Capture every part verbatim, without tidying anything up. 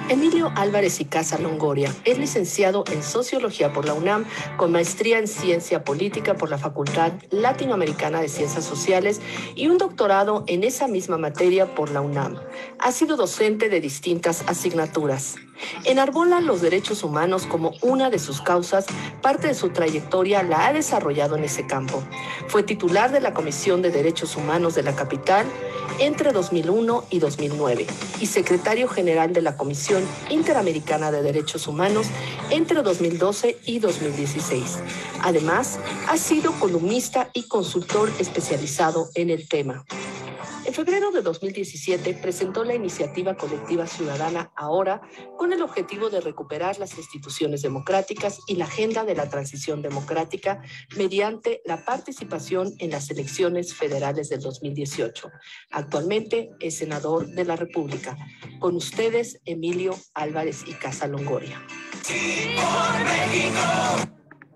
Emilio Álvarez y Casa Longoria es licenciado en Sociología por la UNAM, con maestría en Ciencia Política por la Facultad Latinoamericana de Ciencias Sociales y un doctorado en esa misma materia por la UNAM. Ha sido docente de distintas asignaturas. Enarbola los derechos humanos como una de sus causas. Parte de su trayectoria la ha desarrollado en ese campo. Fue titular de la Comisión de Derechos Humanos de la capital entre dos mil uno y dos mil nueve y secretario general de la Comisión Interamericana de Derechos Humanos entre dos mil doce y dos mil dieciséis. Además, ha sido columnista y consultor especializado en el tema. En febrero de dos mil diecisiete presentó la iniciativa colectiva ciudadana Ahora, con el objetivo de recuperar las instituciones democráticas y la agenda de la transición democrática mediante la participación en las elecciones federales del dos mil dieciocho. Actualmente es senador de la República. Con ustedes, Emilio Álvarez y Casa Longoria. Sí, por México.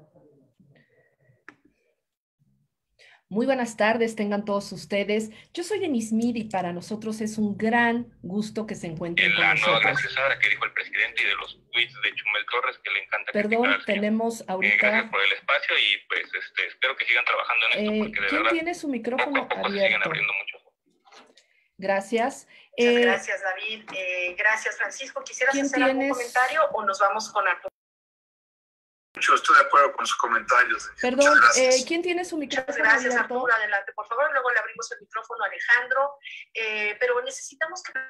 Muy buenas tardes, tengan todos ustedes. Yo soy Denise Meade y para nosotros es un gran gusto que se encuentren con nosotros. La nueva transcesora que dijo el presidente y de los tweets de Chumel Torres que le encanta. Perdón, tenemos ahorita... Eh, gracias por el espacio y pues este, espero que sigan trabajando en esto. Eh, porque de ¿Quién verdad, tiene su micrófono poco a poco abierto? se siguen abriendo muchos. Gracias. Muchas eh, gracias, David. Eh, gracias, Francisco. ¿Quisieras hacer tienes... algún comentario o nos vamos con Arturo? Mucho, estoy de acuerdo con sus comentarios. Perdón, eh, ¿quién tiene su micrófono Muchas gracias, abierto? Arturo. Adelante, por favor. Luego le abrimos el micrófono a Alejandro. Eh, pero necesitamos que...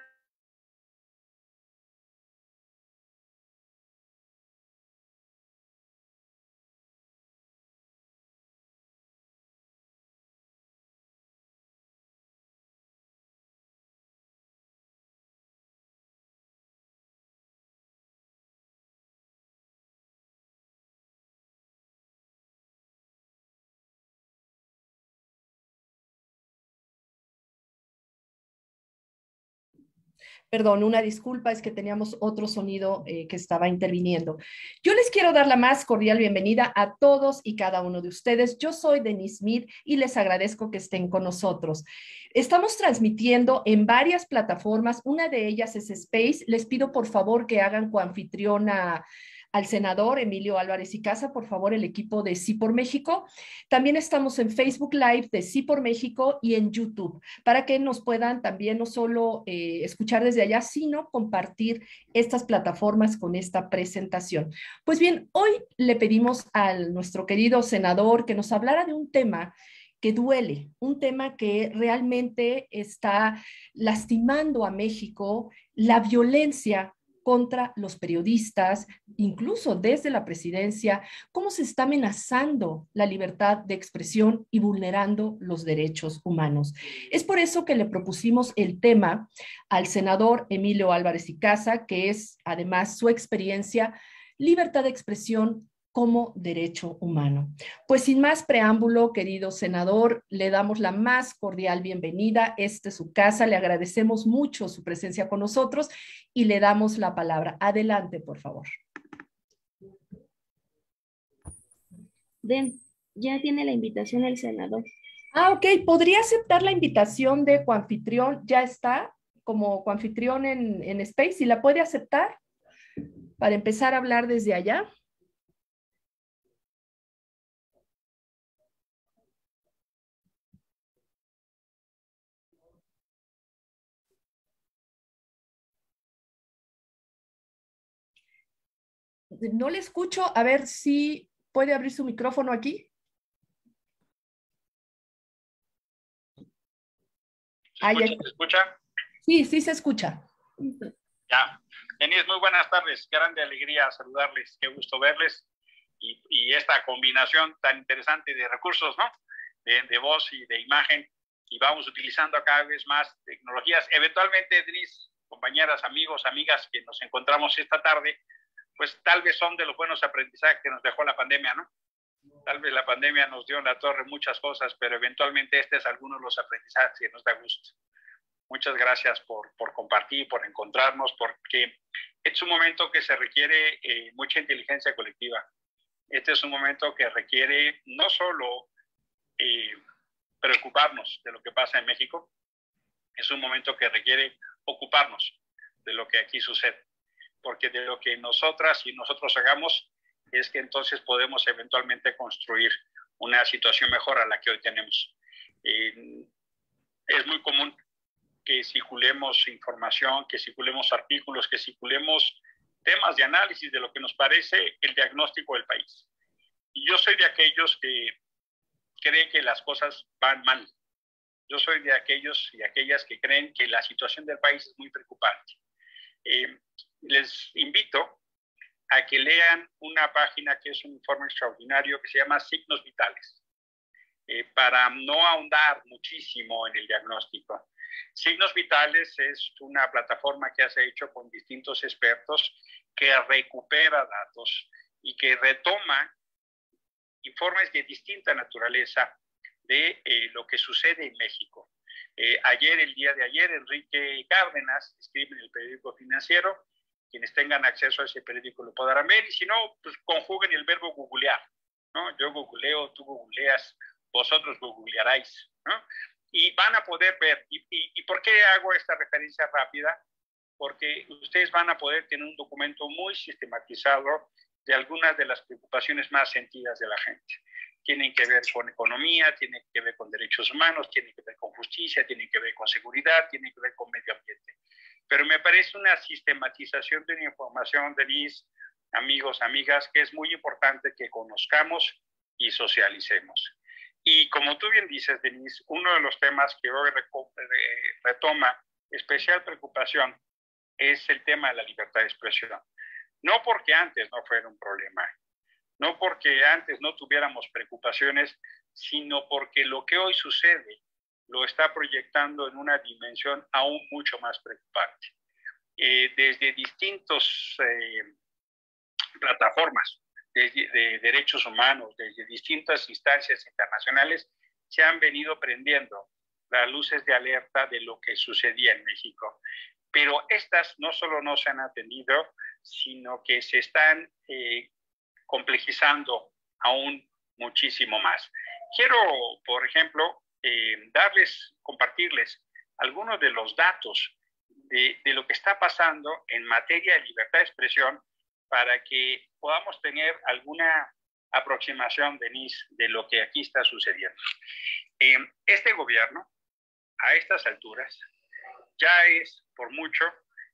Perdón, una disculpa, es que teníamos otro sonido eh, que estaba interviniendo. Yo les quiero dar la más cordial bienvenida a todos y cada uno de ustedes. Yo soy Denise Meade y les agradezco que estén con nosotros. Estamos transmitiendo en varias plataformas, una de ellas es Space. Les pido por favor que hagan coanfitriona al senador Emilio Álvarez y Casa, por favor, el equipo de Sí por México. También estamos en Facebook Live de Sí por México y en YouTube, para que nos puedan también no solo eh, escuchar desde allá, sino compartir estas plataformas con esta presentación. Pues bien, hoy le pedimos a nuestro querido senador que nos hablara de un tema que duele, un tema que realmente está lastimando a México, la violencia contra los periodistas, incluso desde la presidencia, cómo se está amenazando la libertad de expresión y vulnerando los derechos humanos. Es por eso que le propusimos el tema al senador Emilio Álvarez y Casa, que es además su experiencia, libertad de expresión como derecho humano. Pues sin más preámbulo, querido senador, le damos la más cordial bienvenida. Esta es su casa, le agradecemos mucho su presencia con nosotros y le damos la palabra. Adelante, por favor. Den, ya tiene la invitación el senador. Ah, ok. ¿Podría aceptar la invitación de coanfitrión? Ya está como coanfitrión en, en Space. ¿Y la puede aceptar para empezar a hablar desde allá? No le escucho. A ver si puede abrir su micrófono aquí. ¿Se escucha? ¿Se escucha? Sí, sí se escucha. Ya. Denise, muy buenas tardes. Grande alegría saludarles. Qué gusto verles. Y, y esta combinación tan interesante de recursos, ¿no? De, de voz y de imagen. Y vamos utilizando cada vez más tecnologías. Eventualmente, Denise, compañeras, amigos, amigas que nos encontramos esta tarde, pues tal vez son de los buenos aprendizajes que nos dejó la pandemia, ¿no? Tal vez la pandemia nos dio en la torre muchas cosas, pero eventualmente este es algunos de los aprendizajes que nos da gusto. Muchas gracias por, por compartir, por encontrarnos, porque es un momento que se requiere eh, mucha inteligencia colectiva. Este es un momento que requiere no solo eh, preocuparnos de lo que pasa en México, es un momento que requiere ocuparnos de lo que aquí sucede. porque de lo que nosotras y nosotros hagamos es que entonces podemos eventualmente construir una situación mejor a la que hoy tenemos. Eh, es muy común que circulemos información, que circulemos artículos, que circulemos temas de análisis de lo que nos parece el diagnóstico del país. Y yo soy de aquellos que creen que las cosas van mal. Yo soy de aquellos y aquellas que creen que la situación del país es muy preocupante. Eh, les invito a que lean una página que es un informe extraordinario que se llama Signos Vitales, eh, para no ahondar muchísimo en el diagnóstico. Signos Vitales es una plataforma que se ha hecho con distintos expertos que recupera datos y que retoma informes de distinta naturaleza de eh, lo que sucede en México. Eh, ayer, el día de ayer, Enrique Cárdenas escribe en el periódico Financiero. Quienes tengan acceso a ese periódico lo podrán ver, y si no, pues conjuguen el verbo googlear, ¿no? Yo googleo, tú googleas, vosotros googlearáis, ¿no? Y van a poder ver. ¿Y, y, y por qué hago esta referencia rápida? Porque ustedes van a poder tener un documento muy sistematizado de algunas de las preocupaciones más sentidas de la gente. Tienen que ver con economía, tienen que ver con derechos humanos, tienen que ver con justicia, tienen que ver con seguridad, tienen que ver con medio ambiente. Pero me parece una sistematización de una información, Denise, amigos, amigas, que es muy importante que conozcamos y socialicemos. Y como tú bien dices, Denise, uno de los temas que hoy retoma especial preocupación es el tema de la libertad de expresión. No porque antes no fuera un problema, no porque antes no tuviéramos preocupaciones, sino porque lo que hoy sucede lo está proyectando en una dimensión aún mucho más preocupante. Eh, desde distintas eh, plataformas de, de derechos humanos, desde distintas instancias internacionales, se han venido prendiendo las luces de alerta de lo que sucedía en México. Pero estas no solo no se han atendido, sino que se están eh, complejizando aún muchísimo más. Quiero, por ejemplo, Eh, darles, compartirles algunos de los datos de, de lo que está pasando en materia de libertad de expresión para que podamos tener alguna aproximación, Denise, de lo que aquí está sucediendo. Eh, este gobierno, a estas alturas, ya es por mucho,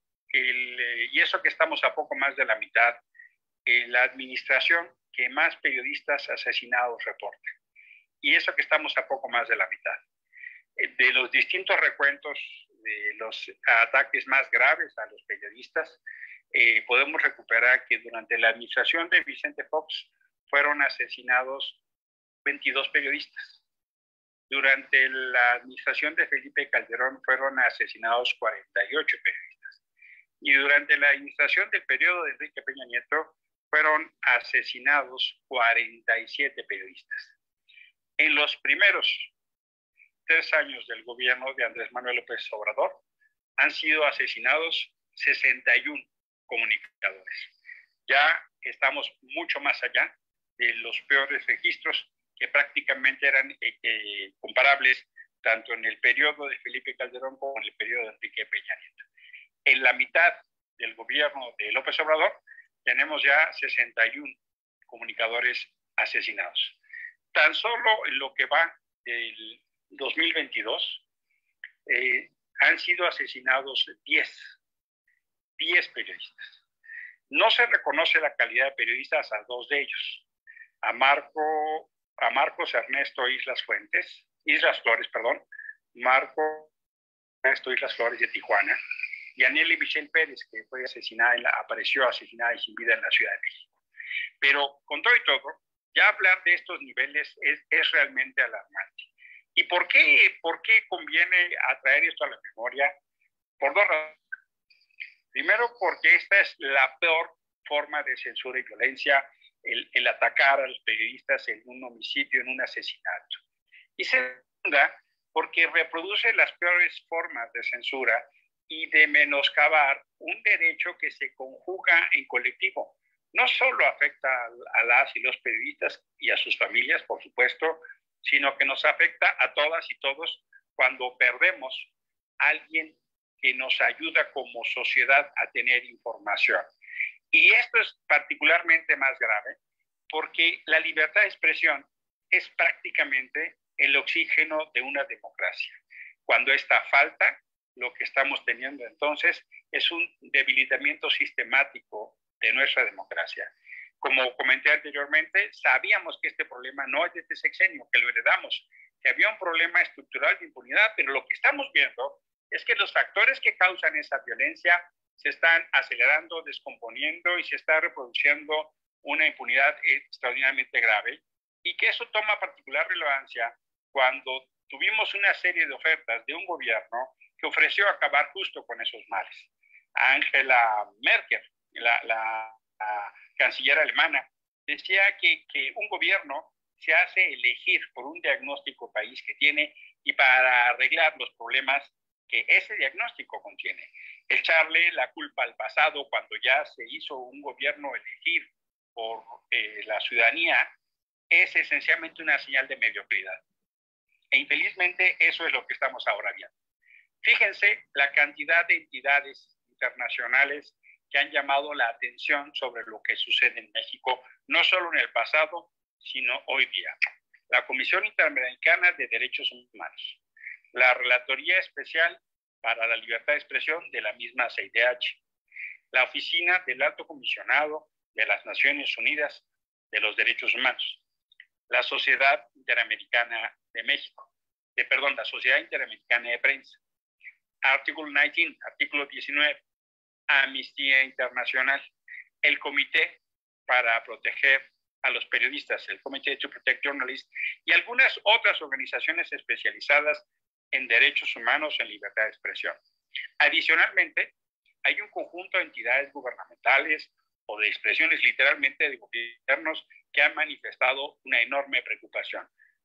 el, eh, y eso que estamos a poco más de la mitad, eh, la administración que más periodistas asesinados reporta. Y eso que estamos a poco más de la mitad. De los distintos recuentos de los ataques más graves a los periodistas, eh, podemos recuperar que durante la administración de Vicente Fox fueron asesinados veintidós periodistas. Durante la administración de Felipe Calderón fueron asesinados cuarenta y ocho periodistas. Y durante la administración del periodo de Enrique Peña Nieto fueron asesinados cuarenta y siete periodistas. En los primeros tres años del gobierno de Andrés Manuel López Obrador han sido asesinados sesenta y uno comunicadores. Ya estamos mucho más allá de los peores registros que prácticamente eran eh, eh, comparables tanto en el periodo de Felipe Calderón como en el periodo de Enrique Peña Nieto. En la mitad del gobierno de López Obrador tenemos ya sesenta y uno comunicadores asesinados. Tan solo en lo que va del dos mil veintidós eh, han sido asesinados diez, diez periodistas. No se reconoce la calidad de periodistas a dos de ellos, a, Marco, a Marcos Ernesto Islas Fuentes, Islas Flores, perdón, Marco Ernesto Islas Flores de Tijuana, y a Nelly Michelle Pérez, que fue asesinada, en la, apareció asesinada y sin vida en la Ciudad de México. Pero con todo y todo, ya hablar de estos niveles es, es realmente alarmante. ¿Y por qué, por qué conviene atraer esto a la memoria? Por dos razones. Primero, porque esta es la peor forma de censura y violencia, el, el atacar a los periodistas en un homicidio, en un asesinato. Y segunda, porque reproduce las peores formas de censura y de menoscabar un derecho que se conjuga en colectivo. No solo afecta a las y los periodistas y a sus familias, por supuesto, sino que nos afecta a todas y todos cuando perdemos a alguien que nos ayuda como sociedad a tener información. Y esto es particularmente más grave porque la libertad de expresión es prácticamente el oxígeno de una democracia. Cuando esta falta, lo que estamos teniendo entonces es un debilitamiento sistemático de nuestra democracia. Como comenté anteriormente, sabíamos que este problema no es de este sexenio, que lo heredamos, que había un problema estructural de impunidad, pero lo que estamos viendo es que los factores que causan esa violencia se están acelerando, descomponiendo y se está reproduciendo una impunidad extraordinariamente grave, y que eso toma particular relevancia cuando tuvimos una serie de ofertas de un gobierno que ofreció acabar justo con esos males. Angela Merkel, la, la, la canciller alemana, decía que, que un gobierno se hace elegir por un diagnóstico país que tiene y para arreglar los problemas que ese diagnóstico contiene. Echarle la culpa al pasado cuando ya se hizo un gobierno elegir por eh, la ciudadanía es esencialmente una señal de mediocridad. E infelizmente eso es lo que estamos ahora viendo. Fíjense la cantidad de entidades internacionales que han llamado la atención sobre lo que sucede en México, no solo en el pasado, sino hoy día. La Comisión Interamericana de Derechos Humanos, la Relatoría Especial para la Libertad de Expresión de la misma C I D H, la Oficina del Alto Comisionado de las Naciones Unidas de los Derechos Humanos, la Sociedad Interamericana de México, de, perdón, la Sociedad Interamericana de Prensa, artículo diecinueve, artículo diecinueve, Amnistía Internacional, el Comité para Proteger a los Periodistas, el Comité to Protect Journalists, y algunas otras organizaciones especializadas en derechos humanos en libertad de expresión. Adicionalmente, hay un conjunto de entidades gubernamentales o de expresiones literalmente de gobiernos que han manifestado una enorme preocupación.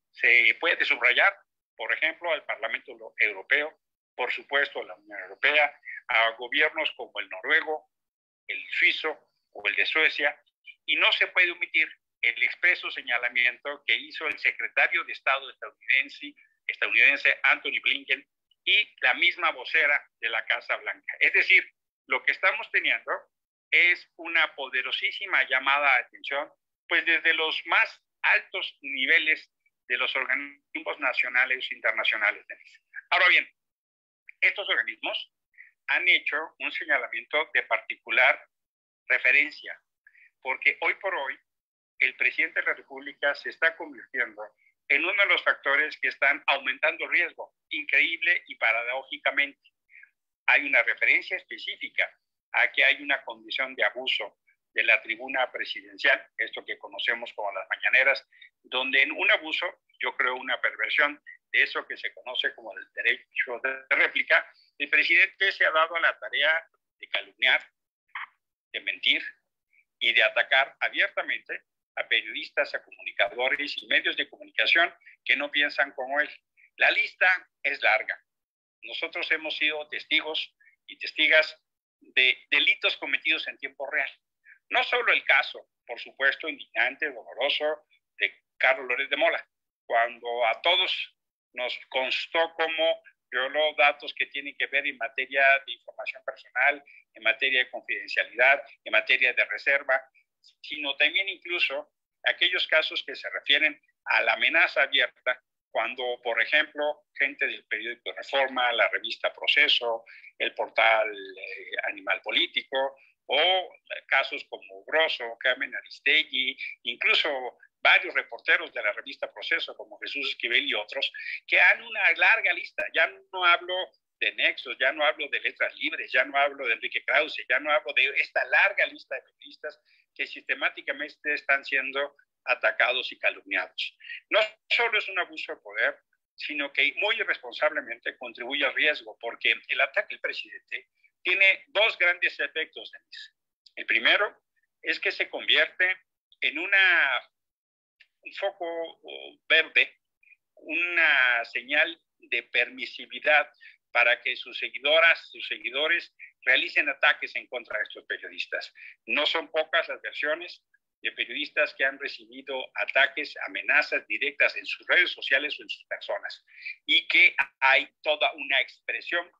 Se puede subrayar, por ejemplo, al Parlamento Europeo, por supuesto la Unión Europea, a gobiernos como el noruego, el suizo o el de Suecia, y no se puede omitir el expreso señalamiento que hizo el secretario de Estado estadounidense, estadounidense Anthony Blinken y la misma vocera de la Casa Blanca. Es decir, lo que estamos teniendo es una poderosísima llamada de atención, pues desde los más altos niveles de los organismos nacionales e internacionales. Ahora bien, estos organismos han hecho un señalamiento de particular referencia, porque hoy por hoy el presidente de la República se está convirtiendo en uno de los factores que están aumentando el riesgo, increíble y paradójicamente. Hay una referencia específica a que hay una condición de abuso de la tribuna presidencial, esto que conocemos como las mañaneras, donde en un abuso, yo creo una perversión de eso que se conoce como el derecho de réplica, el presidente se ha dado a la tarea de calumniar, de mentir y de atacar abiertamente a periodistas, a comunicadores y medios de comunicación que no piensan como él. La lista es larga. Nosotros hemos sido testigos y testigas de delitos cometidos en tiempo real. No solo el caso, por supuesto, indignante, doloroso, de Carlos Loret de Mola, cuando a todos nos constó cómo violó datos que tienen que ver en materia de información personal, en materia de confidencialidad, en materia de reserva, sino también incluso aquellos casos que se refieren a la amenaza abierta, cuando, por ejemplo, gente del periódico Reforma, la revista Proceso, el portal eh, Animal Político, o casos como Grosso, Carmen Aristegui, incluso varios reporteros de la revista Proceso, como Jesús Esquivel y otros, que han una larga lista. Ya no hablo de Nexos, ya no hablo de Letras Libres, ya no hablo de Enrique Krause, ya no hablo de esta larga lista de periodistas que sistemáticamente están siendo atacados y calumniados. No solo es un abuso de poder, sino que muy irresponsablemente contribuye al riesgo, porque el ataque al presidente tiene dos grandes efectos, Denise. El primero es que se convierte en una, un foco verde, una señal de permisividad para que sus seguidoras, sus seguidores realicen ataques en contra de estos periodistas. No son pocas las versiones de periodistas que han recibido ataques, amenazas directas en sus redes sociales o en sus personas, y que hay toda una expresión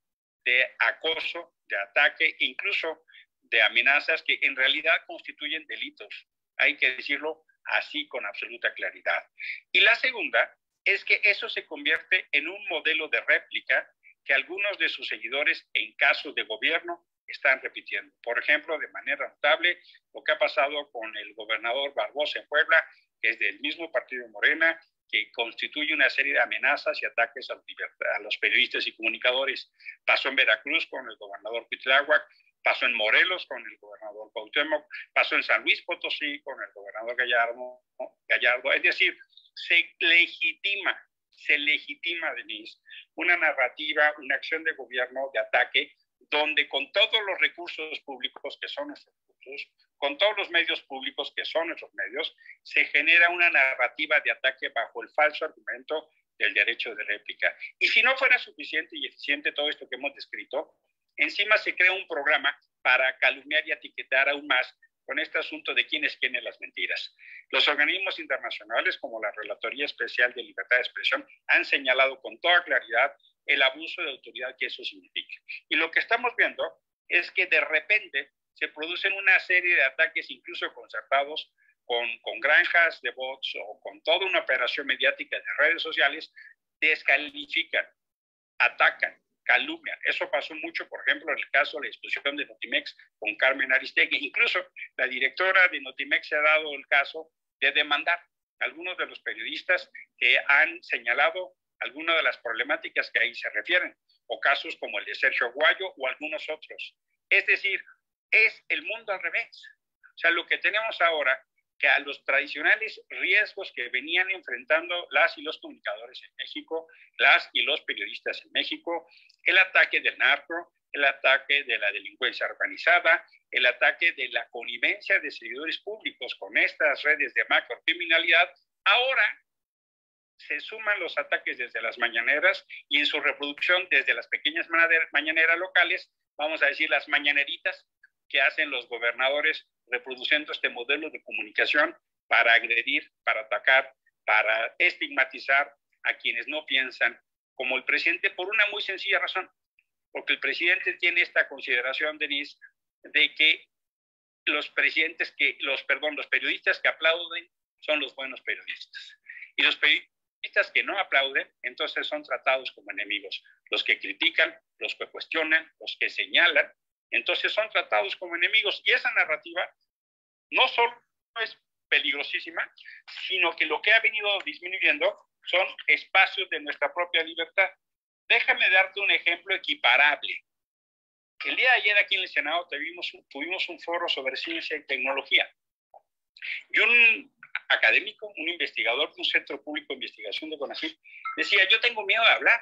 de acoso, de ataque, incluso de amenazas que en realidad constituyen delitos. Hay que decirlo así con absoluta claridad. Y la segunda es que eso se convierte en un modelo de réplica que algunos de sus seguidores en casos de gobierno están repitiendo. Por ejemplo, de manera notable, lo que ha pasado con el gobernador Barbosa en Puebla, que es del mismo partido Morena, que constituye una serie de amenazas y ataques a, a los periodistas y comunicadores. Pasó en Veracruz con el gobernador Cuitláhuac, pasó en Morelos con el gobernador Cuauhtémoc, pasó en San Luis Potosí con el gobernador Gallardo. Gallardo. Es decir, se legitima, se legitima, Denise, una narrativa, una acción de gobierno de ataque, donde con todos los recursos públicos que son nuestros recursos, con todos los medios públicos que son nuestros medios, se genera una narrativa de ataque bajo el falso argumento del derecho de réplica. Y si no fuera suficiente y eficiente todo esto que hemos descrito, encima se crea un programa para calumniar y etiquetar aún más con este asunto de quién es quién en las mentiras. Los organismos internacionales, como la Relatoría Especial de Libertad de Expresión, han señalado con toda claridad el abuso de autoridad que eso significa. Y lo que estamos viendo es que de repente se producen una serie de ataques, incluso concertados, con, con granjas de bots o con toda una operación mediática de redes sociales, descalifican, atacan, calumnian. Eso pasó mucho, por ejemplo, en el caso de la expulsión de Notimex con Carmen Aristegui. Incluso la directora de Notimex se ha dado el caso de demandar a algunos de los periodistas que han señalado algunas de las problemáticas que ahí se refieren, o casos como el de Sergio Aguayo o algunos otros. Es decir, es el mundo al revés. O sea, lo que tenemos ahora, que a los tradicionales riesgos que venían enfrentando las y los comunicadores en México, las y los periodistas en México, el ataque del narco, el ataque de la delincuencia organizada, el ataque de la connivencia de servidores públicos con estas redes de macrocriminalidad, ahora se suman los ataques desde las mañaneras y en su reproducción desde las pequeñas mañaneras locales, vamos a decir las mañaneritas que hacen los gobernadores reproduciendo este modelo de comunicación para agredir, para atacar, para estigmatizar a quienes no piensan como el presidente por una muy sencilla razón, porque el presidente tiene esta consideración, Denise, de que los presidentes que, los, perdón, los periodistas que aplauden son los buenos periodistas. Y los periodistas que no aplauden, entonces son tratados como enemigos. Los que critican, los que cuestionan, los que señalan, entonces son tratados como enemigos. Y esa narrativa no solo es peligrosísima, sino que lo que ha venido disminuyendo son espacios de nuestra propia libertad. Déjame darte un ejemplo equiparable. El día de ayer aquí en el Senado tuvimos, tuvimos un foro sobre ciencia y tecnología. Y un académico, un investigador de un centro público de investigación de CONACYT, decía, yo tengo miedo de hablar.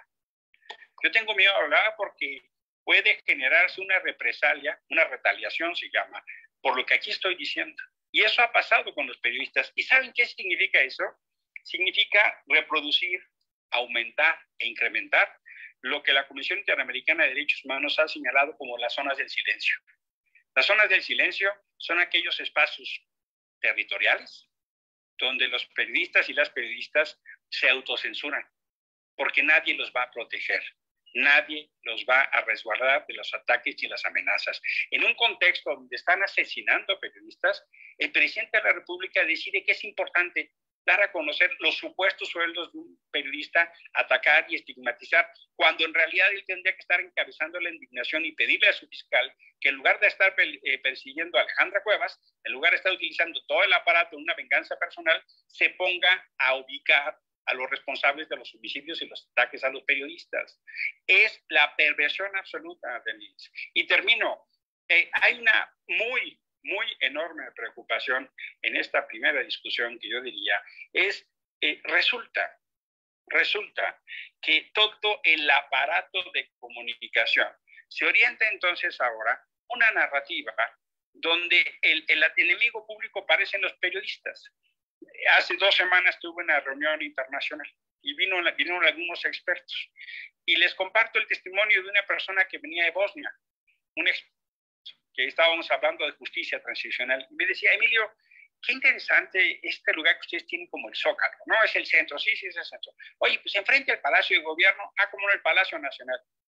Yo tengo miedo de hablar porque puede generarse una represalia, una retaliación se llama, por lo que aquí estoy diciendo. Y eso ha pasado con los periodistas. ¿Y saben qué significa eso? Significa reproducir, aumentar e incrementar lo que la Comisión Interamericana de Derechos Humanos ha señalado como las zonas del silencio. Las zonas del silencio son aquellos espacios territoriales donde los periodistas y las periodistas se autocensuran, porque nadie los va a proteger, nadie los va a resguardar de los ataques y las amenazas. En un contexto donde están asesinando periodistas, el presidente de la República decide que es importante dar a conocer los supuestos sueldos de un periodista, atacar y estigmatizar, cuando en realidad él tendría que estar encabezando la indignación y pedirle a su fiscal que en lugar de estar eh, persiguiendo a Alejandra Cuevas, en lugar de estar utilizando todo el aparato de una venganza personal, se ponga a ubicar a los responsables de los homicidios y los ataques a los periodistas. Es la perversión absoluta, Denise. Y termino. Eh, hay una muy muy enorme preocupación en esta primera discusión que yo diría es, eh, resulta, resulta que todo el aparato de comunicación se orienta entonces ahora una narrativa donde el, el enemigo público parecen los periodistas. Hace dos semanas tuve una reunión internacional y vino, vinieron algunos expertos y les comparto el testimonio de una persona que venía de Bosnia, un experto que estábamos hablando de justicia transicional, y me decía, Emilio, qué interesante este lugar que ustedes tienen como el Zócalo, ¿no? Es el centro, sí, sí, es el centro. Oye, pues enfrente al Palacio de Gobierno, ah, como en el Palacio Nacional.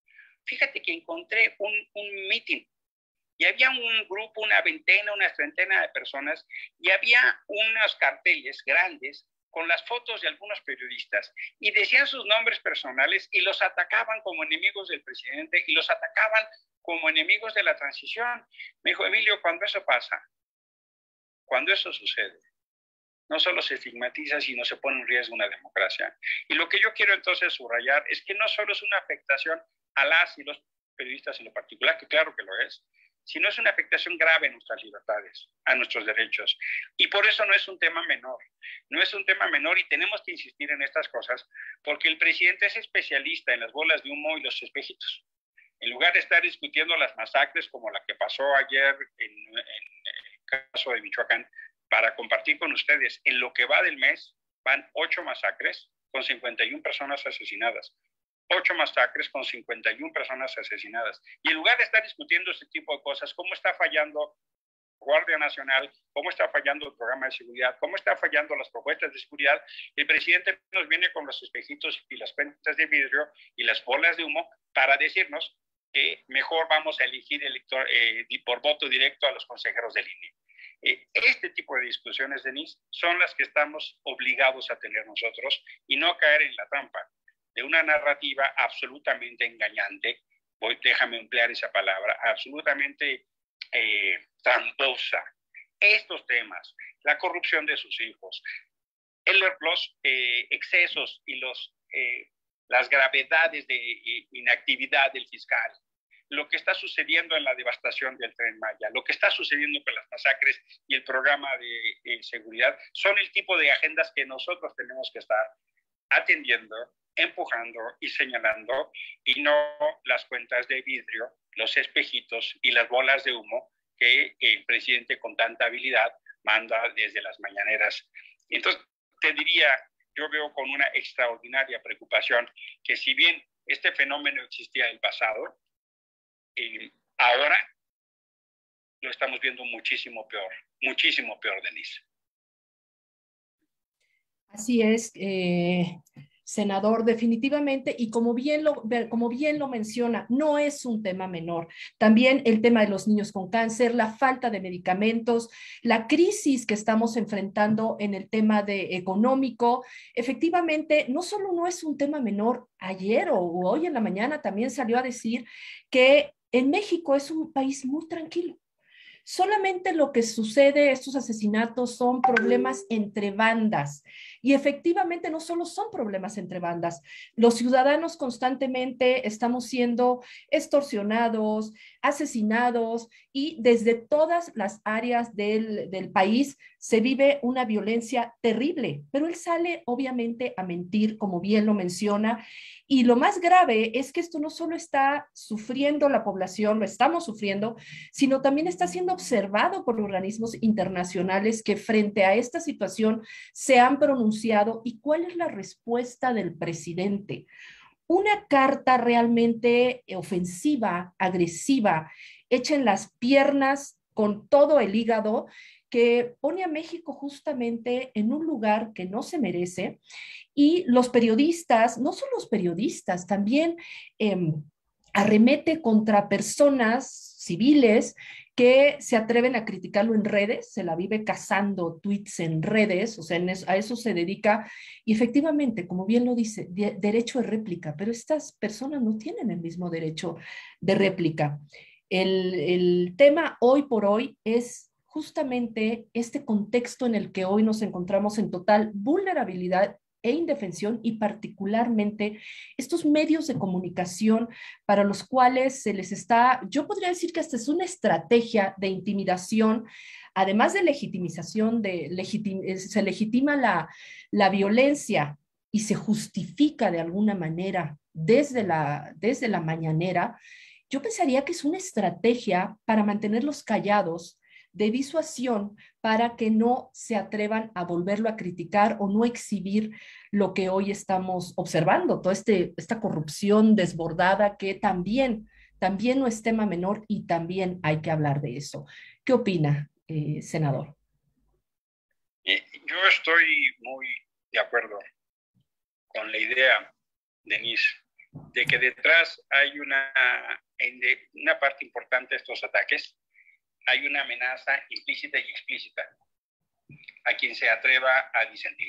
fíjate que encontré un, un meeting y había un grupo, una veintena, una treintena de personas y había unos carteles grandes con las fotos de algunos periodistas y decían sus nombres personales y los atacaban como enemigos del presidente y los atacaban como enemigos de la transición. Me dijo, Emilio, cuando eso pasa, cuando eso sucede, no solo se estigmatiza, sino se pone en riesgo una democracia. Y lo que yo quiero entonces subrayar es que no solo es una afectación a las y los periodistas en lo particular, que claro que lo es, sino es una afectación grave a nuestras libertades, a nuestros derechos. Y por eso no es un tema menor. No es un tema menor y tenemos que insistir en estas cosas porque el presidente es especialista en las bolas de humo y los espejitos. En lugar de estar discutiendo las masacres como la que pasó ayer en, en el caso de Michoacán, para compartir con ustedes, en lo que va del mes van ocho masacres con cincuenta y una personas asesinadas. Ocho masacres con cincuenta y una personas asesinadas. Y en lugar de estar discutiendo este tipo de cosas, cómo está fallando Guardia Nacional, cómo está fallando el programa de seguridad, cómo está fallando las propuestas de seguridad, el presidente nos viene con los espejitos y las cuentas de vidrio y las bolas de humo para decirnos que mejor vamos a elegir elector, eh, por voto directo a los consejeros del I N E. Eh, este tipo de discusiones, Denise, son las que estamos obligados a tener nosotros y no caer en la trampa de una narrativa absolutamente engañante, voy, déjame emplear esa palabra, absolutamente eh, tramposa. Estos temas, la corrupción de sus hijos, el, los eh, excesos y los, eh, las gravedades de eh, inactividad del fiscal, lo que está sucediendo en la devastación del Tren Maya, lo que está sucediendo con las masacres y el programa de, de seguridad, son el tipo de agendas que nosotros tenemos que estar atendiendo, empujando y señalando, y no las cuentas de vidrio, los espejitos y las bolas de humo que el presidente con tanta habilidad manda desde las mañaneras. Entonces, te diría, yo veo con una extraordinaria preocupación que si bien este fenómeno existía en el pasado, eh, ahora lo estamos viendo muchísimo peor, muchísimo peor, Denise. Así es, eh, senador, definitivamente, y como bien, lo, como bien lo menciona, no es un tema menor. También el tema de los niños con cáncer, la falta de medicamentos, la crisis que estamos enfrentando en el tema de económico, efectivamente, no solo no es un tema menor. Ayer o hoy en la mañana también salió a decir que en México es un país muy tranquilo. Solamente lo que sucede, estos asesinatos son problemas entre bandas y efectivamente no solo son problemas entre bandas, los ciudadanos constantemente estamos siendo extorsionados, asesinados y desde todas las áreas del, del país se vive una violencia terrible, pero él sale obviamente a mentir, como bien lo menciona, y lo más grave es que esto no solo está sufriendo la población, lo estamos sufriendo, sino también está siendo observado por organismos internacionales que frente a esta situación se han pronunciado. ¿Y cuál es la respuesta del presidente? Una carta realmente ofensiva, agresiva, hecha en las piernas con todo el hígado, que pone a México justamente en un lugar que no se merece. Y los periodistas, no son los periodistas, también eh, arremete contra personas civiles que se atreven a criticarlo en redes, se la vive cazando tweets en redes, o sea, en eso, a eso se dedica, y efectivamente, como bien lo dice, de, derecho de réplica, pero estas personas no tienen el mismo derecho de réplica. El, el tema hoy por hoy es justamente este contexto en el que hoy nos encontramos en total vulnerabilidad e indefensión, y particularmente estos medios de comunicación para los cuales se les está, yo podría decir que hasta es una estrategia de intimidación, además de legitimización, de legitim, se legitima la, la violencia y se justifica de alguna manera desde la, desde la mañanera. Yo pensaría que es una estrategia para mantenerlos callados, de disuasión, para que no se atrevan a volverlo a criticar o no exhibir lo que hoy estamos observando, toda este, esta corrupción desbordada que también, también no es tema menor y también hay que hablar de eso. ¿Qué opina, eh, senador? Eh, yo estoy muy de acuerdo con la idea, Denise, de que detrás hay una, en de, una parte importante de estos ataques, hay una amenaza implícita y explícita a quien se atreva a disentir.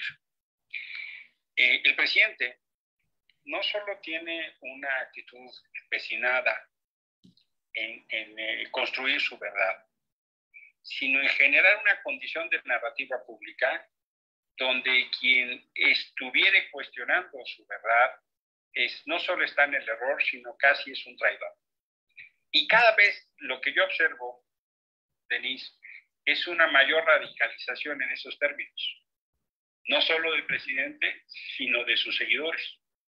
Eh, el presidente no solo tiene una actitud empecinada en, en eh, construir su verdad, sino en generar una condición de narrativa pública donde quien estuviere cuestionando su verdad es, no solo está en el error, sino casi es un traidor. Y cada vez lo que yo observo, Denise, es una mayor radicalización en esos términos, no solo del presidente, sino de sus seguidores.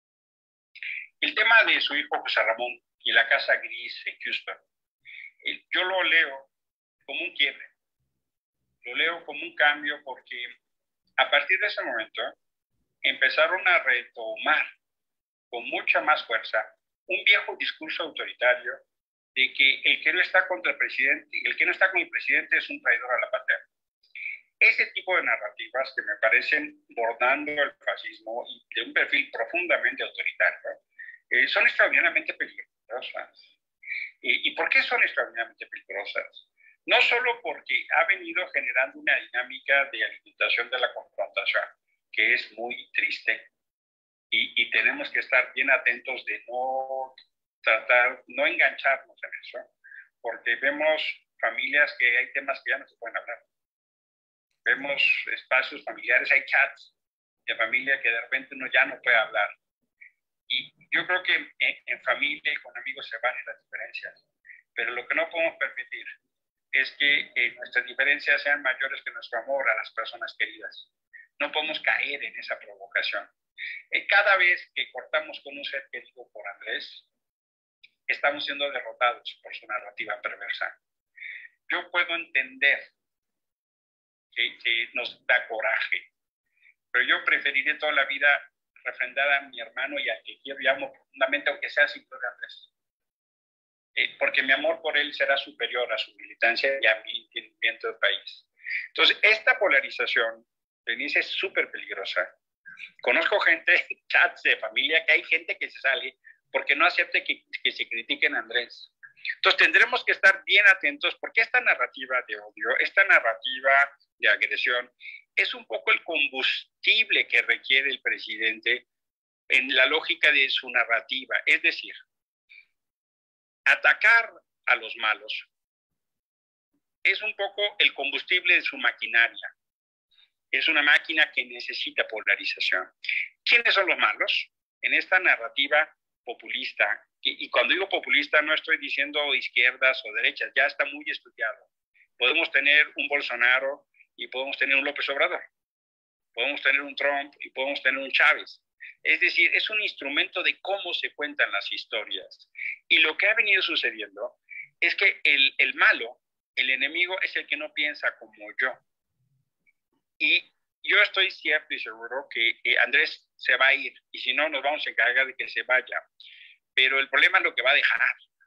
El tema de su hijo José Ramón y la Casa Gris en Houston, yo lo leo como un quiebre, lo leo como un cambio, porque a partir de ese momento empezaron a retomar con mucha más fuerza un viejo discurso autoritario de que el que no está contra el presidente, el que no está con el presidente es un traidor a la patria. Ese tipo de narrativas que me parecen bordando el fascismo y de un perfil profundamente autoritario, eh, son extraordinariamente peligrosas. ¿Y, ¿Y por qué son extraordinariamente peligrosas? No solo porque ha venido generando una dinámica de alimentación de la confrontación, que es muy triste, y, y tenemos que estar bien atentos de no tratar, no engancharnos en eso, porque vemos familias que hay temas que ya no se pueden hablar. Vemos espacios familiares, hay chats de familia que de repente uno ya no puede hablar. Y yo creo que en, en familia y con amigos se van las diferencias, pero lo que no podemos permitir es que eh, nuestras diferencias sean mayores que nuestro amor a las personas queridas. No podemos caer en esa provocación. Eh, cada vez que cortamos con un ser querido por Andrés, estamos siendo derrotados por su narrativa perversa. Yo puedo entender que, que nos da coraje, pero yo preferiré toda la vida refrendar a mi hermano y a que quiero y amo profundamente, aunque sea sin Andrés. Eh, porque mi amor por él será superior a su militancia y a mi entendimiento del país. Entonces, esta polarización, Denise, es súper peligrosa. Conozco gente, chats de familia, que hay gente que se sale porque no acepte que, que se critiquen a Andrés. Entonces, tendremos que estar bien atentos, porque esta narrativa de odio, esta narrativa de agresión, es un poco el combustible que requiere el presidente en la lógica de su narrativa. Es decir, atacar a los malos es un poco el combustible de su maquinaria. Es una máquina que necesita polarización. ¿Quiénes son los malos? En esta narrativa populista, y, y cuando digo populista no estoy diciendo izquierdas o derechas, ya está muy estudiado. Podemos tener un Bolsonaro y podemos tener un López Obrador. Podemos tener un Trump y podemos tener un Chávez. Es decir, es un instrumento de cómo se cuentan las historias. Y lo que ha venido sucediendo es que el, el malo, el enemigo, es el que no piensa como yo. Y yo estoy cierto y seguro que eh, Andrés se va a ir, y si no, nos vamos a encargar de que se vaya. Pero el problema es lo que va a dejar.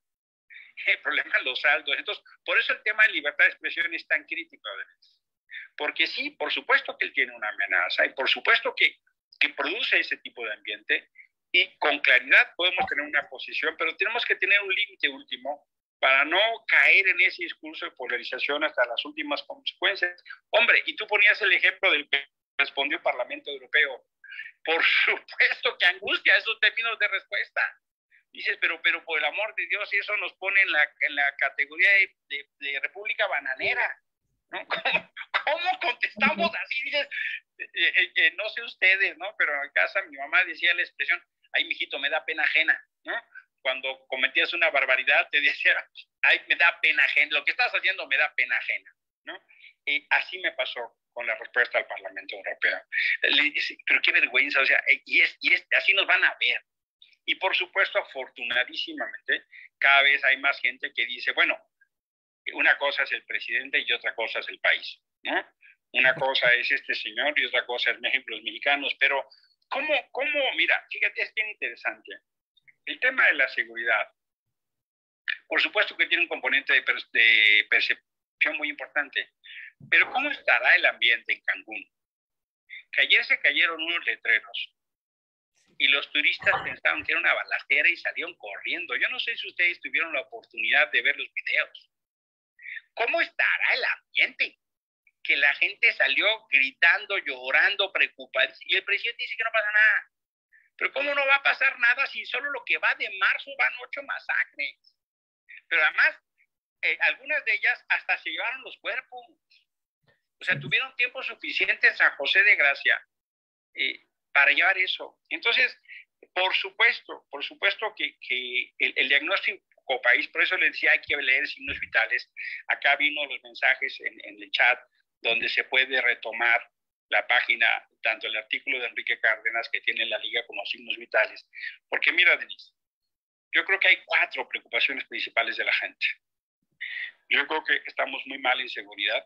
El problema es los saldos. Entonces, por eso el tema de libertad de expresión es tan crítico, Andrés. Porque sí, por supuesto que él tiene una amenaza, y por supuesto que, que produce ese tipo de ambiente, y con claridad podemos tener una posición, pero tenemos que tener un límite último para no caer en ese discurso de polarización hasta las últimas consecuencias. Hombre, y tú ponías el ejemplo del que respondió el Parlamento Europeo. Por supuesto que angustia esos términos de respuesta. Dices, pero, pero por el amor de Dios, eso nos pone en la, en la categoría de, de, de república bananera, ¿no? ¿Cómo, cómo contestamos así? Dices, eh, eh, eh, no sé ustedes, ¿no? Pero en casa mi mamá decía la expresión, ay, mijito, me da pena ajena, ¿no? Cuando cometías una barbaridad, te decía, ay, me da pena ajena, lo que estás haciendo me da pena ajena, ¿no? Y así me pasó con la respuesta al Parlamento Europeo. Le dice, pero qué vergüenza, o sea, y, es, y es, así nos van a ver. Y por supuesto, afortunadísimamente, cada vez hay más gente que dice, bueno, una cosa es el presidente y otra cosa es el país, ¿no? Una cosa es este señor y otra cosa es México, los mexicanos, pero ¿cómo, cómo? Mira, fíjate, es bien interesante. El tema de la seguridad, por supuesto que tiene un componente de, per de percepción muy importante, pero ¿cómo estará el ambiente en Cancún? Que ayer se cayeron unos letreros y los turistas pensaron que era una balacera y salieron corriendo. Yo no sé si ustedes tuvieron la oportunidad de ver los videos. ¿Cómo estará el ambiente? Que la gente salió gritando, llorando, preocupada, y el presidente dice que no pasa nada. Pero ¿cómo no va a pasar nada si solo lo que va de marzo van ocho masacres? Pero además, eh, algunas de ellas hasta se llevaron los cuerpos. O sea, tuvieron tiempo suficiente en San José de Gracia eh, para llevar eso. Entonces, por supuesto, por supuesto que, que el, el diagnóstico país, por eso les decía, hay que leer signos vitales. Acá vino los mensajes en, en el chat donde se puede retomar la página, tanto el artículo de Enrique Cárdenas que tiene la Liga como signos vitales. Porque mira, Denise, yo creo que hay cuatro preocupaciones principales de la gente. Yo creo que estamos muy mal en seguridad.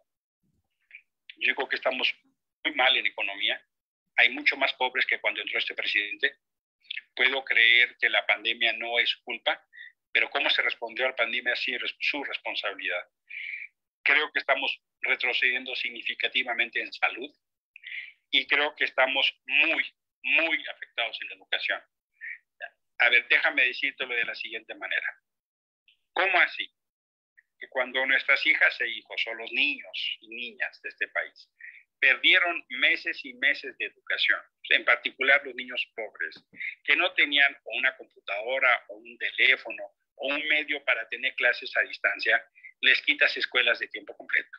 Yo creo que estamos muy mal en economía. Hay mucho más pobres que cuando entró este presidente. Puedo creer que la pandemia no es culpa, pero cómo se respondió a la pandemia sí es su responsabilidad. Creo que estamos retrocediendo significativamente en salud y creo que estamos muy, muy afectados en la educación. A ver, déjame decírtelo de la siguiente manera. ¿Cómo así? Que cuando nuestras hijas e hijos, o los niños y niñas de este país, perdieron meses y meses de educación, en particular los niños pobres, que no tenían o una computadora o un teléfono o un medio para tener clases a distancia, les quitas escuelas de tiempo completo.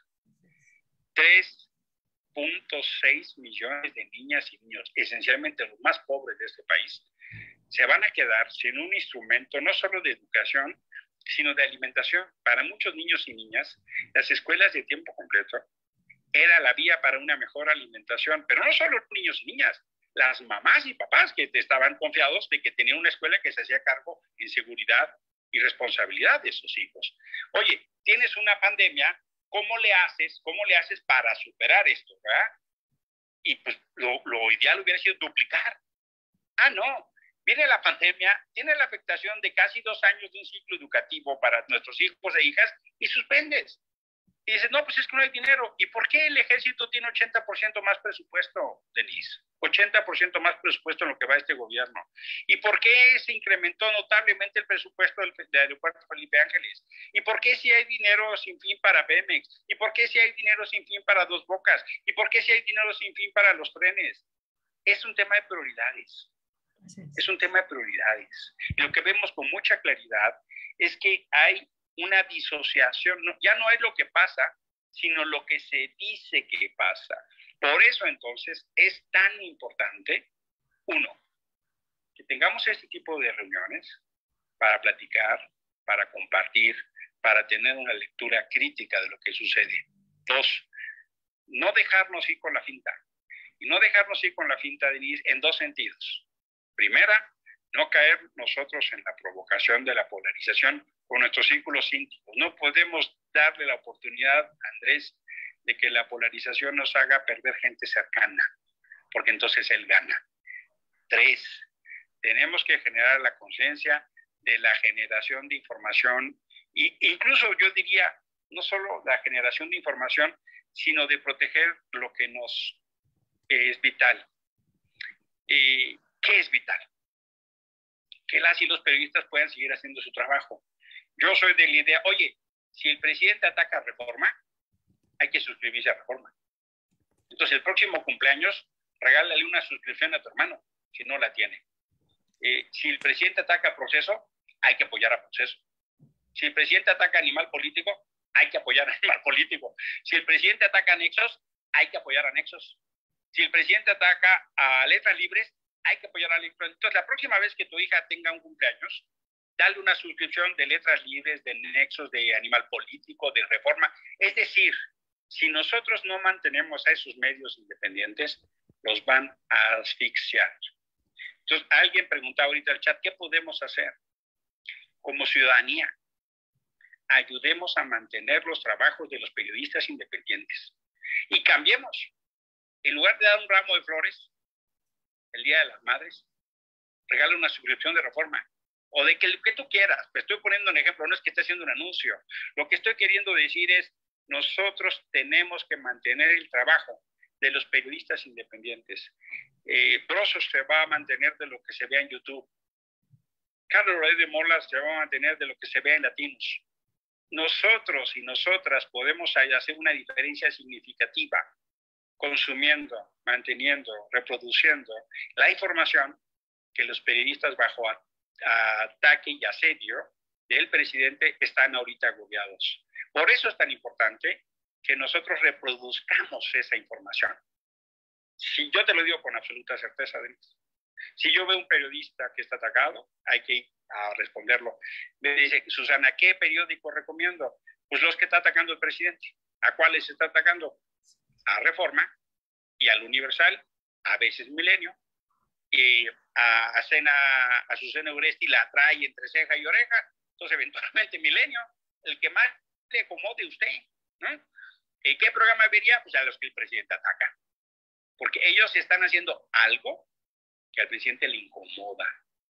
tres punto seis millones de niñas y niños, esencialmente los más pobres de este país, se van a quedar sin un instrumento no solo de educación, sino de alimentación. Para muchos niños y niñas, las escuelas de tiempo completo era la vía para una mejor alimentación, pero no solo niños y niñas, las mamás y papás que estaban confiados de que tenían una escuela que se hacía cargo en seguridad y responsabilidad de sus hijos. Oye, tienes una pandemia, ¿cómo le haces? ¿Cómo le haces para superar esto, verdad? Y pues lo, lo ideal hubiera sido duplicar. Ah, no. Viene la pandemia, tiene la afectación de casi dos años de un ciclo educativo para nuestros hijos e hijas y suspendes. Y dices, no, pues es que no hay dinero. ¿Y por qué el ejército tiene ochenta por ciento más presupuesto, Denise? ochenta por ciento más presupuesto en lo que va este gobierno. ¿Y por qué se incrementó notablemente el presupuesto del, del aeropuerto Felipe Ángeles? ¿Y por qué si hay dinero sin fin para Pemex? ¿Y por qué si hay dinero sin fin para Dos Bocas? ¿Y por qué si hay dinero sin fin para los trenes? Es un tema de prioridades. Es un tema de prioridades. Y lo que vemos con mucha claridad es que hay una disociación, no, ya no es lo que pasa, sino lo que se dice que pasa. Por eso entonces es tan importante, uno, que tengamos este tipo de reuniones para platicar, para compartir, para tener una lectura crítica de lo que sucede. Dos, no dejarnos ir con la finta. Y no dejarnos ir con la finta, Denise, en dos sentidos. Primera, no caer nosotros en la provocación de la polarización con nuestros círculos íntimos. No podemos darle la oportunidad, Andrés, de que la polarización nos haga perder gente cercana, porque entonces él gana. Tres, tenemos que generar la conciencia de la generación de información, e incluso yo diría, no solo la generación de información, sino de proteger lo que nos es vital. Eh, ¿Qué es vital? Que las y los periodistas puedan seguir haciendo su trabajo. Yo soy de la idea, oye, si el presidente ataca Reforma, hay que suscribirse a Reforma. Entonces, el próximo cumpleaños, regálale una suscripción a tu hermano, si no la tiene. Eh, si el presidente ataca Proceso, hay que apoyar a Proceso. Si el presidente ataca Animal Político, hay que apoyar a Animal Político. Si el presidente ataca Nexos, hay que apoyar a Nexos. Si el presidente ataca a Letras Libres, hay que apoyar a Letras Libres. Entonces, la próxima vez que tu hija tenga un cumpleaños, dale una suscripción de Letras Libres, de Nexos, de Animal Político, de Reforma. Es decir, si nosotros no mantenemos a esos medios independientes, los van a asfixiar. Entonces, alguien preguntaba ahorita en el chat, ¿qué podemos hacer? Como ciudadanía, ayudemos a mantener los trabajos de los periodistas independientes. Y cambiemos. En lugar de dar un ramo de flores, el Día de las Madres, regala una suscripción de Reforma. O de que lo que tú quieras. Me estoy poniendo un ejemplo, no es que esté haciendo un anuncio. Lo que estoy queriendo decir es, nosotros tenemos que mantener el trabajo de los periodistas independientes. Eh, Brosos se va a mantener de lo que se vea en YouTube. Carlos Loret de Mola se va a mantener de lo que se vea en Latinos. Nosotros y nosotras podemos hacer una diferencia significativa consumiendo, manteniendo, reproduciendo la información que los periodistas bajo a, a ataque y asedio del presidente están ahorita agobiados. Por eso es tan importante que nosotros reproduzcamos esa información. Si yo te lo digo con absoluta certeza, Denise, si yo veo un periodista que está atacado, hay que ir a responderlo. Me dice, Susana, ¿qué periódico recomiendo? Pues los que está atacando el presidente. ¿A cuáles está atacando? A Reforma y al Universal, a veces Milenio, y a, a, Cena, a Azucena Uresti la trae entre ceja y oreja, entonces eventualmente Milenio, el que más le acomode a usted, ¿no? ¿Y qué programa vería? Pues a los que el presidente ataca, porque ellos están haciendo algo que al presidente le incomoda.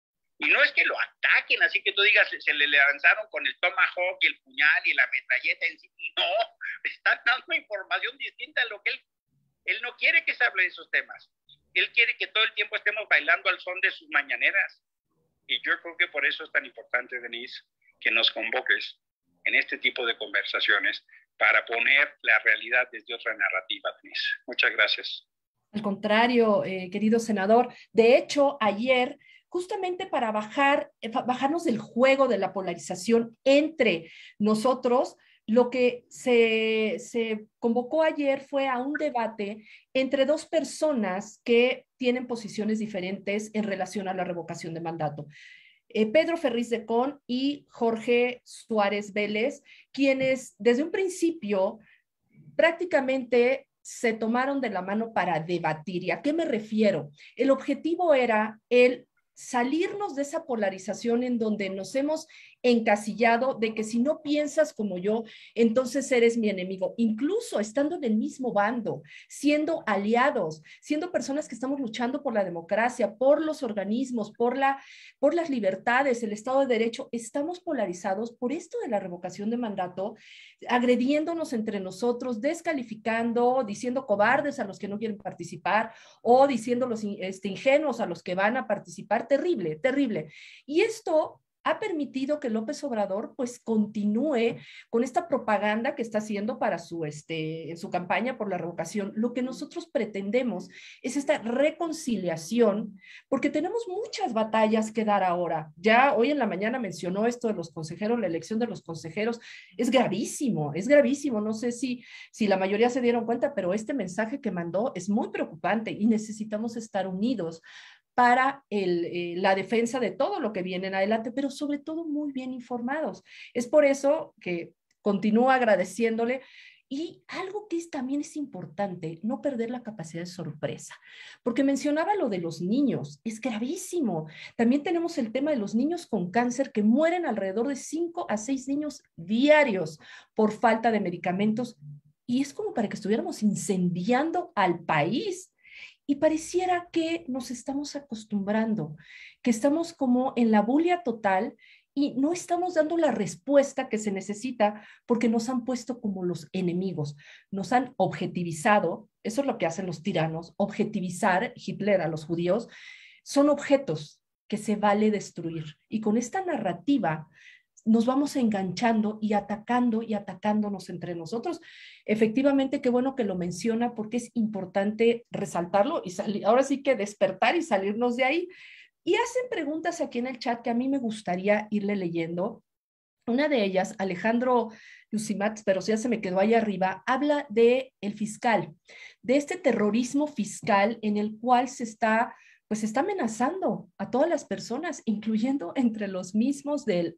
Y no es que lo ataquen, así que tú digas, se le lanzaron con el tomahawk y el puñal y la metralleta en sí. No, están dando información distinta a lo que él, él no quiere que se hable de esos temas. Él quiere que todo el tiempo estemos bailando al son de sus mañaneras. Y yo creo que por eso es tan importante, Denise, que nos convoques en este tipo de conversaciones para poner la realidad desde otra narrativa, Denise. Muchas gracias. Al contrario, eh, querido senador, de hecho, ayer, justamente para bajar, eh, bajarnos del juego de la polarización entre nosotros, lo que se, se convocó ayer fue a un debate entre dos personas que tienen posiciones diferentes en relación a la revocación de mandato. Eh, Pedro Ferriz de Con y Jorge Suárez Vélez, quienes desde un principio prácticamente se tomaron de la mano para debatir. ¿Y a qué me refiero? El objetivo era el salirnos de esa polarización en donde nos hemos encasillado de que si no piensas como yo, entonces eres mi enemigo, incluso estando en el mismo bando, siendo aliados, siendo personas que estamos luchando por la democracia, por los organismos, por, la, por las libertades, el Estado de Derecho, estamos polarizados por esto de la revocación de mandato, agrediéndonos entre nosotros, descalificando, diciendo cobardes a los que no quieren participar o diciendo los este, ingenuos a los que van a participar. Terrible, terrible. Y esto ha permitido que López Obrador pues continúe con esta propaganda que está haciendo para su, este, en su campaña por la revocación. Lo que nosotros pretendemos es esta reconciliación, porque tenemos muchas batallas que dar ahora. Ya hoy en la mañana mencionó esto de los consejeros, la elección de los consejeros. Es gravísimo, es gravísimo. No sé si, si la mayoría se dieron cuenta, pero este mensaje que mandó es muy preocupante y necesitamos estar unidos para el, eh, la defensa de todo lo que viene en adelante, pero sobre todo muy bien informados. Es por eso que continúo agradeciéndole. Y algo que es, también es importante, no perder la capacidad de sorpresa, porque mencionaba lo de los niños, es gravísimo. También tenemos el tema de los niños con cáncer, que mueren alrededor de cinco a seis niños diarios por falta de medicamentos, y es como para que estuviéramos incendiando al país. Y pareciera que nos estamos acostumbrando, que estamos como en la bulia total y no estamos dando la respuesta que se necesita porque nos han puesto como los enemigos, nos han objetivizado, eso es lo que hacen los tiranos, objetivizar Hitler a los judíos, son objetos que se vale destruir. Y con esta narrativa nos vamos enganchando y atacando y atacándonos entre nosotros. Efectivamente, qué bueno que lo menciona porque es importante resaltarlo y salir, ahora sí que despertar y salirnos de ahí. Y hacen preguntas aquí en el chat que a mí me gustaría irle leyendo. Una de ellas, Alejandro Lucimats, pero ya se me quedó ahí arriba, habla de el fiscal, de este terrorismo fiscal en el cual se está pues está amenazando a todas las personas, incluyendo entre los mismos del,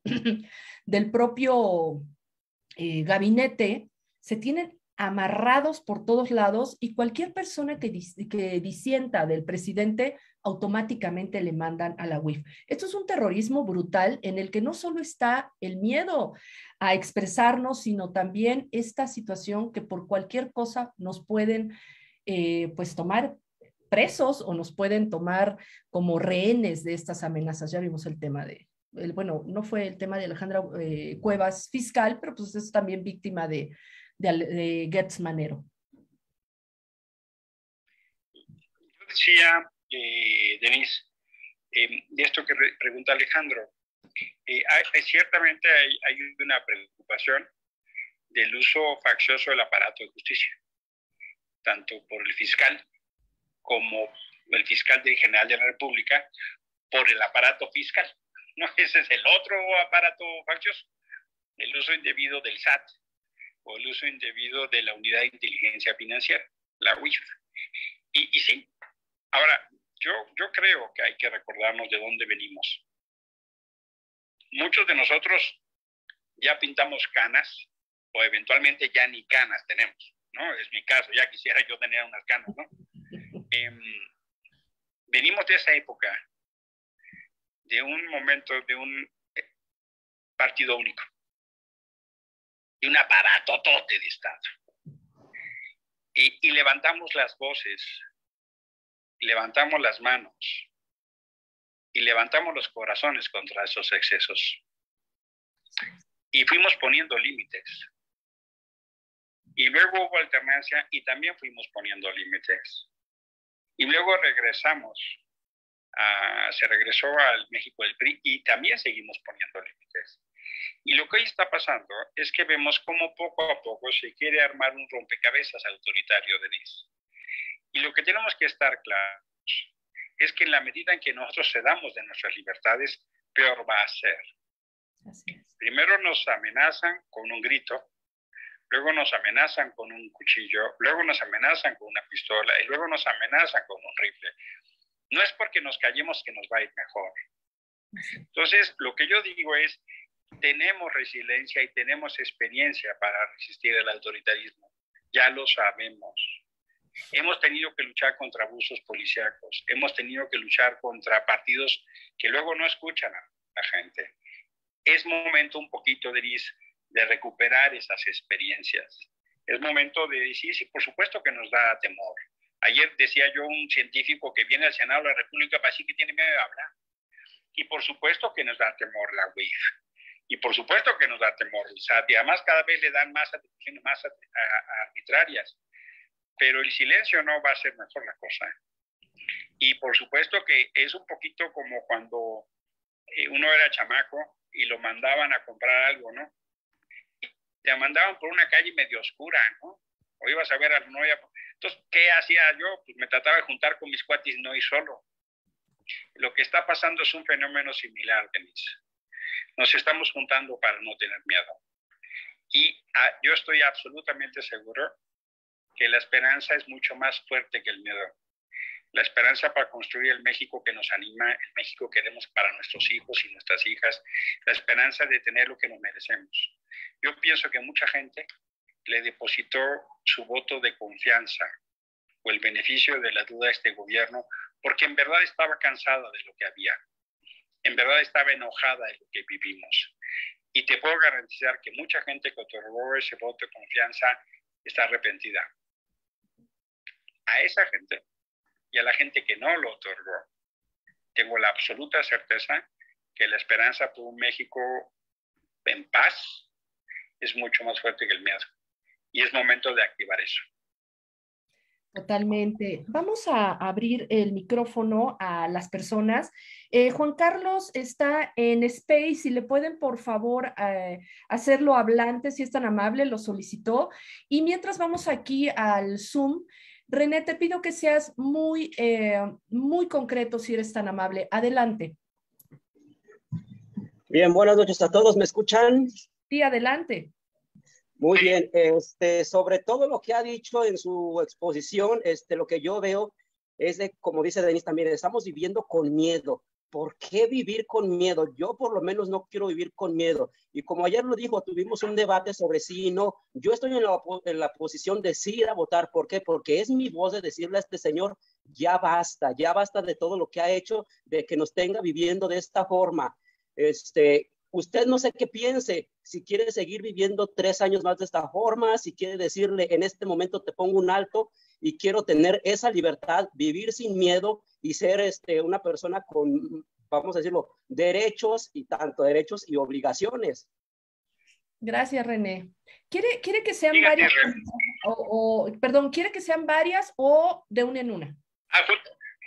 del propio eh, gabinete, se tienen amarrados por todos lados y cualquier persona que, dis, que disienta del presidente automáticamente le mandan a la U I F. Esto es un terrorismo brutal en el que no solo está el miedo a expresarnos, sino también esta situación que por cualquier cosa nos pueden eh, pues tomar presos o nos pueden tomar como rehenes de estas amenazas. Ya vimos el tema de, el, bueno, no fue el tema de Alejandra eh, Cuevas fiscal, pero pues es también víctima de, de, de Gertz Manero. decía, eh, Denise, eh, de esto que re pregunta Alejandro, eh, hay, ciertamente hay, hay una preocupación del uso faccioso del aparato de justicia, tanto por el fiscal como el fiscal de general de la República, por el aparato fiscal. No, ese es el otro aparato faccioso, el uso indebido del S A T o el uso indebido de la Unidad de Inteligencia Financiera, la U I F. Y, y sí, ahora, yo, yo creo que hay que recordarnos de dónde venimos. Muchos de nosotros ya pintamos canas, o eventualmente ya ni canas tenemos, ¿no? Es mi caso, ya quisiera yo tener unas canas, ¿no? Eh, venimos de esa época, de un momento, de un partido único, de un aparatotote de Estado. Y, y levantamos las voces, levantamos las manos, y levantamos los corazones contra esos excesos. Y fuimos poniendo límites. Y luego hubo alternancia y también fuimos poniendo límites. Y luego regresamos, a, se regresó al México del P R I y también seguimos poniendo límites. Y lo que hoy está pasando es que vemos cómo poco a poco se quiere armar un rompecabezas autoritario, Denise. Y lo que tenemos que estar claros es que en la medida en que nosotros cedamos de nuestras libertades, peor va a ser. Así es. Primero nos amenazan con un grito, luego nos amenazan con un cuchillo, luego nos amenazan con una pistola y luego nos amenazan con un rifle. No es porque nos callemos que nos va a ir mejor. Entonces, lo que yo digo es, tenemos resiliencia y tenemos experiencia para resistir el autoritarismo. Ya lo sabemos. Hemos tenido que luchar contra abusos policíacos, hemos tenido que luchar contra partidos que luego no escuchan a la gente. Es momento un poquito, Denise, de recuperar esas experiencias. Es momento de decir, sí, por supuesto que nos da temor. Ayer decía yo un científico que viene al Senado de la República para decir que tiene miedo de hablar. Y por supuesto que nos da temor la U I F. Y por supuesto que nos da temor el S A T. Y además cada vez le dan más atribuciones más arbitrarias. Pero el silencio no va a ser mejor la cosa. Y por supuesto que es un poquito como cuando eh, uno era chamaco y lo mandaban a comprar algo, ¿no? Y te mandaban por una calle medio oscura, ¿no? O ibas a ver a la novia. Entonces, ¿qué hacía yo? Pues me trataba de juntar con mis cuatis, no ir solo. Lo que está pasando es un fenómeno similar, Denise. Nos estamos juntando para no tener miedo. Y ah, yo estoy absolutamente seguro que la esperanza es mucho más fuerte que el miedo. La esperanza para construir el México que nos anima, el México que queremos para nuestros hijos y nuestras hijas, la esperanza de tener lo que nos merecemos. Yo pienso que mucha gente le depositó su voto de confianza o el beneficio de la duda a este gobierno porque en verdad estaba cansada de lo que había, en verdad estaba enojada de lo que vivimos. Y te puedo garantizar que mucha gente que otorgó ese voto de confianza está arrepentida. A esa gente y a la gente que no lo otorgó, tengo la absoluta certeza que la esperanza por un México en paz es mucho más fuerte que el miedo. Y es momento de activar eso. Totalmente. Vamos a abrir el micrófono a las personas. Eh, Juan Carlos está en Space, si le pueden por favor eh, hacerlo hablante, si es tan amable, lo solicitó. Y mientras vamos aquí al Zoom, René, te pido que seas muy, eh, muy concreto si eres tan amable. Adelante. Bien, buenas noches a todos. ¿Me escuchan? Sí, adelante. Muy bien. Este, sobre todo lo que ha dicho en su exposición, este, lo que yo veo es de, como dice Denise también, estamos viviendo con miedo. ¿Por qué vivir con miedo? Yo por lo menos no quiero vivir con miedo. Y como ayer lo dijo, tuvimos un debate sobre sí y no. Yo estoy en la, en la posición de sí ir a votar. ¿Por qué? Porque es mi voz de decirle a este señor, ya basta, ya basta de todo lo que ha hecho, de que nos tenga viviendo de esta forma. Este, usted no sé qué piense, si quiere seguir viviendo tres años más de esta forma, si quiere decirle en este momento te pongo un alto y quiero tener esa libertad, vivir sin miedo y ser este, una persona con, vamos a decirlo, derechos y tanto derechos y obligaciones. Gracias, René. ¿Quiere, quiere que sean Fíjate, varias, o, o, perdón, quiere que sean varias o de una en una? Ah,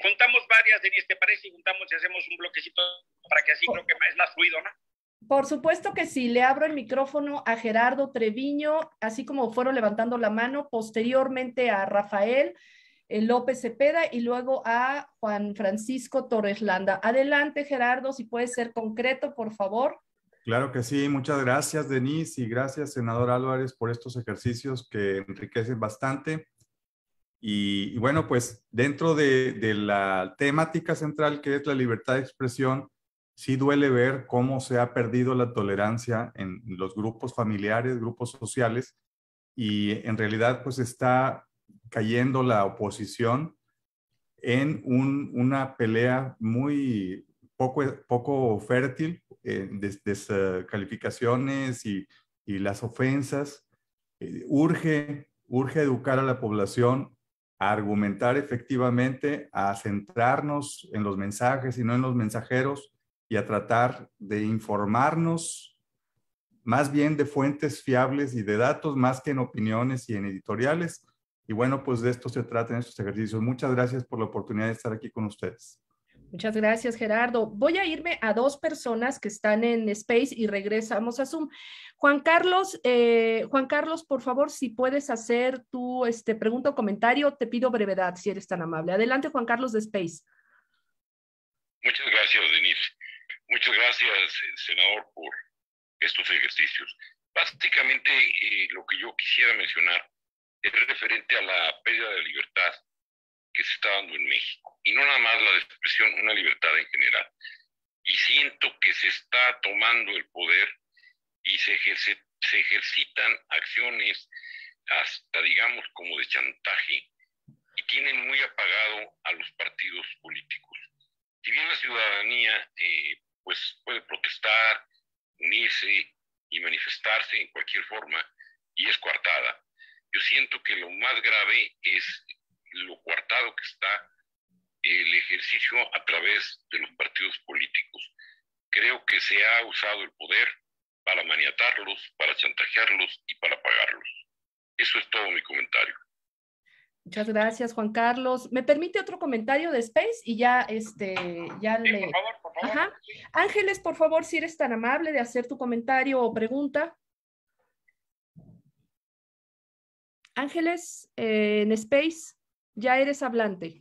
juntamos varias, Denise, ¿te parece? Y juntamos y hacemos un bloquecito para que así creo que es más fluido, ¿no? Por supuesto que sí, le abro el micrófono a Gerardo Treviño, así como fueron levantando la mano, posteriormente a Rafael eh, López Cepeda y luego a Juan Francisco Torres Landa. Adelante, Gerardo, si puedes ser concreto, por favor. Claro que sí, muchas gracias, Denise, y gracias, senador Álvarez, por estos ejercicios que enriquecen bastante. Y, y bueno, pues dentro de, de la temática central que es la libertad de expresión, sí duele ver cómo se ha perdido la tolerancia en los grupos familiares, grupos sociales, y en realidad pues está cayendo la oposición en un, una pelea muy poco, poco fértil, eh, des, descalificaciones y, y las ofensas. Eh, urge, urge educar a la población a argumentar efectivamente, a centrarnos en los mensajes y no en los mensajeros, y a tratar de informarnos más bien de fuentes fiables y de datos más que en opiniones y en editoriales. Y bueno, pues de esto se trata en estos ejercicios. Muchas gracias por la oportunidad de estar aquí con ustedes. Muchas gracias, Gerardo. Voy a irme a dos personas que están en Space y regresamos a Zoom. Juan Carlos, eh, Juan Carlos, por favor, si puedes hacer tu este, pregunta o comentario, te pido brevedad, si eres tan amable. Adelante, Juan Carlos de Space. Muchas gracias, Denise. Muchas gracias, senador, por estos ejercicios. Básicamente, eh, lo que yo quisiera mencionar es referente a la pérdida de libertad que se está dando en México. Y no nada más la de expresión, una libertad en general. Y siento que se está tomando el poder y se, ejerce, se ejercitan acciones hasta, digamos, como de chantaje, y tienen muy apagado a los partidos políticos. Si bien la ciudadanía eh, pues puede protestar, unirse y manifestarse en cualquier forma, y es coartada, yo siento que lo más grave es lo coartado que está el ejercicio a través de los partidos políticos. Creo que se ha usado el poder para maniatarlos, para chantajearlos y para pagarlos. Eso es todo mi comentario. Muchas gracias, Juan Carlos. ¿Me permite otro comentario de Space? Y ya, este, ya sí, le... por favor, por favor. Ajá. Ángeles, por favor, si eres tan amable de hacer tu comentario o pregunta. Ángeles, eh, en Space, ya eres hablante.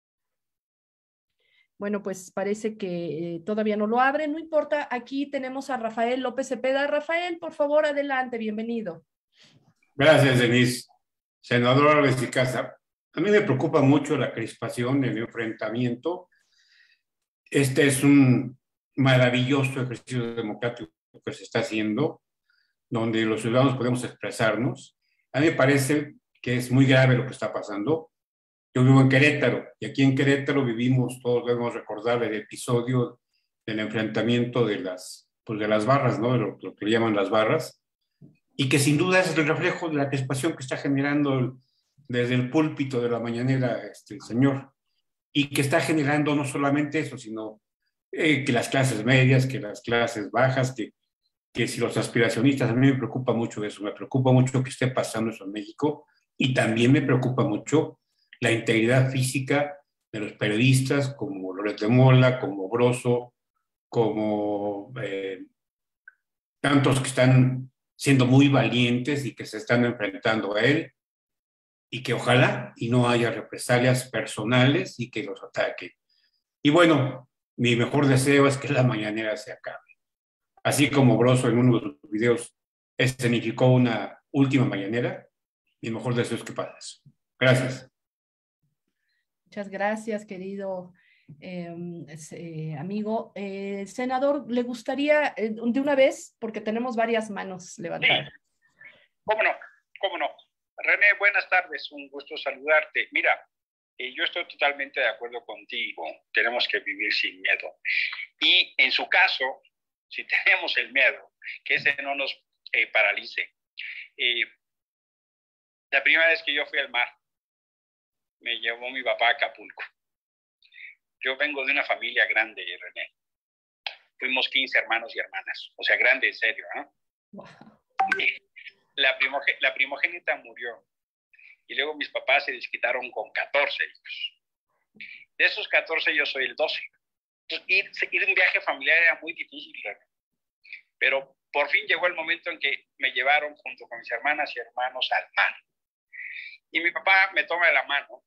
Bueno, pues parece que eh, todavía no lo abre. No importa, aquí tenemos a Rafael López Cepeda. Rafael, por favor, adelante, bienvenido. Gracias, Denise. Senador Álvarez y Casa, a mí me preocupa mucho la crispación, el enfrentamiento. Este es un maravilloso ejercicio democrático que se está haciendo, donde los ciudadanos podemos expresarnos. A mí me parece que es muy grave lo que está pasando. Yo vivo en Querétaro, y aquí en Querétaro vivimos, todos debemos recordar el episodio del enfrentamiento de las, pues de las barras, ¿no? De lo, lo que le llaman las barras, y que sin duda es el reflejo de la crispación que está generando el, desde el púlpito de la mañanera este, el señor, y que está generando no solamente eso, sino eh, que las clases medias, que las clases bajas, que, que si los aspiracionistas, a mí me preocupa mucho eso, me preocupa mucho que esté pasando eso en México, y también me preocupa mucho la integridad física de los periodistas como Loret de Mola, como Broso, como eh, tantos que están siendo muy valientes y que se están enfrentando a él, y que ojalá y no haya represalias personales y que los ataque. Y bueno, mi mejor deseo es que la mañanera se acabe. Así como Broso en uno de sus videos escenificó una última mañanera, mi mejor deseo es que pase eso. Gracias. Muchas gracias, querido eh, eh, amigo. Eh, senador, ¿le gustaría eh, de una vez? Porque tenemos varias manos levantadas. Sí. ¿Cómo no? ¿Cómo no? René, buenas tardes, un gusto saludarte. Mira, eh, yo estoy totalmente de acuerdo contigo, tenemos que vivir sin miedo. Y en su caso, si tenemos el miedo, que ese no nos eh, paralice. Eh, la primera vez que yo fui al mar, me llevó mi papá a Acapulco. Yo vengo de una familia grande, René. Fuimos quince hermanos y hermanas, o sea, grande en serio, ¿no? Wow. La, primoge la primogénita murió y luego mis papás se desquitaron con catorce hijos. De esos catorce yo soy el doce. Entonces, ir, ir un viaje familiar era muy difícil, pero por fin llegó el momento en que me llevaron junto con mis hermanas y hermanos al mar. Y mi papá me toma de la mano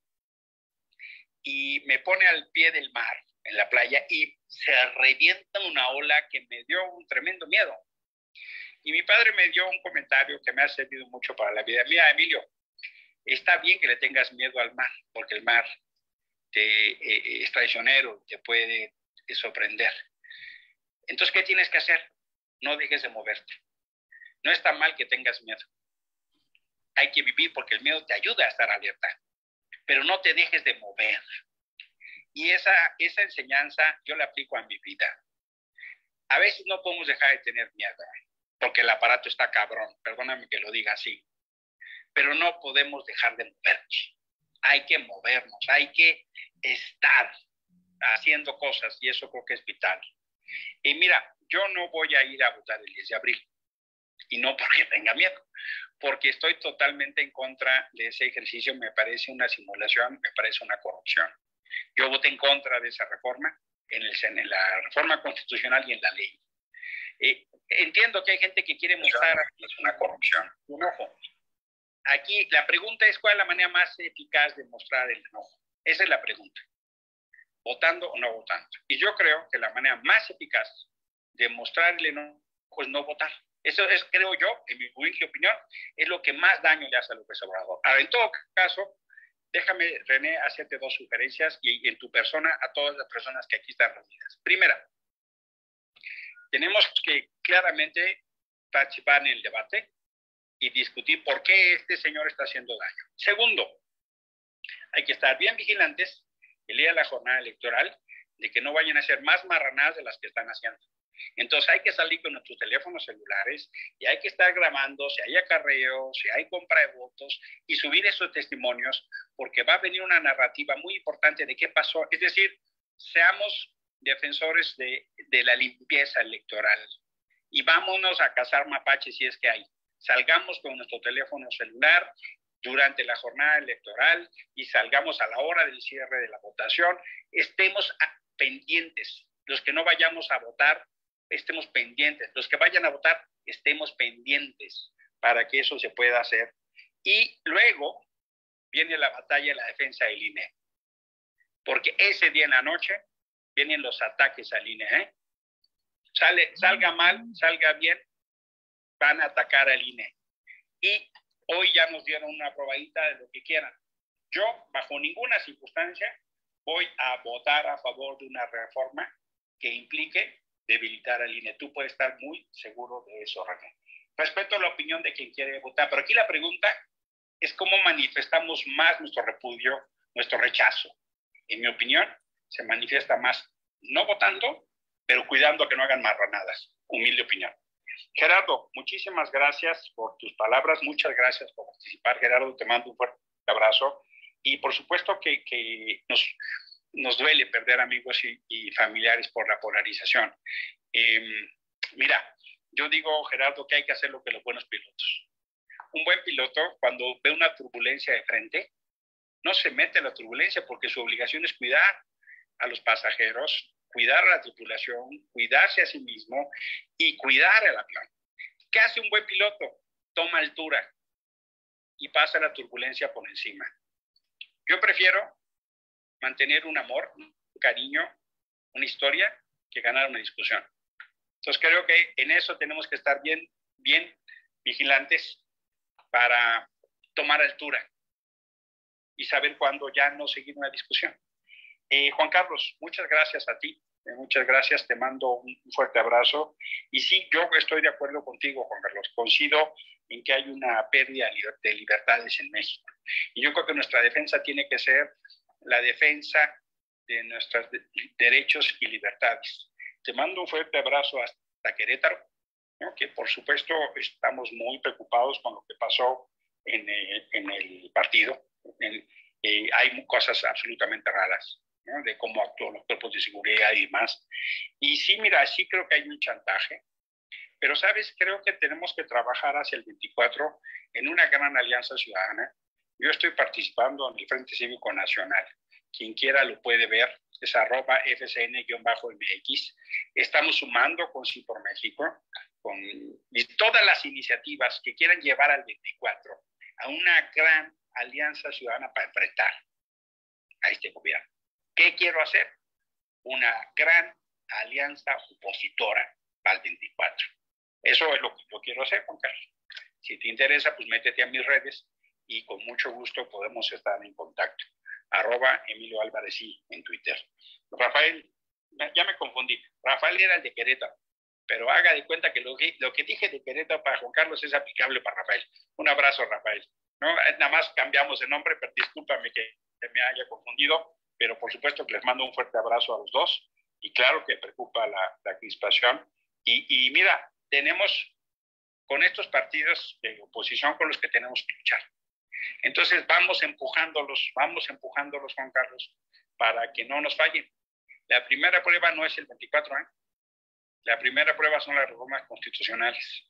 y me pone al pie del mar, en la playa, y se revienta una ola que me dio un tremendo miedo. Y mi padre me dio un comentario que me ha servido mucho para la vida. Mira, Emilio, está bien que le tengas miedo al mar, porque el mar te, eh, es traicionero, te puede sorprender. Entonces, ¿qué tienes que hacer? No dejes de moverte. No está mal que tengas miedo. Hay que vivir porque el miedo te ayuda a estar alerta, pero no te dejes de mover. Y esa, esa enseñanza yo la aplico a mi vida. A veces no podemos dejar de tener miedo, porque el aparato está cabrón, perdóname que lo diga así, pero no podemos dejar de movernos. Hay que movernos, hay que estar haciendo cosas, y eso creo que es vital. Y mira, yo no voy a ir a votar el diez de abril, y no porque tenga miedo, porque estoy totalmente en contra de ese ejercicio. Me parece una simulación, me parece una corrupción. Yo voté en contra de esa reforma, en, el, en la reforma constitucional y en la ley. Eh, entiendo que hay gente que quiere mostrar que es una corrupción. Un ojo. Aquí la pregunta es, ¿cuál es la manera más eficaz de mostrar el enojo? Esa es la pregunta. ¿Votando o no votando? Y yo creo que la manera más eficaz de mostrar el enojo es no votar. Eso es, creo yo, en mi humilde opinión, es lo que más daño le hace a López Obrador. Ahora, en todo caso, déjame, René, hacerte dos sugerencias y en tu persona a todas las personas que aquí están reunidas. Primera, tenemos que claramente participar en el debate y discutir por qué este señor está haciendo daño. Segundo, hay que estar bien vigilantes el día de la jornada electoral de que no vayan a ser más marranadas de las que están haciendo. Entonces hay que salir con nuestros teléfonos celulares y hay que estar grabando si hay acarreo, si hay compra de votos y subir esos testimonios, porque va a venir una narrativa muy importante de qué pasó. Es decir, seamos defensores de, de la limpieza electoral y vámonos a cazar mapaches si es que hay. Salgamos con nuestro teléfono celular durante la jornada electoral y salgamos a la hora del cierre de la votación. Estemos pendientes. Los que no vayamos a votar, estemos pendientes. Los que vayan a votar, estemos pendientes para que eso se pueda hacer. Y luego viene la batalla de la defensa del I N E. Porque ese día en la noche vienen los ataques al I N E. ¿eh? Sale, salga mal, salga bien, van a atacar al I N E. Y hoy ya nos dieron una probadita de lo que quieran. Yo, bajo ninguna circunstancia, voy a votar a favor de una reforma que implique debilitar al I N E. Tú puedes estar muy seguro de eso, René. Respeto la opinión de quien quiere votar, pero aquí la pregunta es cómo manifestamos más nuestro repudio, nuestro rechazo. En mi opinión, se manifiesta más no votando, pero cuidando que no hagan marranadas. Humilde opinión. Gerardo, muchísimas gracias por tus palabras, muchas gracias por participar. Gerardo, te mando un fuerte abrazo. Y por supuesto que, que nos, nos duele perder amigos y, y familiares por la polarización. Eh, mira, yo digo, Gerardo, que hay que hacer lo que los buenos pilotos. Un buen piloto, cuando ve una turbulencia de frente, no se mete en la turbulencia porque su obligación es cuidar a los pasajeros, cuidar a la tripulación, cuidarse a sí mismo y cuidar al avión. ¿Qué hace un buen piloto? Toma altura y pasa la turbulencia por encima. Yo prefiero mantener un amor, un cariño, una historia, que ganar una discusión. Entonces creo que en eso tenemos que estar bien, bien vigilantes para tomar altura y saber cuándo ya no seguir una discusión. Eh, Juan Carlos, muchas gracias a ti, eh, muchas gracias, te mando un, un fuerte abrazo. Y sí, yo estoy de acuerdo contigo, Juan Carlos, coincido en que hay una pérdida de libertades en México. Y yo creo que nuestra defensa tiene que ser la defensa de nuestros de derechos y libertades. Te mando un fuerte abrazo hasta Querétaro, ¿no? Que por supuesto estamos muy preocupados con lo que pasó en el, en el partido. En, eh, hay cosas absolutamente raras, ¿no? De cómo actuó los cuerpos de seguridad y demás. Y sí, mira, sí creo que hay un chantaje, pero, ¿sabes? Creo que tenemos que trabajar hacia el veinticuatro en una gran alianza ciudadana. Yo estoy participando en el Frente Cívico Nacional quien quiera lo puede ver, es arroba F C N M X. Estamos sumando con Sí por México, con todas las iniciativas que quieran llevar al veinticuatro a una gran alianza ciudadana para enfrentar a este gobierno. ¿Qué quiero hacer? Una gran alianza opositora para el veinticuatro. Eso es lo que yo quiero hacer, Juan Carlos. Si te interesa, pues métete a mis redes y con mucho gusto podemos estar en contacto. Arroba Emilio Álvarez sí en Twitter. Rafael, ya me confundí. Rafael era el de Querétaro, pero haga de cuenta que lo que, lo que dije de Querétaro para Juan Carlos es aplicable para Rafael. Un abrazo, Rafael. ¿No? Nada más cambiamos el nombre, pero discúlpame que, que me haya confundido, pero por supuesto que les mando un fuerte abrazo a los dos y claro que preocupa la, la crispación. Y, y mira, tenemos con estos partidos de oposición con los que tenemos que luchar. Entonces vamos empujándolos, vamos empujándolos, Juan Carlos, para que no nos fallen. La primera prueba no es el veinticuatro, ¿eh? La primera prueba son las reformas constitucionales.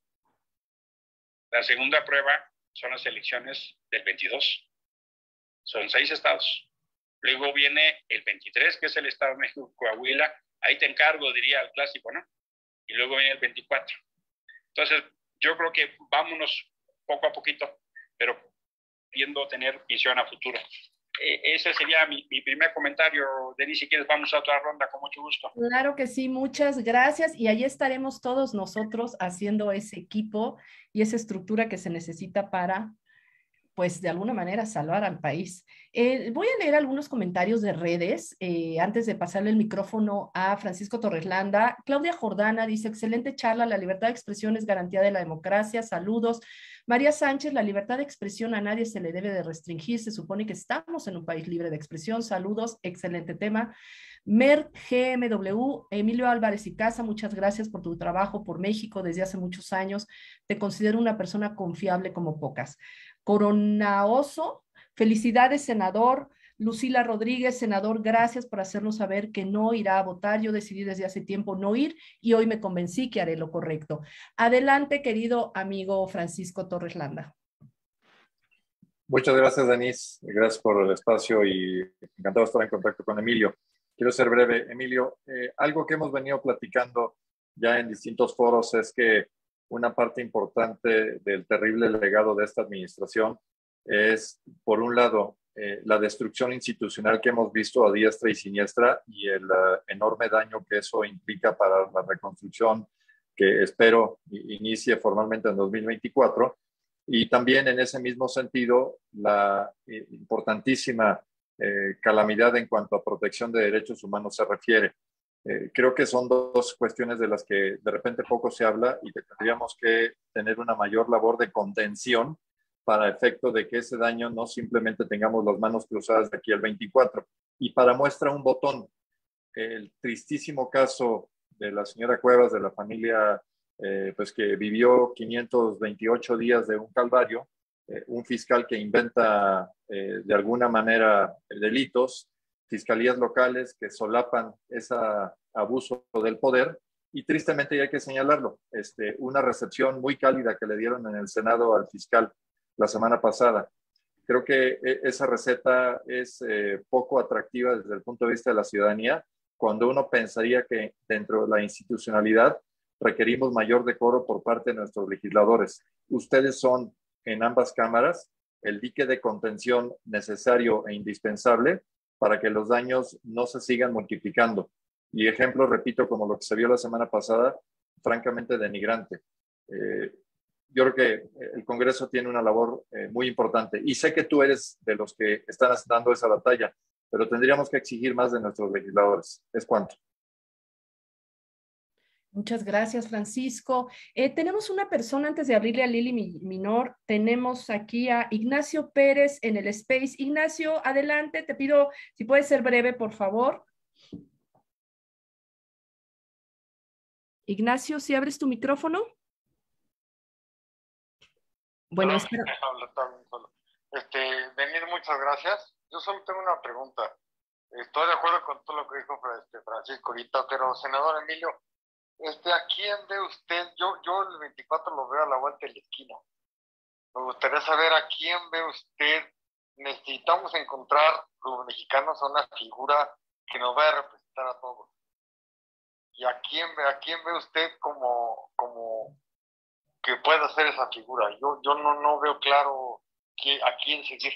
La segunda prueba son las elecciones del veintidós. Son seis estados. Luego viene el veintitrés, que es el Estado de México, Coahuila. Ahí te encargo, diría el clásico, ¿no? Y luego viene el veinticuatro. Entonces, yo creo que vámonos poco a poquito, pero viendo tener visión a futuro. Eh, ese sería mi, mi primer comentario. Denis, si quieres, vamos a otra ronda con mucho gusto. Claro que sí, muchas gracias. Y ahí estaremos todos nosotros haciendo ese equipo y esa estructura que se necesita para, pues, de alguna manera salvar al país. Eh, voy a leer algunos comentarios de redes eh, antes de pasarle el micrófono a Francisco Torreslanda. Claudia Jordana dice, excelente charla, la libertad de expresión es garantía de la democracia, saludos. María Sánchez, la libertad de expresión a nadie se le debe de restringir, se supone que estamos en un país libre de expresión, saludos, excelente tema. Mer G M W, Emilio Álvarez y Casa, muchas gracias por tu trabajo por México desde hace muchos años, te considero una persona confiable como pocas. Coronaoso, felicidades, senador. Lucila Rodríguez, senador, gracias por hacernos saber que no irá a votar. Yo decidí desde hace tiempo no ir y hoy me convencí que haré lo correcto. Adelante, querido amigo Francisco Torreslanda. Muchas gracias, Denise. Gracias por el espacio y encantado de estar en contacto con Emilio. Quiero ser breve. Emilio, eh, algo que hemos venido platicando ya en distintos foros es que una parte importante del terrible legado de esta administración es, por un lado, eh, la destrucción institucional que hemos visto a diestra y siniestra y el uh, enorme daño que eso implica para la reconstrucción que espero inicie formalmente en dos mil veinticuatro. Y también en ese mismo sentido, la eh, importantísima eh, calamidad en cuanto a protección de derechos humanos se refiere. Eh, creo que son dos cuestiones de las que de repente poco se habla y que tendríamos que tener una mayor labor de contención para efecto de que ese daño no simplemente tengamos las manos cruzadas de aquí al veinticuatro. Y para muestra un botón, el tristísimo caso de la señora Cuevas, de la familia eh, pues que vivió quinientos veintiocho días de un calvario, eh, un fiscal que inventa eh, de alguna manera delitos, fiscalías locales que solapan ese abuso del poder y tristemente, y hay que señalarlo, este, una recepción muy cálida que le dieron en el Senado al fiscal la semana pasada. Creo que esa receta es eh, poco atractiva desde el punto de vista de la ciudadanía, cuando uno pensaría que dentro de la institucionalidad requerimos mayor decoro por parte de nuestros legisladores. Ustedes son, en ambas cámaras, el dique de contención necesario e indispensable para que los daños no se sigan multiplicando. Y ejemplo, repito, como lo que se vio la semana pasada, francamente denigrante. Eh, yo creo que el Congreso tiene una labor eh, muy importante y sé que tú eres de los que están dando esa batalla, pero tendríamos que exigir más de nuestros legisladores. ¿Es cuánto? Muchas gracias, Francisco. Eh, tenemos una persona, antes de abrirle a Lili Minor, tenemos aquí a Ignacio Pérez en el Space. Ignacio, adelante, te pido si puedes ser breve, por favor. Ignacio, si abres tu micrófono. Bueno, espera. Este, Denis, muchas gracias. Yo solo tengo una pregunta. Estoy de acuerdo con todo lo que dijo este, Francisco ahorita, pero senador Emilio, este, ¿a quién ve usted? Yo, yo el veinticuatro lo veo a la vuelta de la esquina. Me gustaría saber a quién ve usted necesitamos encontrar los mexicanos a una figura que nos vaya a representar a todos. ¿Y a quién, a quién ve usted como, como que pueda ser esa figura? Yo, yo no, no veo claro que, a quién seguir.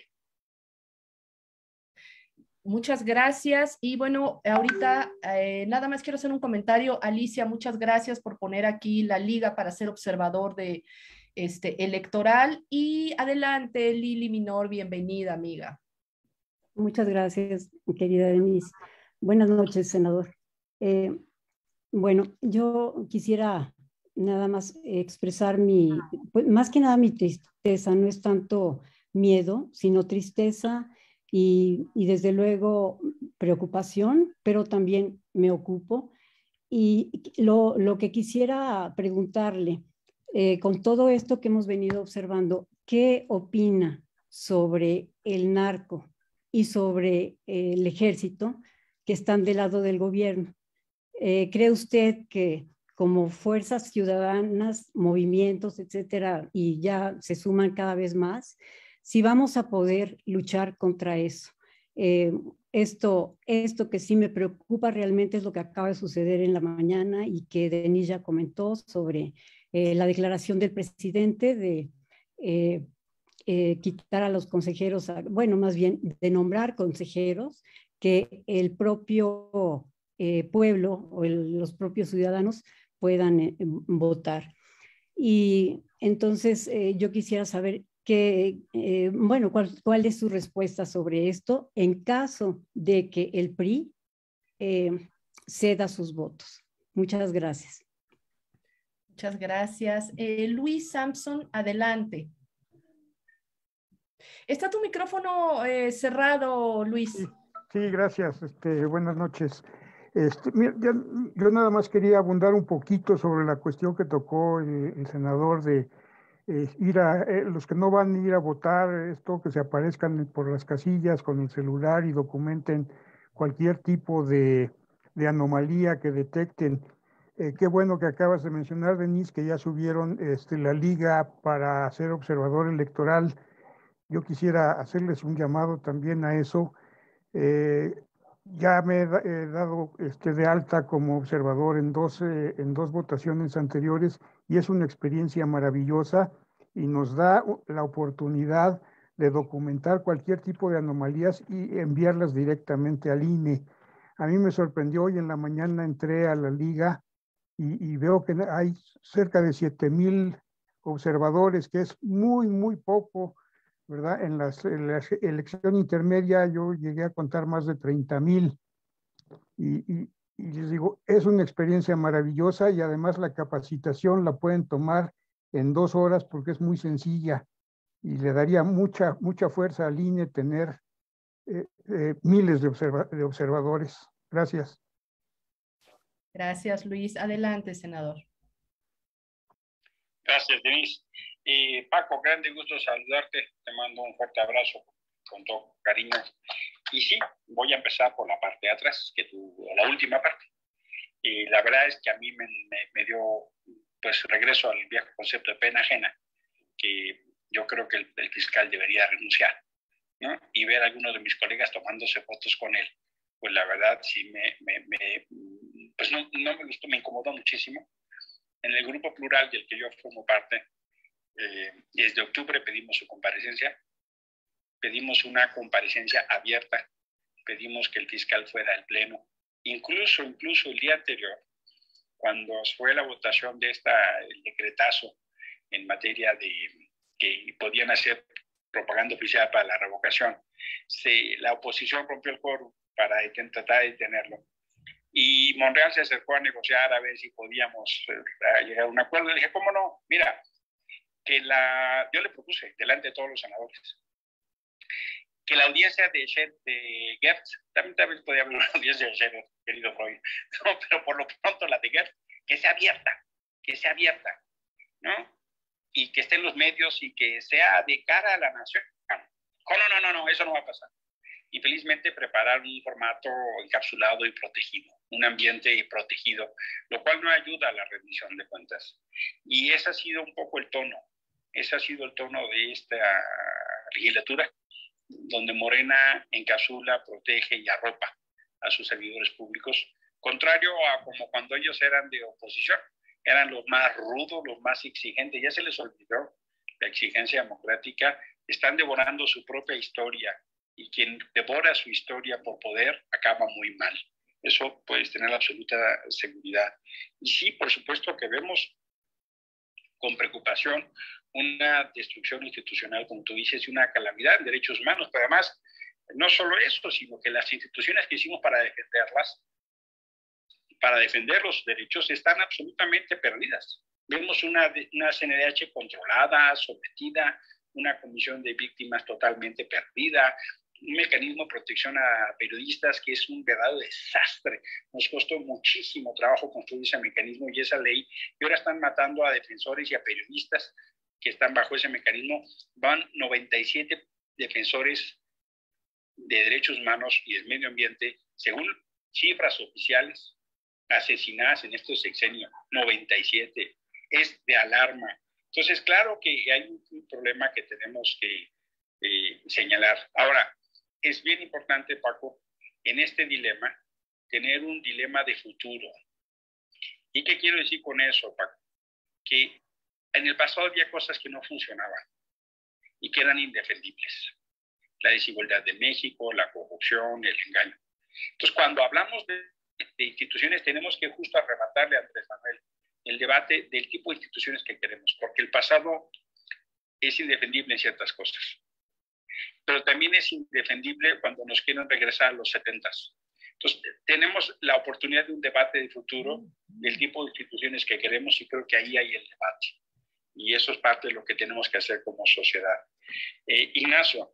Muchas gracias. Y bueno, ahorita eh, nada más quiero hacer un comentario. Alicia, muchas gracias por poner aquí la liga para ser observador de este electoral. Y adelante, Lili Minor, bienvenida, amiga. Muchas gracias, querida Denise. Buenas noches, senador. Eh, bueno, yo quisiera nada más expresar mi, pues, más que nada mi tristeza, no es tanto miedo, sino tristeza y, y desde luego preocupación, pero también me ocupo. Y lo, lo que quisiera preguntarle, eh, con todo esto que hemos venido observando, ¿qué opina sobre el narco y sobre eh, el ejército que están del lado del gobierno? Eh, ¿Cree usted que como fuerzas ciudadanas, movimientos, etcétera, y ya se suman cada vez más, si vamos a poder luchar contra eso? Eh, esto, esto que sí me preocupa realmente es lo que acaba de suceder en la mañana y que Denise ya comentó sobre eh, la declaración del presidente de eh, eh, quitar a los consejeros, a, bueno, más bien de nombrar consejeros que el propio eh, pueblo o el, los propios ciudadanos puedan eh, votar. Y entonces eh, yo quisiera saber que, eh, bueno, ¿cuál, cuál es su respuesta sobre esto en caso de que el P R I eh, ceda sus votos? Muchas gracias. Muchas gracias. Eh, Luis Sampson, adelante. Está tu micrófono eh, cerrado, Luis. Sí, sí, gracias. Este, buenas noches. Este, mira, ya, yo nada más quería abundar un poquito sobre la cuestión que tocó el, el senador de eh, ir a, eh, los que no van a ir a votar, esto que se aparezcan por las casillas con el celular y documenten cualquier tipo de, de anomalía que detecten. Eh, qué bueno que acabas de mencionar, Denise, que ya subieron este, la liga para ser observador electoral. Yo quisiera hacerles un llamado también a eso. Eh, ya me he, he dado este, de alta como observador en dos, eh, en dos votaciones anteriores y es una experiencia maravillosa y nos da la oportunidad de documentar cualquier tipo de anomalías y enviarlas directamente al I N E. A mí me sorprendió hoy en la mañana, entré a la liga y, y veo que hay cerca de siete mil observadores, que es muy, muy poco, ¿verdad? En, las, en la elección intermedia yo llegué a contar más de treinta mil y, y, y les digo, es una experiencia maravillosa y además la capacitación la pueden tomar en dos horas porque es muy sencilla y le daría mucha, mucha fuerza al I N E tener eh, eh, miles de, observa de observadores. Gracias. Gracias, Luis. Adelante, senador. Gracias, Denise. Eh, Paco, grande gusto saludarte. Te mando un fuerte abrazo con todo cariño. Y sí, voy a empezar por la parte de atrás, que tú, la última parte. Y la verdad es que a mí me, me, me dio, pues, regreso al viejo concepto de pena ajena, que yo creo que el, el fiscal debería renunciar, ¿no? Y ver a algunos de mis colegas tomándose fotos con él. Pues la verdad sí me, me, me pues no, no me gustó, me incomodó muchísimo. En el grupo plural del que yo formo parte, eh, desde octubre pedimos su comparecencia, pedimos una comparecencia abierta, pedimos que el fiscal fuera al pleno, incluso, incluso el día anterior, cuando fue la votación de esta, el decretazo en materia de que podían hacer propaganda oficial para la revocación, se, la oposición rompió el quórum para tratar de detenerlo. Y Monreal se acercó a negociar a ver si podíamos eh, llegar a un acuerdo. Le dije, ¿cómo no? Mira, que la, yo le propuse delante de todos los senadores que la audiencia de, de Gertz, también tal vez podía haber una audiencia de Scherer, querido Freud, no, pero por lo pronto la de Gertz, que sea abierta, que sea abierta, ¿no? Y que esté en los medios y que sea de cara a la nación. No, no, no, no, no, eso no va a pasar. Y felizmente preparar un formato encapsulado y protegido, un ambiente protegido, lo cual no ayuda a la rendición de cuentas. Y ese ha sido un poco el tono, ese ha sido el tono de esta legislatura. donde Morena encapsula, protege y arropa a sus servidores públicos, contrario a como cuando ellos eran de oposición, eran los más rudos, los más exigentes, ya se les olvidó la exigencia democrática, están devorando su propia historia, y quien devora su historia por poder acaba muy mal. Eso puedes tener absoluta seguridad. Y sí, por supuesto que vemos con preocupación una destrucción institucional, como tú dices, y una calamidad en derechos humanos, pero además, no solo eso, sino que las instituciones que hicimos para defenderlas, para defender los derechos, están absolutamente perdidas. Vemos una, una C N D H controlada, sometida, una comisión de víctimas totalmente perdida, un mecanismo de protección a periodistas que es un verdadero desastre. Nos costó muchísimo trabajo construir ese mecanismo y esa ley, y ahora están matando a defensores y a periodistas que están bajo ese mecanismo. Van noventa y siete defensores de derechos humanos y del medio ambiente, según cifras oficiales, asesinadas en estos sexenios, noventa y siete. Es de alarma. Entonces, claro que hay un problema que tenemos que eh, señalar. Ahora, es bien importante, Paco, en este dilema, tener un dilema de futuro. ¿Y qué quiero decir con eso, Paco? Que en el pasado había cosas que no funcionaban y que eran indefendibles. La desigualdad de México, la corrupción, el engaño. Entonces, cuando hablamos de, de instituciones, tenemos que justo arrebatarle a Andrés Manuel el debate del tipo de instituciones que queremos, porque el pasado es indefendible en ciertas cosas, pero también es indefendible cuando nos quieren regresar a los setentas. Entonces, tenemos la oportunidad de un debate de futuro del tipo de instituciones que queremos, y creo que ahí hay el debate. Y eso es parte de lo que tenemos que hacer como sociedad. Eh, Ignacio,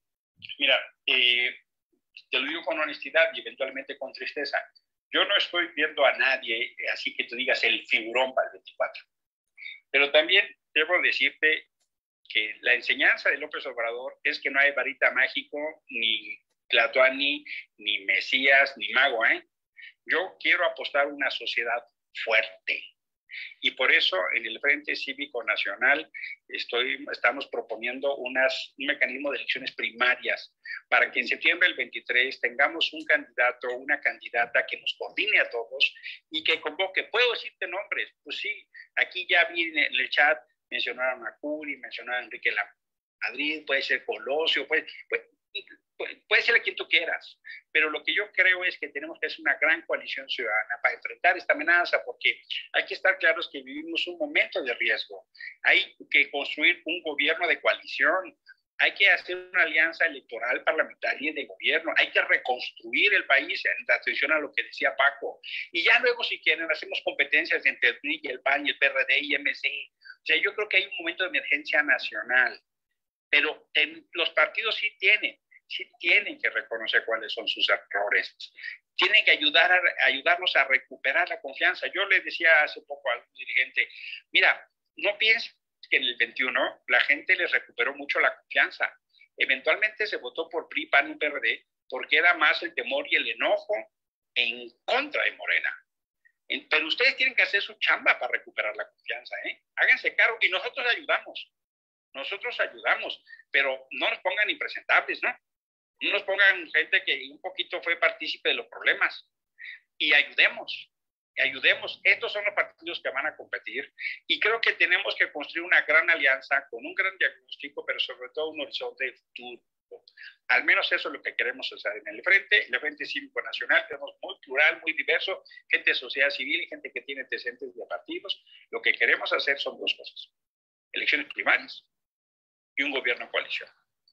mira, eh, te lo digo con honestidad y eventualmente con tristeza. Yo no estoy viendo a nadie, así que tú digas el figurón para el veinticuatro. Pero también debo decirte que la enseñanza de López Obrador es que no hay varita mágico, ni Tlatoani, ni Mesías, ni mago, ¿eh? Yo quiero apostar a una sociedad fuerte. Y por eso en el Frente Cívico Nacional estoy, estamos proponiendo unas, un mecanismo de elecciones primarias para que en septiembre del veintitrés tengamos un candidato o una candidata que nos coordine a todos y que convoque. ¿Puedo decirte nombres? Pues sí, aquí ya vi en el chat, mencionaron a Curi, mencionaron a Enrique Madrid, puede ser Colosio, puede, puede, puede ser a quien tú quieras, pero lo que yo creo es que tenemos que hacer una gran coalición ciudadana para enfrentar esta amenaza, porque hay que estar claros que vivimos un momento de riesgo. Hay que construir un gobierno de coalición, hay que hacer una alianza electoral parlamentaria y de gobierno, hay que reconstruir el país en atención a lo que decía Paco, y ya luego si quieren hacemos competencias entre el P R I y el P A N y el P R D y M C. O sea, yo creo que hay un momento de emergencia nacional, pero en, los partidos sí tienen, sí tienen que reconocer cuáles son sus errores, tienen que ayudar a, ayudarlos a recuperar la confianza. Yo le decía hace poco a algún dirigente, mira, no pienses que en el veintiuno la gente les recuperó mucho la confianza. Eventualmente se votó por P R I, P A N y P R D porque era más el temor y el enojo en contra de Morena. Pero ustedes tienen que hacer su chamba para recuperar la confianza, ¿eh? Háganse cargo y nosotros ayudamos. Nosotros ayudamos, pero no nos pongan impresentables, ¿no? No nos pongan gente que un poquito fue partícipe de los problemas. Y ayudemos, ayudemos. Estos son los partidos que van a competir y creo que tenemos que construir una gran alianza con un gran diagnóstico, pero sobre todo un horizonte de futuro. Al menos eso es lo que queremos hacer en el Frente, en el Frente Cívico Nacional. Tenemos muy plural, muy diverso, gente de sociedad civil y gente que tiene antecedentes de partidos. Lo que queremos hacer son dos cosas: elecciones primarias y un gobierno coalición.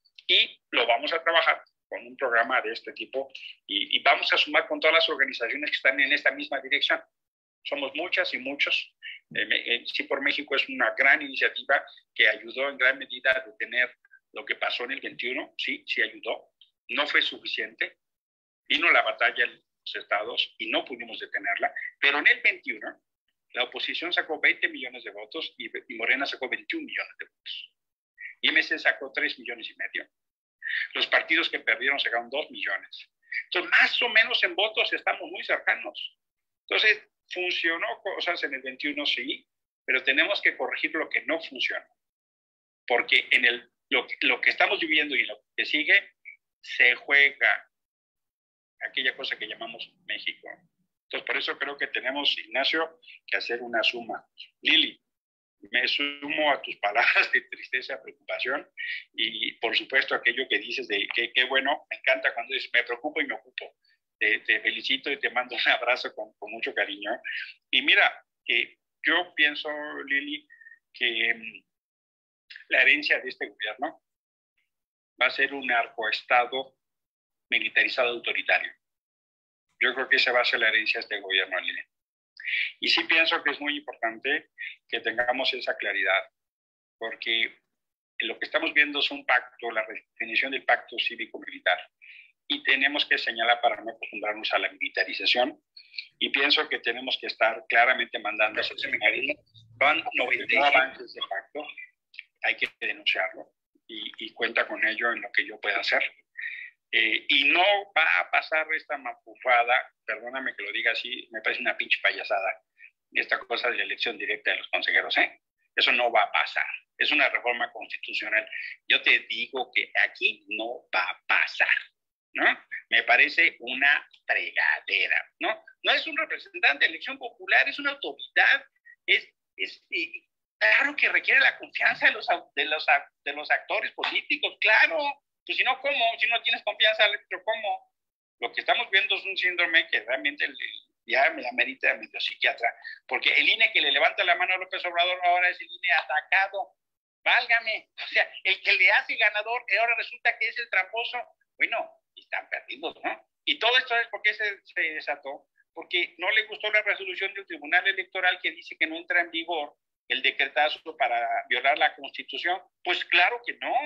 Y lo vamos a trabajar con un programa de este tipo y, y vamos a sumar con todas las organizaciones que están en esta misma dirección. Somos muchas y muchos. Eh, eh, Sí por México es una gran iniciativa que ayudó en gran medida a detener lo que pasó en el veintiuno. Sí, sí ayudó. No fue suficiente. Vino la batalla en los estados y no pudimos detenerla. Pero en el veintiuno la oposición sacó veinte millones de votos y, y Morena sacó veintiún millones de votos. Y M C sacó tres millones y medio. Los partidos que perdieron sacaron dos millones. Entonces, más o menos en votos estamos muy cercanos. Entonces, funcionó cosas en el veintiuno, sí, pero tenemos que corregir lo que no funcionó. Porque en el lo, lo que estamos viviendo y lo que sigue, se juega aquella cosa que llamamos México. Entonces, por eso creo que tenemos, Ignacio, que hacer una suma. Lili, me sumo a tus palabras de tristeza, preocupación y, por supuesto, aquello que dices de que qué bueno, me encanta cuando dices, me preocupo y me ocupo. Te, te felicito y te mando un abrazo con, con mucho cariño. Y mira, que yo pienso, Lili, que um, la herencia de este gobierno va a ser un narcoestado militarizado autoritario. Yo creo que esa va a ser la herencia de este gobierno, Lili. Y sí pienso que es muy importante que tengamos esa claridad, porque lo que estamos viendo es un pacto, la redefinición del pacto cívico-militar. Y tenemos que señalar para no acostumbrarnos a la militarización. Y pienso que tenemos que estar claramente mandando ese seminario. Van noventa y nueve avances de pacto, hay que denunciarlo y, y cuenta con ello en lo que yo pueda hacer. Eh, y no va a pasar esta mapufada, perdóname que lo diga así, me parece una pinche payasada, esta cosa de la elección directa de los consejeros, ¿eh? Eso no va a pasar, es una reforma constitucional. Yo te digo que aquí no va a pasar, ¿no? Me parece una fregadera, ¿no? No es un representante de elección popular, es una autoridad, es, es eh, claro que requiere la confianza de los, de los, de los actores políticos, claro. Pues si no, ¿cómo? Si no tienes confianza, pero ¿cómo? Lo que estamos viendo es un síndrome que realmente el, el, ya me la merita medio psiquiatra, porque el I N E que le levanta la mano a López Obrador ahora es el I N E atacado. Válgame. O sea, el que le hace ganador ahora resulta que es el tramposo. Bueno, están perdidos, ¿no? Y todo esto es porque se, se desató, porque no le gustó la resolución del Tribunal Electoral que dice que no entra en vigor el decretazo para violar la Constitución. Pues claro que no.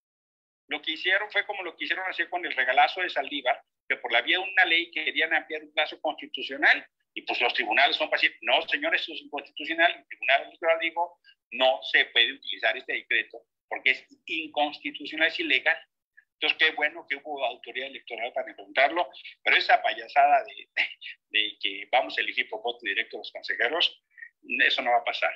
Lo que hicieron fue como lo quisieron hacer con el regalazo de Saldívar, que por la vía de una ley querían ampliar un plazo constitucional, y pues los tribunales son para decir, no, señores, eso es inconstitucional. El Tribunal Electoral dijo, no se puede utilizar este decreto, porque es inconstitucional, es ilegal. Entonces, qué bueno que hubo autoridad electoral para enfrentarlo, pero esa payasada de, de, de que vamos a elegir por voto directo a los consejeros, eso no va a pasar.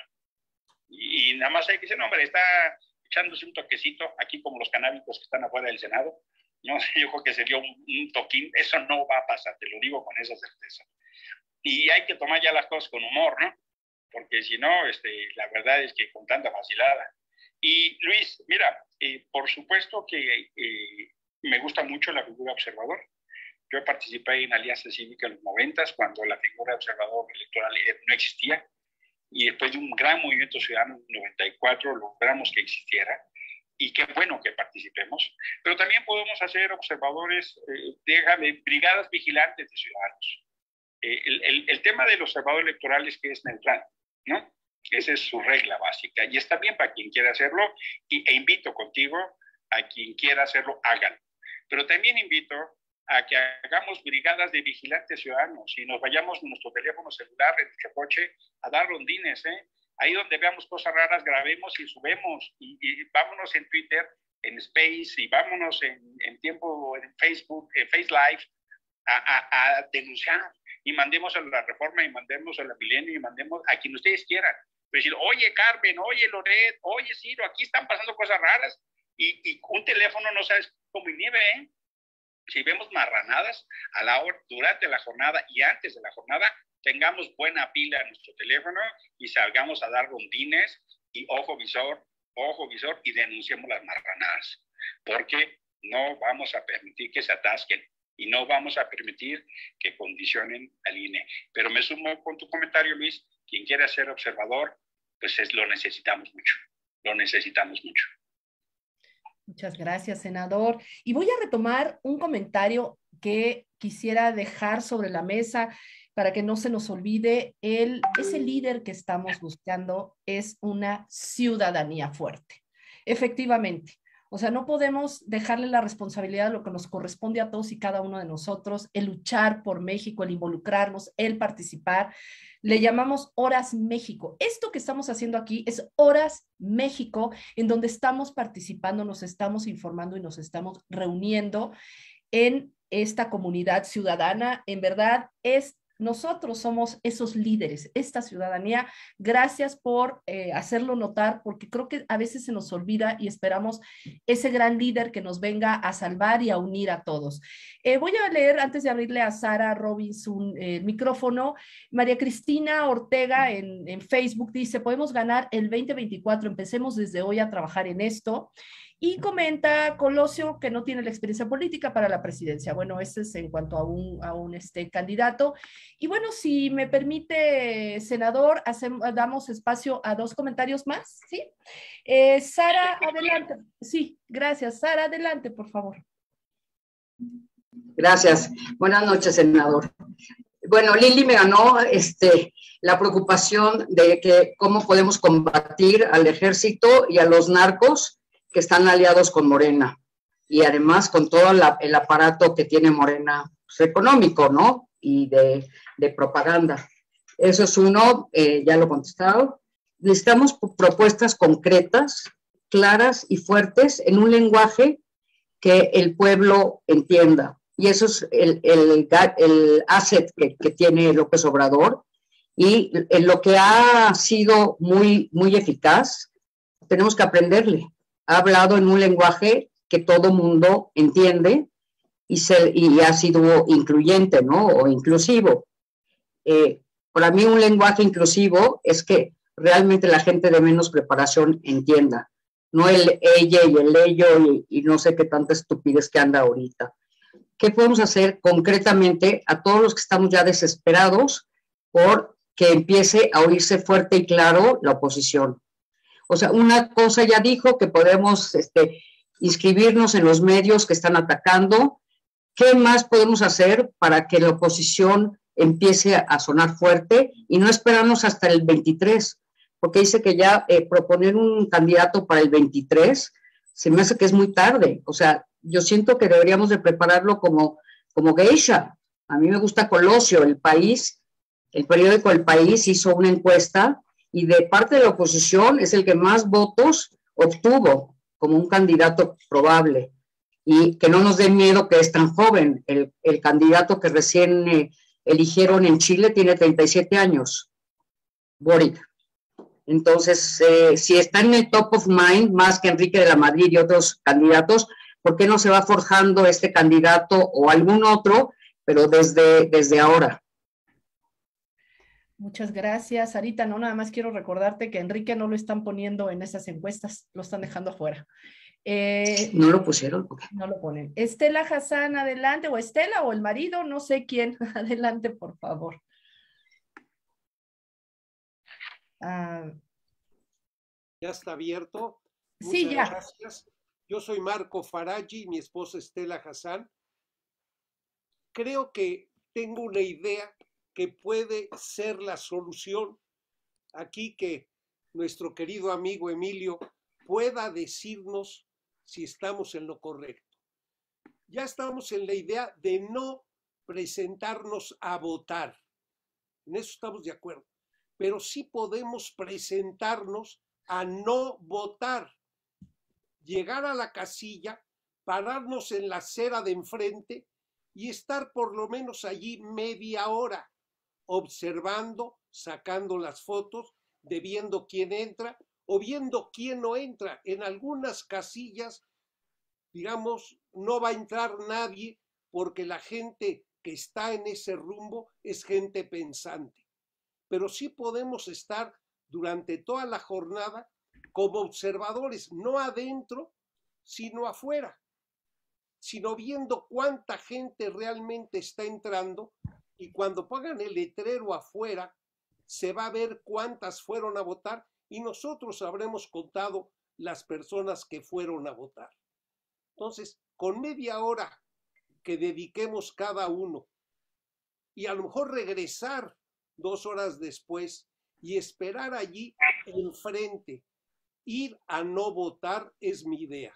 Y, y nada más hay que decir, no, hombre, está echándose un toquecito, aquí como los canábicos que están afuera del Senado, no, yo creo que se dio un, un toquín, eso no va a pasar, te lo digo con esa certeza. Y hay que tomar ya las cosas con humor, ¿no? Porque si no, este, la verdad es que con tanta vacilada. Y Luis, mira, eh, por supuesto que eh, me gusta mucho la figura observador. Yo participé en Alianza Cívica en los noventas, cuando la figura observador electoral no existía. Y después de un gran movimiento ciudadano en el noventa y cuatro logramos que existiera, y qué bueno que participemos, pero también podemos hacer observadores, eh, déjame, brigadas vigilantes de ciudadanos. Eh, el, el, el tema del observador electoral es que es neutral, ¿no? Esa es su regla básica, y está bien para quien quiera hacerlo, y, e invito contigo a quien quiera hacerlo, háganlo. Pero también invito a que hagamos brigadas de vigilantes ciudadanos y nos vayamos en nuestro teléfono celular, en nuestro coche, a dar rondines, ¿eh? Ahí donde veamos cosas raras, grabemos y subemos, y, y vámonos en Twitter, en Space, y vámonos en, en tiempo, en Facebook, en Face Live, a, a, a denunciar, y mandemos a la Reforma, y mandemos a la Milenio, y mandemos a quien ustedes quieran. Decir, oye Carmen, oye Loret, oye Ciro, aquí están pasando cosas raras, y, y un teléfono no sabes cómo inhibe, ¿eh? Si vemos marranadas a la hora, durante la jornada y antes de la jornada, tengamos buena pila en nuestro teléfono y salgamos a dar rondines y ojo visor, ojo visor y denunciemos las marranadas, porque no vamos a permitir que se atasquen y no vamos a permitir que condicionen al I N E. Pero me sumo con tu comentario, Luis, quien quiera ser observador, pues es, lo necesitamos mucho, lo necesitamos mucho. Muchas gracias, senador. Y voy a retomar un comentario que quisiera dejar sobre la mesa para que no se nos olvide. El, ese líder que estamos buscando es una ciudadanía fuerte. Efectivamente. O sea, no podemos dejarle la responsabilidad de lo que nos corresponde a todos y cada uno de nosotros, el luchar por México, el involucrarnos, el participar. Le llamamos Horas México. Esto que estamos haciendo aquí es Horas México, en donde estamos participando, nos estamos informando y nos estamos reuniendo en esta comunidad ciudadana. En verdad, es Nosotros somos esos líderes, esta ciudadanía. Gracias por eh, hacerlo notar, porque creo que a veces se nos olvida y esperamos ese gran líder que nos venga a salvar y a unir a todos. Eh, voy a leer, antes de abrirle a Sara Robinson eh, el micrófono, María Cristina Ortega en, en Facebook dice, podemos ganar el veinte veinticuatro, empecemos desde hoy a trabajar en esto. Y comenta Colosio que no tiene la experiencia política para la presidencia. Bueno, ese es en cuanto a un, a un este, candidato. Y bueno, si me permite, senador, hacemos, damos espacio a dos comentarios más, ¿sí? Eh, Sara, adelante. Sí, gracias. Sara, adelante, por favor. Gracias. Buenas noches, senador. Bueno, Lili me ganó este, la preocupación de que cómo podemos combatir al ejército y a los narcos que están aliados con Morena, y además con todo la, el aparato que tiene Morena, pues, económico, ¿no? Y de, de propaganda. Eso es uno, eh, ya lo he contestado. Necesitamos propuestas concretas, claras y fuertes en un lenguaje que el pueblo entienda. Y eso es el, el, el asset que, que tiene López Obrador. Y en lo que ha sido muy, muy eficaz, tenemos que aprenderle. Ha hablado en un lenguaje que todo mundo entiende y, se, y ha sido incluyente, ¿no? O inclusivo. Eh, para mí un lenguaje inclusivo es que realmente la gente de menos preparación entienda, no el ella y el ello y, y no sé qué tanta estupidez que anda ahorita. ¿Qué podemos hacer concretamente a todos los que estamos ya desesperados por que empiece a oírse fuerte y claro la oposición? O sea, una cosa ya dijo, que podemos este, inscribirnos en los medios que están atacando. ¿Qué más podemos hacer para que la oposición empiece a sonar fuerte y no esperarnos hasta el veintitrés? Porque dice que ya eh, proponer un candidato para el veintitrés se me hace que es muy tarde. O sea, yo siento que deberíamos de prepararlo como, como geisha. A mí me gusta Colosio, El País, el periódico El País hizo una encuesta y de parte de la oposición es el que más votos obtuvo como un candidato probable. Y que no nos dé miedo que es tan joven. El, el candidato que recién eh, eligieron en Chile tiene treinta y siete años, Boric. Entonces, eh, si está en el top of mind, más que Enrique de la Madrid y otros candidatos, ¿por qué no se va forjando este candidato o algún otro, pero desde, desde ahora? Muchas gracias, Sarita. No, nada más quiero recordarte que Enrique no lo están poniendo en esas encuestas, lo están dejando afuera. Eh, ¿No lo pusieron? Okay. No lo ponen. Estela Hassan, adelante, o Estela o el marido, no sé quién. Adelante, por favor. Ah, ya está abierto. Muchas sí, ya. Gracias. Yo soy Marco Faraji, mi esposa Estela Hassan. Creo que tengo una idea que puede ser la solución. Aquí que nuestro querido amigo Emilio pueda decirnos si estamos en lo correcto. Ya estamos en la idea de no presentarnos a votar. En eso estamos de acuerdo. Pero sí podemos presentarnos a no votar. Llegar a la casilla, pararnos en la acera de enfrente y estar por lo menos allí media hora, observando, sacando las fotos, de viendo quién entra o viendo quién no entra. En algunas casillas, digamos, no va a entrar nadie porque la gente que está en ese rumbo es gente pensante. Pero sí podemos estar durante toda la jornada como observadores, no adentro, sino afuera, sino viendo cuánta gente realmente está entrando, y cuando pongan el letrero afuera, se va a ver cuántas fueron a votar y nosotros habremos contado las personas que fueron a votar. Entonces, con media hora que dediquemos cada uno y a lo mejor regresar dos horas después y esperar allí enfrente, ir a no votar es mi idea.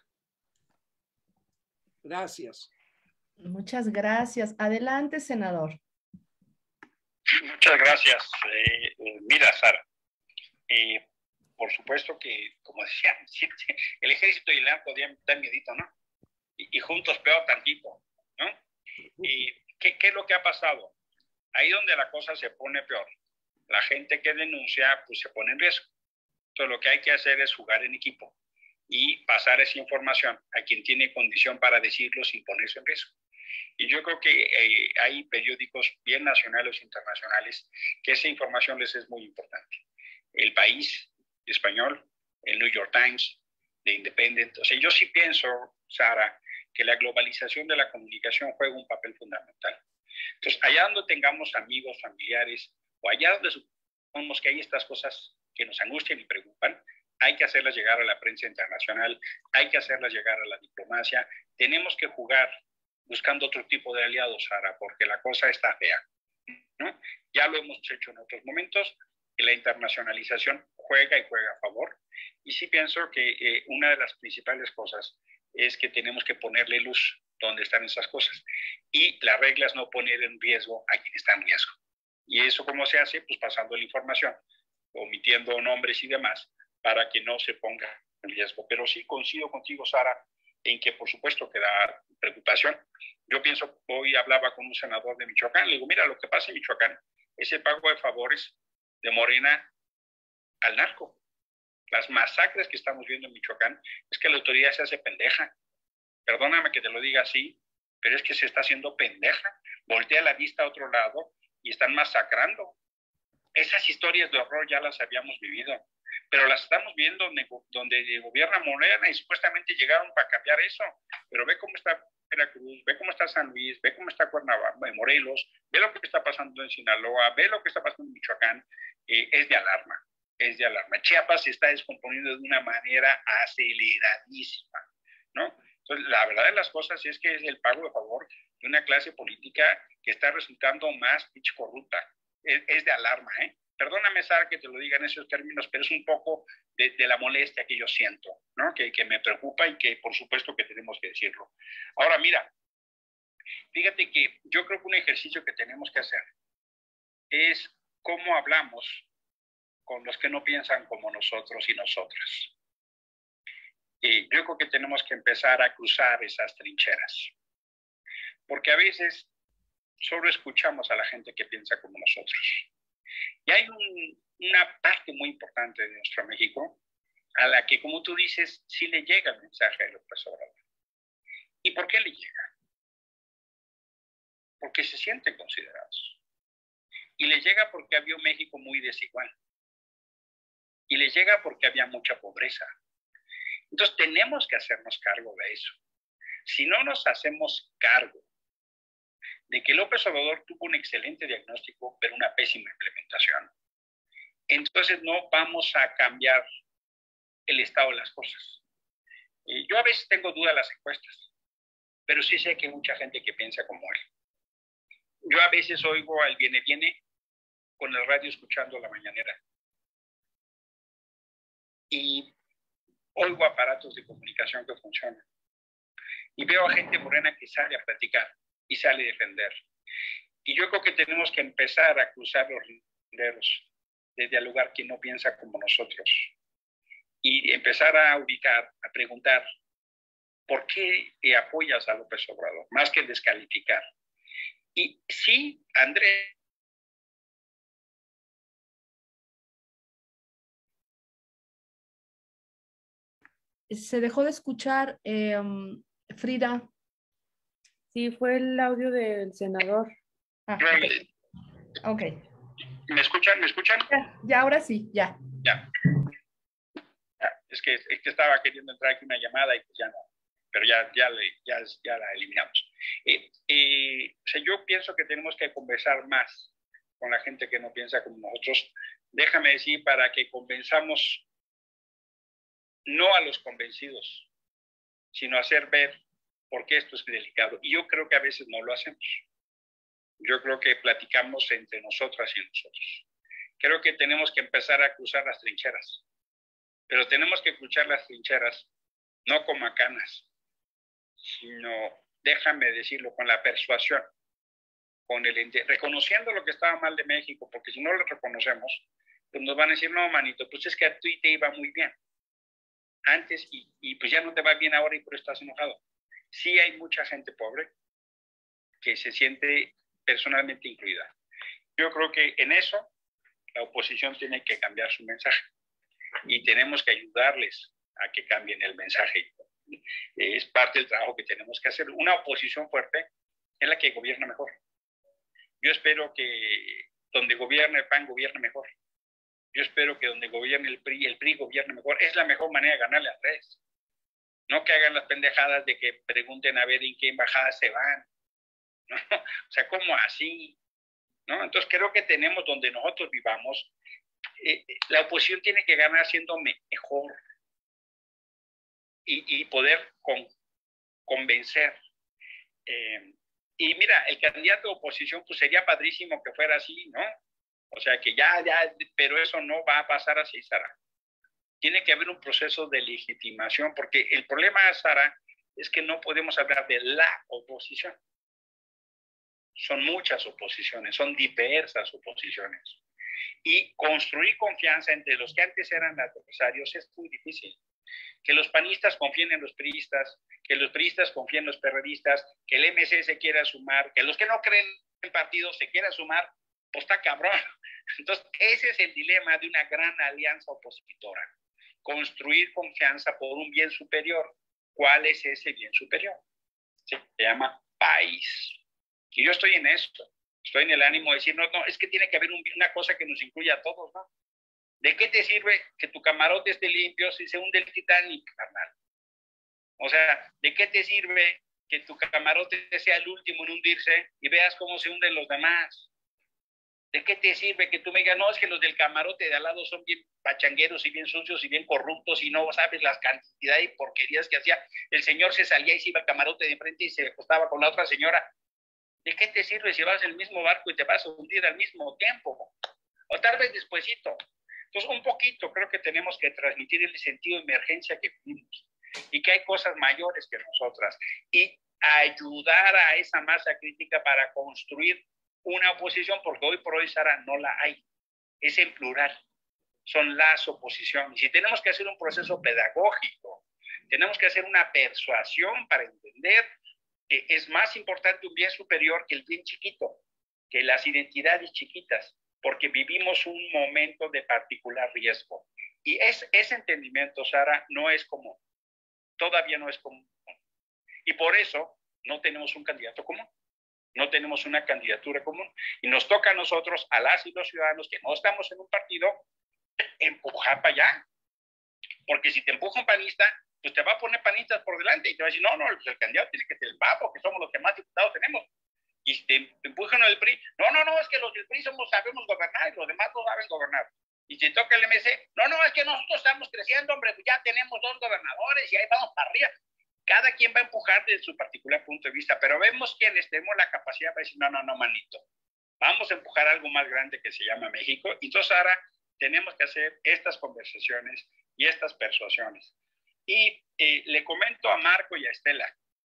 Gracias. Muchas gracias. Adelante, senador. Muchas gracias. Eh, eh, mira, Sara, eh, por supuesto que, como decía, el ejército y el narco dan miedito, ¿no? Y, y juntos peor tantito, ¿no? ¿Y qué, qué es lo que ha pasado? Ahí donde la cosa se pone peor. La gente que denuncia, pues se pone en riesgo. Entonces, lo que hay que hacer es jugar en equipo y pasar esa información a quien tiene condición para decirlo sin ponerse en riesgo. Y yo creo que eh, hay periódicos bien nacionales e internacionales que esa información les es muy importante. El País español, el New York Times, The Independent. O sea, yo sí pienso, Sara, que la globalización de la comunicación juega un papel fundamental. Entonces, allá donde tengamos amigos, familiares, o allá donde supongamos que hay estas cosas que nos angustian y preocupan, hay que hacerlas llegar a la prensa internacional, hay que hacerlas llegar a la diplomacia. Tenemos que jugar buscando otro tipo de aliados, Sara, porque la cosa está fea, ¿no? Ya lo hemos hecho en otros momentos, y la internacionalización juega y juega a favor. Y sí pienso que eh, una de las principales cosas es que tenemos que ponerle luz donde están esas cosas. Y la regla es no poner en riesgo a quien está en riesgo. Y eso, ¿cómo se hace? Pues pasando la información, omitiendo nombres y demás, para que no se ponga en riesgo. Pero sí coincido contigo, Sara, en que por supuesto que da preocupación. Yo pienso, hoy hablaba con un senador de Michoacán, le digo, mira, lo que pasa en Michoacán es el pago de favores de Morena al narco. Las masacres que estamos viendo en Michoacán es que la autoridad se hace pendeja. Perdóname que te lo diga así, pero es que se está haciendo pendeja. Voltea la vista a otro lado y están masacrando. Esas historias de horror ya las habíamos vivido, pero las estamos viendo donde, donde gobierna Morena y supuestamente llegaron para cambiar eso. Pero ve cómo está Veracruz, ve cómo está San Luis, ve cómo está Cuernavaca, Morelos, ve lo que está pasando en Sinaloa, ve lo que está pasando en Michoacán. Eh, es de alarma, es de alarma. Chiapas se está descomponiendo de una manera aceleradísima, ¿no? Entonces, la verdad de las cosas es que es el pago de favor de una clase política que está resultando más pinche corrupta. Es, es de alarma, ¿eh? Perdóname, Sara, que te lo diga en esos términos, pero es un poco de, de la molestia que yo siento, ¿no? Que, que me preocupa y que por supuesto que tenemos que decirlo. Ahora, mira, fíjate que yo creo que un ejercicio que tenemos que hacer es cómo hablamos con los que no piensan como nosotros y nosotras. Y yo creo que tenemos que empezar a cruzar esas trincheras, porque a veces solo escuchamos a la gente que piensa como nosotros. Y hay un, una parte muy importante de nuestro México a la que, como tú dices, sí le llega el mensaje de López Obrador. ¿Y por qué le llega? Porque se sienten considerados. Y le llega porque había un México muy desigual. Y le llega porque había mucha pobreza. Entonces tenemos que hacernos cargo de eso. Si no nos hacemos cargo de que López Obrador tuvo un excelente diagnóstico, pero una pésima implementación, entonces no vamos a cambiar el estado de las cosas. Y yo a veces tengo dudas de las encuestas, pero sí sé que hay mucha gente que piensa como él. Yo a veces oigo al viene viene con el radio escuchando la mañanera. Y oigo aparatos de comunicación que funcionan. Y veo a gente morena que sale a platicar y sale a defender. Y yo creo que tenemos que empezar a cruzar los linderos de dialogar quien no piensa como nosotros. Y empezar a ubicar, a preguntar, ¿por qué apoyas a López Obrador? Más que descalificar. Y sí, Andrés. Se dejó de escuchar, eh, Frida. Sí, fue el audio del senador. Ah, ok. okay. ¿Me escuchan? ¿Me escuchan? Ya, ya, ahora sí, ya. Ya. Es que, es que estaba queriendo entrar aquí una llamada y pues ya no. Pero ya, ya, le, ya, ya la eliminamos. Eh, eh, o sea, yo pienso que tenemos que conversar más con la gente que no piensa como nosotros. Déjame decir, para que convenzamos no a los convencidos, sino hacer ver por qué esto es delicado. Y yo creo que a veces no lo hacemos. Yo creo que platicamos entre nosotras y nosotros. Creo que tenemos que empezar a cruzar las trincheras, pero tenemos que cruzar las trincheras no con macanas, sino, déjame decirlo, con la persuasión, con el reconociendo lo que estaba mal de México, porque si no lo reconocemos, pues nos van a decir, no, manito, pues es que a ti te iba muy bien antes y, y pues ya no te va bien ahora y por eso estás enojado. Sí hay mucha gente pobre que se siente personalmente incluida. Yo creo que en eso la oposición tiene que cambiar su mensaje y tenemos que ayudarles a que cambien el mensaje. Es parte del trabajo que tenemos que hacer. Una oposición fuerte es la que gobierna mejor. Yo espero que donde gobierne el P A N gobierne mejor. Yo espero que donde gobierne el P R I, el P R I gobierne mejor. Es la mejor manera de ganarle a Andrés. No que hagan las pendejadas de que pregunten a ver en qué embajada se van. ¿No? O sea, ¿cómo así? ¿No? Entonces creo que tenemos donde nosotros vivamos, eh, la oposición tiene que ganar siendo mejor y, y poder con, convencer. Eh, y mira, el candidato de oposición pues sería padrísimo que fuera así, ¿no? O sea, que ya, ya, pero eso no va a pasar así, Sara. Tiene que haber un proceso de legitimación, porque el problema, Sara, es que no podemos hablar de la oposición. Son muchas oposiciones, son diversas oposiciones. Y construir confianza entre los que antes eran adversarios es muy difícil. Que los panistas confíen en los priistas, que los priistas confíen en los perredistas, que el M C se quiera sumar, que los que no creen en partidos se quieran sumar, pues está cabrón. Entonces, ese es el dilema de una gran alianza opositora. Construir confianza por un bien superior. ¿Cuál es ese bien superior? Se llama país. Y yo estoy en esto. Estoy en el ánimo de decir, no, no, es que tiene que haber un, una cosa que nos incluya a todos, ¿no? ¿De qué te sirve que tu camarote esté limpio si se hunde el Titanic, carnal? O sea, ¿de qué te sirve que tu camarote sea el último en hundirse y veas cómo se hunden los demás? ¿De qué te sirve que tú me digas, no, es que los del camarote de al lado son bien pachangueros y bien sucios y bien corruptos y no sabes las cantidades y porquerías que hacía? El señor se salía y se iba al camarote de enfrente y se acostaba con la otra señora. ¿De qué te sirve si vas en el mismo barco y te vas a hundir al mismo tiempo? O tal vez despuesito. Entonces, un poquito creo que tenemos que transmitir el sentido de emergencia que vivimos y que hay cosas mayores que nosotras y ayudar a esa masa crítica para construir una oposición, porque hoy por hoy, Sara, no la hay. Es en plural. Son las oposiciones. Y tenemos que hacer un proceso pedagógico. Tenemos que hacer una persuasión para entender que es más importante un bien superior que el bien chiquito, que las identidades chiquitas, porque vivimos un momento de particular riesgo. Y es, ese entendimiento, Sara, no es común. Todavía no es común. Y por eso no tenemos un candidato común. No tenemos una candidatura común. Y nos toca a nosotros, a las y los ciudadanos que no estamos en un partido, empujar para allá. Porque si te empuja un panista, pues te va a poner panistas por delante y te va a decir, no, no, pues el candidato tiene que ser el P A, porque somos los que más diputados tenemos. Y si te empujan al P R I, no, no, no, es que los del P R I somos, sabemos gobernar y los demás no saben gobernar. Y si toca el M C, no, no, es que nosotros estamos creciendo, hombre, pues ya tenemos dos gobernadores y ahí vamos para arriba. Cada quien va a empujar desde su particular punto de vista, pero vemos quienes tenemos la capacidad para decir, no, no, no, manito, vamos a empujar algo más grande que se llama México. Y entonces ahora tenemos que hacer estas conversaciones y estas persuasiones. Y eh, le comento a Marco y a Estela,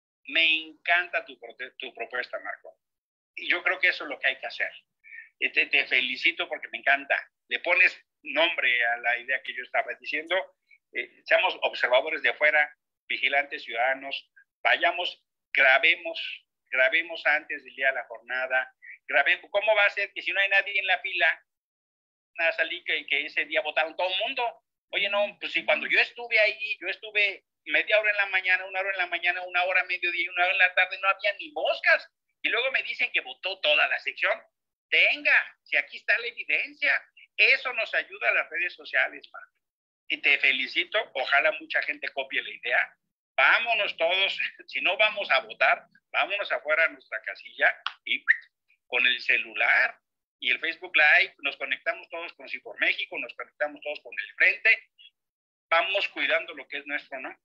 me encanta tu, tu propuesta, Marco. Y yo creo que eso es lo que hay que hacer. Y te, te felicito porque me encanta. Le pones nombre a la idea que yo estaba diciendo. Eh, seamos observadores de afuera, vigilantes ciudadanos, vayamos, grabemos, grabemos antes del día de la jornada, grabemos. ¿Cómo va a ser que si no hay nadie en la fila, nada salí que, que ese día votaron todo el mundo? Oye, no, pues si cuando yo estuve ahí, yo estuve media hora en la mañana, una hora en la mañana, una hora a mediodía y una hora en la tarde, no había ni moscas. Y luego me dicen que votó toda la sección. Tenga, si aquí está la evidencia. Eso nos ayuda a las redes sociales, Marco. Y te felicito, ojalá mucha gente copie la idea. Vámonos todos, si no vamos a votar, vámonos afuera a nuestra casilla y con el celular y el Facebook Live, nos conectamos todos con Sí por México, nos conectamos todos con el Frente, vamos cuidando lo que es nuestro, ¿no?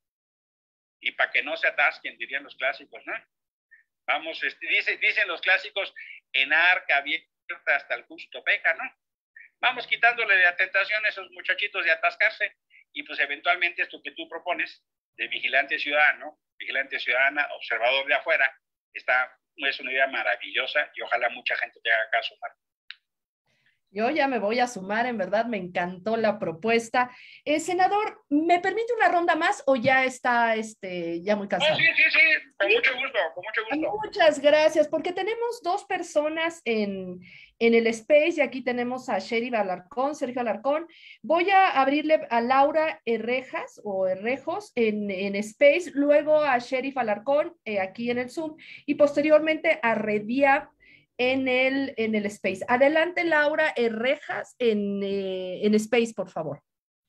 Y para que no se atasquen, dirían los clásicos, ¿no? Vamos, este, dice, dicen los clásicos, en arca abierta hasta el justo peca, ¿no? Vamos quitándole la tentación a esos muchachitos de atascarse y pues eventualmente esto que tú propones de vigilante ciudadano, vigilante ciudadana, observador de afuera, está, es una idea maravillosa y ojalá mucha gente te haga caso, Marco. Yo ya me voy a sumar, en verdad me encantó la propuesta. Eh, senador, ¿me permite una ronda más o ya está este, ya muy cansado? Oh, sí, sí, sí, con mucho gusto, con mucho gusto. Muchas gracias, porque tenemos dos personas en, en el space y aquí tenemos a Sheriff Alarcón, Sergio Alarcón. Voy a abrirle a Laura Herrejas o Herrejos en, en space, luego a Sheriff Alarcón eh, aquí en el Zoom y posteriormente a Redia en el, en el space. Adelante, Laura Herrejas en, eh, en space, por favor.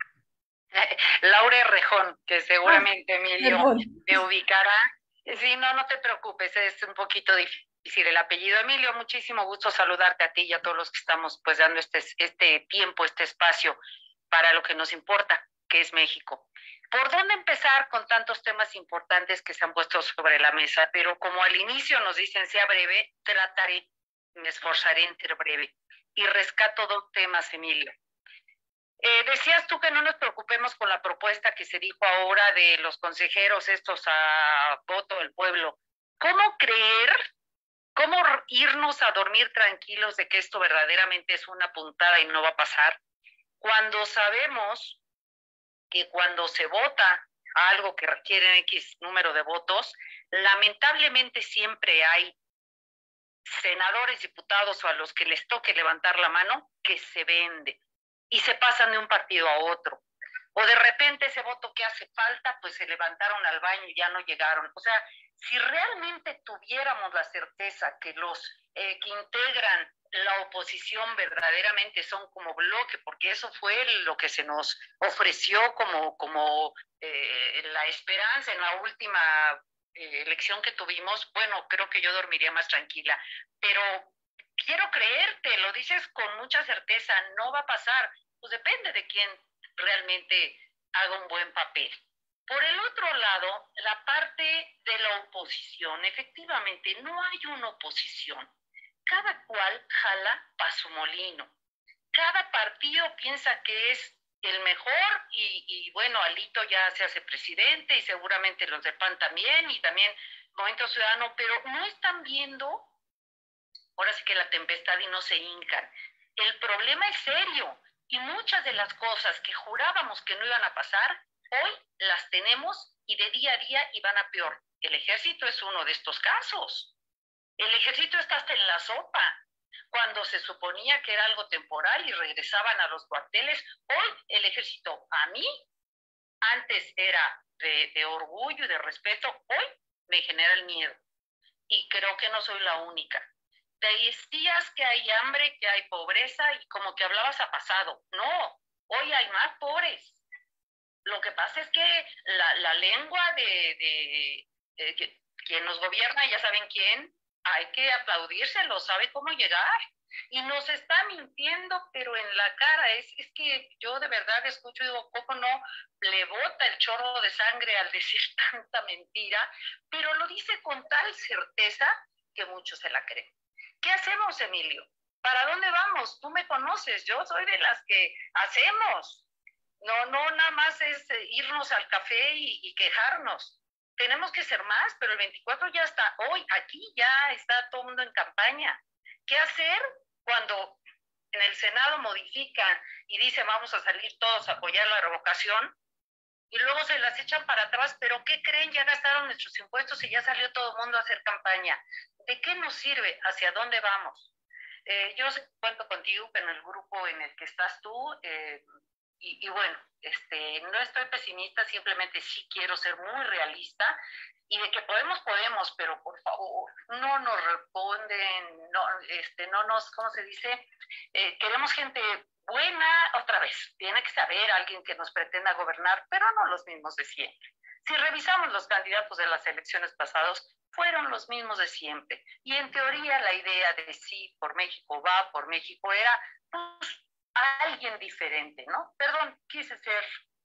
Laura Herrejón, que seguramente ah, Emilio perdón. te ubicará. Sí, no, no te preocupes, es un poquito difícil el apellido. Emilio, muchísimo gusto saludarte a ti y a todos los que estamos pues dando este, este tiempo, este espacio para lo que nos importa, que es México. ¿Por dónde empezar con tantos temas importantes que se han puesto sobre la mesa? Pero como al inicio nos dicen sea breve, trataré, me esforzaré en ser breve. Y rescato dos temas, Emilio. Eh, decías tú que no nos preocupemos con la propuesta que se dijo ahora de los consejeros estos a voto del pueblo. ¿Cómo creer, cómo irnos a dormir tranquilos de que esto verdaderamente es una puntada y no va a pasar? Cuando sabemos que cuando se vota algo que requiere X número de votos, lamentablemente siempre hay senadores, diputados o a los que les toque levantar la mano que se venden y se pasan de un partido a otro. O de repente ese voto que hace falta, pues se levantaron al baño y ya no llegaron. O sea, si realmente tuviéramos la certeza que los eh, que integran la oposición verdaderamente son como bloque, porque eso fue lo que se nos ofreció como, como eh, la esperanza en la última eh, elección que tuvimos, bueno, creo que yo dormiría más tranquila. Pero quiero creerte, lo dices con mucha certeza, no va a pasar. Pues depende de quién realmente haga un buen papel. Por el otro lado, la parte de la oposición, efectivamente, no hay una oposición. Cada cual jala pa' su molino. Cada partido piensa que es el mejor y, y bueno, Alito ya se hace presidente y seguramente los de P A N también y también Movimiento Ciudadano, pero no están viendo, ahora sí que la tempestad y no se hincan. El problema es serio. Y muchas de las cosas que jurábamos que no iban a pasar, hoy las tenemos y de día a día iban a peor. El ejército es uno de estos casos. El ejército está hasta en la sopa. Cuando se suponía que era algo temporal y regresaban a los cuarteles, hoy el ejército a mí, antes era de, de orgullo y de respeto, hoy me genera el miedo. Y creo que no soy la única. Decías que hay hambre, que hay pobreza y como que hablabas a pasado. No, hoy hay más pobres. Lo que pasa es que la, la lengua de, de, de que, quien nos gobierna, ya saben quién, hay que aplaudírselo, sabe cómo llegar. Y nos está mintiendo, pero en la cara. Es, es que yo de verdad escucho y digo, ¿cómo no le bota el chorro de sangre al decir tanta mentira? Pero lo dice con tal certeza que muchos se la creen. ¿Qué hacemos, Emilio? ¿Para dónde vamos? Tú me conoces, yo soy de las que hacemos. No, no, nada más es irnos al café y, y quejarnos. Tenemos que ser más, pero el veinticuatro ya está, hoy, aquí ya está todo el mundo en campaña. ¿Qué hacer cuando en el Senado modifican y dicen vamos a salir todos a apoyar la revocación? Y luego se las echan para atrás, pero ¿qué creen? Ya gastaron nuestros impuestos y ya salió todo el mundo a hacer campaña. ¿De qué nos sirve? ¿Hacia dónde vamos? Eh, yo cuento contigo en el grupo en el que estás tú eh, y, y bueno, este, no estoy pesimista, simplemente sí quiero ser muy realista y de que podemos, podemos, pero por favor, no nos responden, no, este, no nos, ¿cómo se dice? Eh, queremos gente buena, otra vez, tiene que saber alguien que nos pretenda gobernar, pero no los mismos de siempre. Si revisamos los candidatos de las elecciones pasadas, fueron los mismos de siempre. Y en teoría la idea de sí, por México va, por México era, pues, alguien diferente, ¿no? Perdón, quise ser,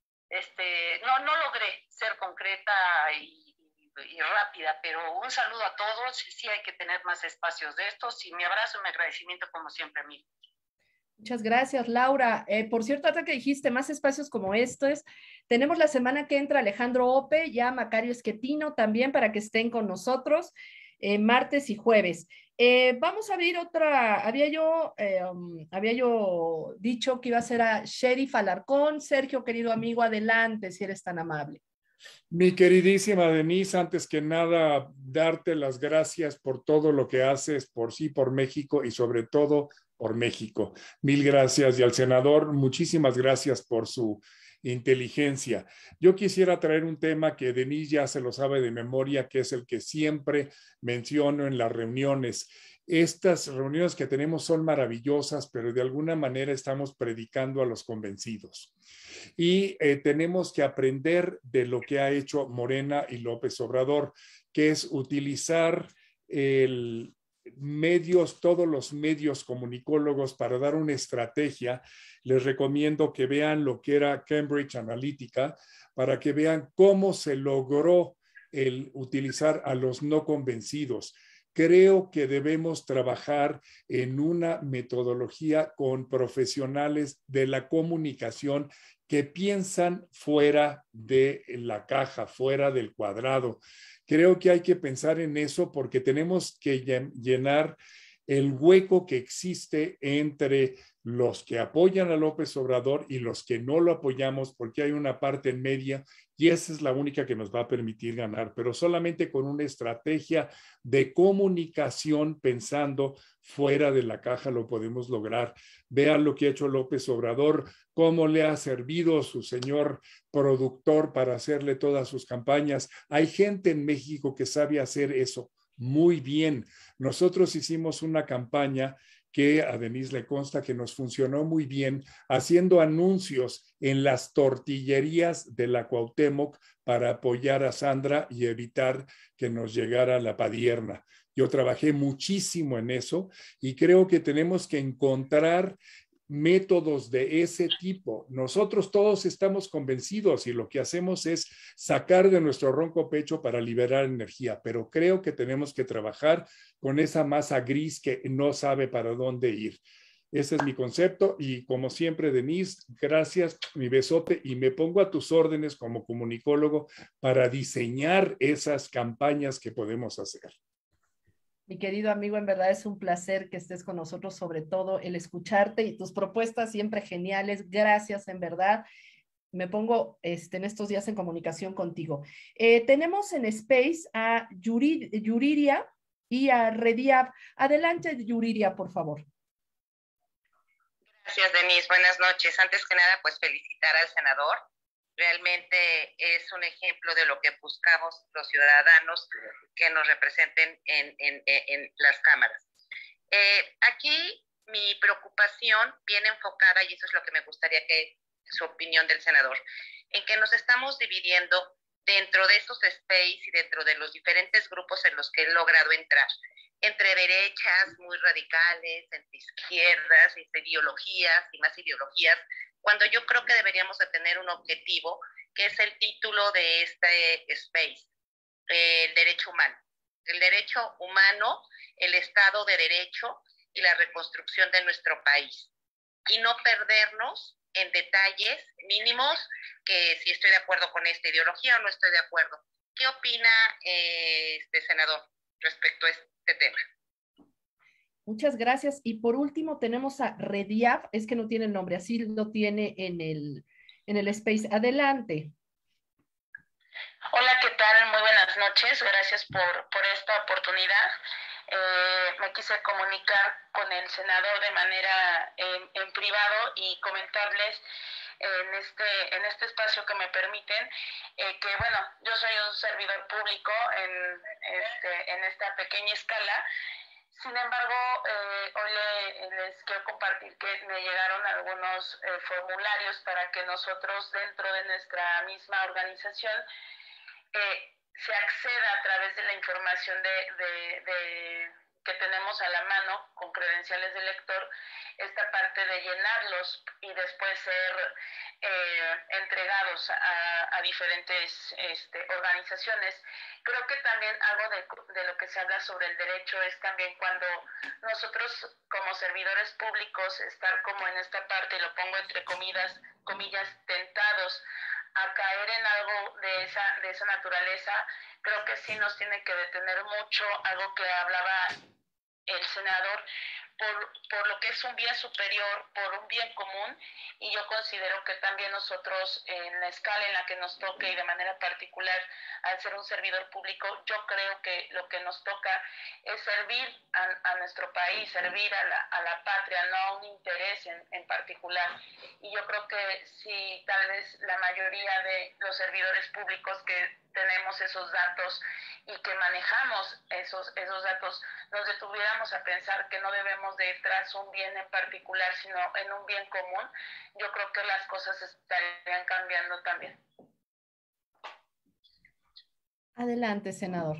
este, no, no logré ser concreta y, y, y rápida, pero un saludo a todos. Sí hay que tener más espacios de estos y mi abrazo y mi agradecimiento como siempre, amigo. Muchas gracias, Laura. Eh, por cierto, hasta que dijiste más espacios como estos, tenemos la semana que entra Alejandro Ope, ya Macario Esquetino también para que estén con nosotros. eh, martes y jueves. Eh, vamos a abrir otra, había yo, eh, um, había yo dicho que iba a ser a Sheriff Alarcón. Sergio, querido amigo, adelante, si eres tan amable. Mi queridísima Denise, antes que nada, darte las gracias por todo lo que haces por sí, por México y sobre todo por México. Mil gracias. Y al senador, muchísimas gracias por su inteligencia. Yo quisiera traer un tema que Denise ya se lo sabe de memoria, que es el que siempre menciono en las reuniones. Estas reuniones que tenemos son maravillosas, pero de alguna manera estamos predicando a los convencidos. Y eh, tenemos que aprender de lo que ha hecho Morena y López Obrador, que es utilizar el medios, todos los medios comunicólogos para dar una estrategia. Les recomiendo que vean lo que era Cambridge Analytica para que vean cómo se logró el utilizar a los no convencidos. Creo que debemos trabajar en una metodología con profesionales de la comunicación que piensan fuera de la caja, fuera del cuadrado. Creo que hay que pensar en eso porque tenemos que llenar el hueco que existe entre los que apoyan a López Obrador y los que no lo apoyamos, porque hay una parte en media y esa es la única que nos va a permitir ganar, pero solamente con una estrategia de comunicación pensando fuera de la caja lo podemos lograr. Vean lo que ha hecho López Obrador, cómo le ha servido su señor productor para hacerle todas sus campañas. Hay gente en México que sabe hacer eso muy bien. Nosotros hicimos una campaña que a Denise le consta que nos funcionó muy bien, haciendo anuncios en las tortillerías de la Cuauhtémoc para apoyar a Sandra y evitar que nos llegara la Padierna. Yo trabajé muchísimo en eso y creo que tenemos que encontrar métodos de ese tipo. Nosotros todos estamos convencidos y lo que hacemos es sacar de nuestro ronco pecho para liberar energía, pero creo que tenemos que trabajar con esa masa gris que no sabe para dónde ir. Ese es mi concepto y como siempre, Denise, gracias, mi besote, y me pongo a tus órdenes como comunicólogo para diseñar esas campañas que podemos hacer. Mi querido amigo, en verdad es un placer que estés con nosotros, sobre todo el escucharte y tus propuestas siempre geniales. Gracias, en verdad. Me pongo este, en estos días en comunicación contigo. Eh, tenemos en Space a Yurid, Yuriria y a Rediab. Adelante, Yuriria, por favor. Gracias, Denise. Buenas noches. Antes que nada, pues felicitar al senador. Realmente es un ejemplo de lo que buscamos los ciudadanos que nos representen en, en, en las cámaras. Eh, aquí mi preocupación viene enfocada, y eso es lo que me gustaría que su opinión del senador, en que nos estamos dividiendo dentro de esos space y dentro de los diferentes grupos en los que he logrado entrar, entre derechas muy radicales, entre izquierdas, entre ideologías y más ideologías, cuando yo creo que deberíamos de tener un objetivo, que es el título de este space, eh, el derecho humano. El derecho humano, el Estado de Derecho y la reconstrucción de nuestro país. Y no perdernos en detalles mínimos, que si estoy de acuerdo con esta ideología o no estoy de acuerdo. ¿Qué opina eh, este senador respecto a este tema? Muchas gracias. Y por último tenemos a Rediab, es que no tiene el nombre, así lo tiene en el, en el space. Adelante. Hola, ¿qué tal? Muy buenas noches. Gracias por, por esta oportunidad. Eh, me quise comunicar con el senador de manera en, en privado y comentarles en este, en este espacio que me permiten eh, que, bueno, yo soy un servidor público en, este, en esta pequeña escala. Sin embargo, eh, hoy le, les quiero compartir que me llegaron algunos eh, formularios para que nosotros dentro de nuestra misma organización eh, se acceda a través de la información de, de, de, que tenemos a la mano con credenciales de lector, esta parte de llenarlos y después ser eh, entregados a, a diferentes este, organizaciones. Creo que también algo de, de lo que se habla sobre el derecho es también cuando nosotros como servidores públicos estar como en esta parte, lo pongo entre comillas, comillas tentados a caer en algo de esa, de esa naturaleza, creo que sí nos tiene que detener mucho algo que hablaba el senador, por, por lo que es un bien superior, por un bien común, y yo considero que también nosotros, en la escala en la que nos toque y de manera particular, al ser un servidor público, yo creo que lo que nos toca es servir a, a nuestro país, servir a la, a la patria, no a un interés en, en particular. Y yo creo que si tal vez la mayoría de los servidores públicos que tenemos esos datos y que manejamos esos, esos datos, nos detuviéramos a pensar que no debemos de ir tras un bien en particular, sino en un bien común, yo creo que las cosas estarían cambiando también. Adelante, senador.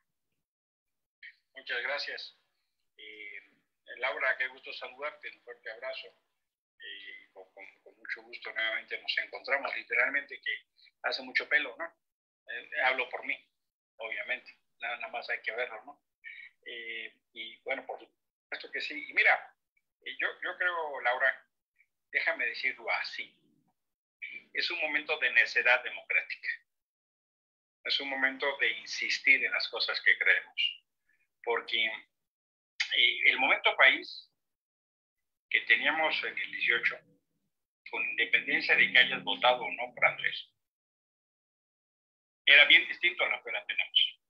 Muchas gracias. Eh, Laura, qué gusto saludarte, un fuerte abrazo. Eh, con, con, con mucho gusto nuevamente nos encontramos, literalmente que hace mucho pelo, ¿no? Eh, hablo por mí, obviamente, nada, nada más hay que verlo, ¿no? Eh, y bueno, por supuesto que sí. Y mira, eh, yo, yo creo, Laura, déjame decirlo así, es un momento de necedad democrática. Es un momento de insistir en las cosas que creemos. Porque eh, el momento país que teníamos en el dieciocho, con independencia de que hayas votado o no por Andrés, era bien distinto a lo que ahora tenemos.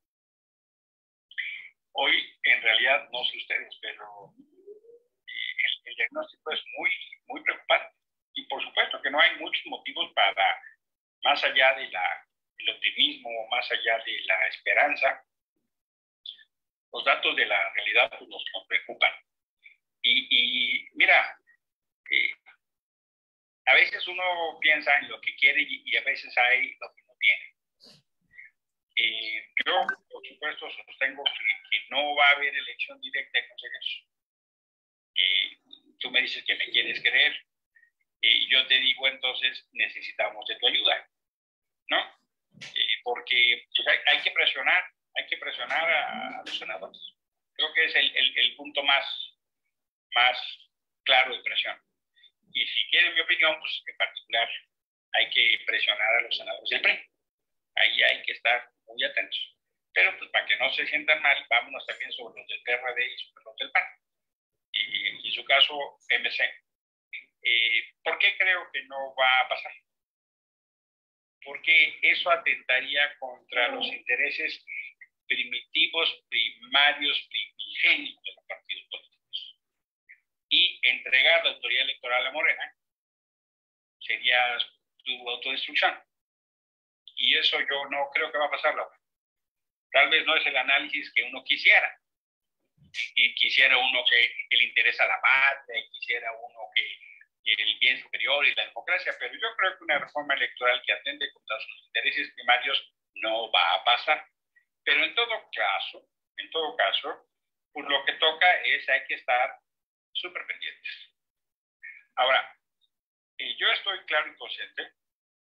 Hoy, en realidad, no sé ustedes, pero eh, el, el diagnóstico es muy, muy preocupante. Y por supuesto que no hay muchos motivos para, más allá de la el optimismo, más allá de la esperanza, los datos de la realidad pues, nos, nos preocupan. Y, y mira, eh, a veces uno piensa en lo que quiere y, y a veces hay lo que no tiene. Eh, yo, por supuesto, sostengo que, que no va a haber elección directa de consejeros. Eh, tú me dices que me quieres creer y yo te digo, entonces necesitamos de tu ayuda, ¿no? Eh, porque pues, hay, hay que presionar, hay que presionar a, a los senadores. Creo que es el, el, el punto más, más claro de presión. Y si quieren mi opinión, pues en particular hay que presionar a los senadores del P R I. Ahí hay que estar muy atentos. Pero pues para que no se sientan mal, vámonos también sobre los del P R D y sobre los del P A N. Y en su caso, M C. Eh, ¿Por qué creo que no va a pasar? Porque eso atentaría contra los intereses primitivos, primarios, primigenios de los partidos políticos. Y entregar la autoridad electoral a Morena sería su autodestrucción. Y eso yo no creo que va a pasar, Laura. Tal vez no es el análisis que uno quisiera. Y quisiera uno que le interesa la patria, y quisiera uno que el bien superior y la democracia, pero yo creo que una reforma electoral que atende contra sus intereses primarios no va a pasar. Pero en todo caso, en todo caso, pues lo que toca es hay que estar súper pendientes. Ahora, eh, yo estoy claro y consciente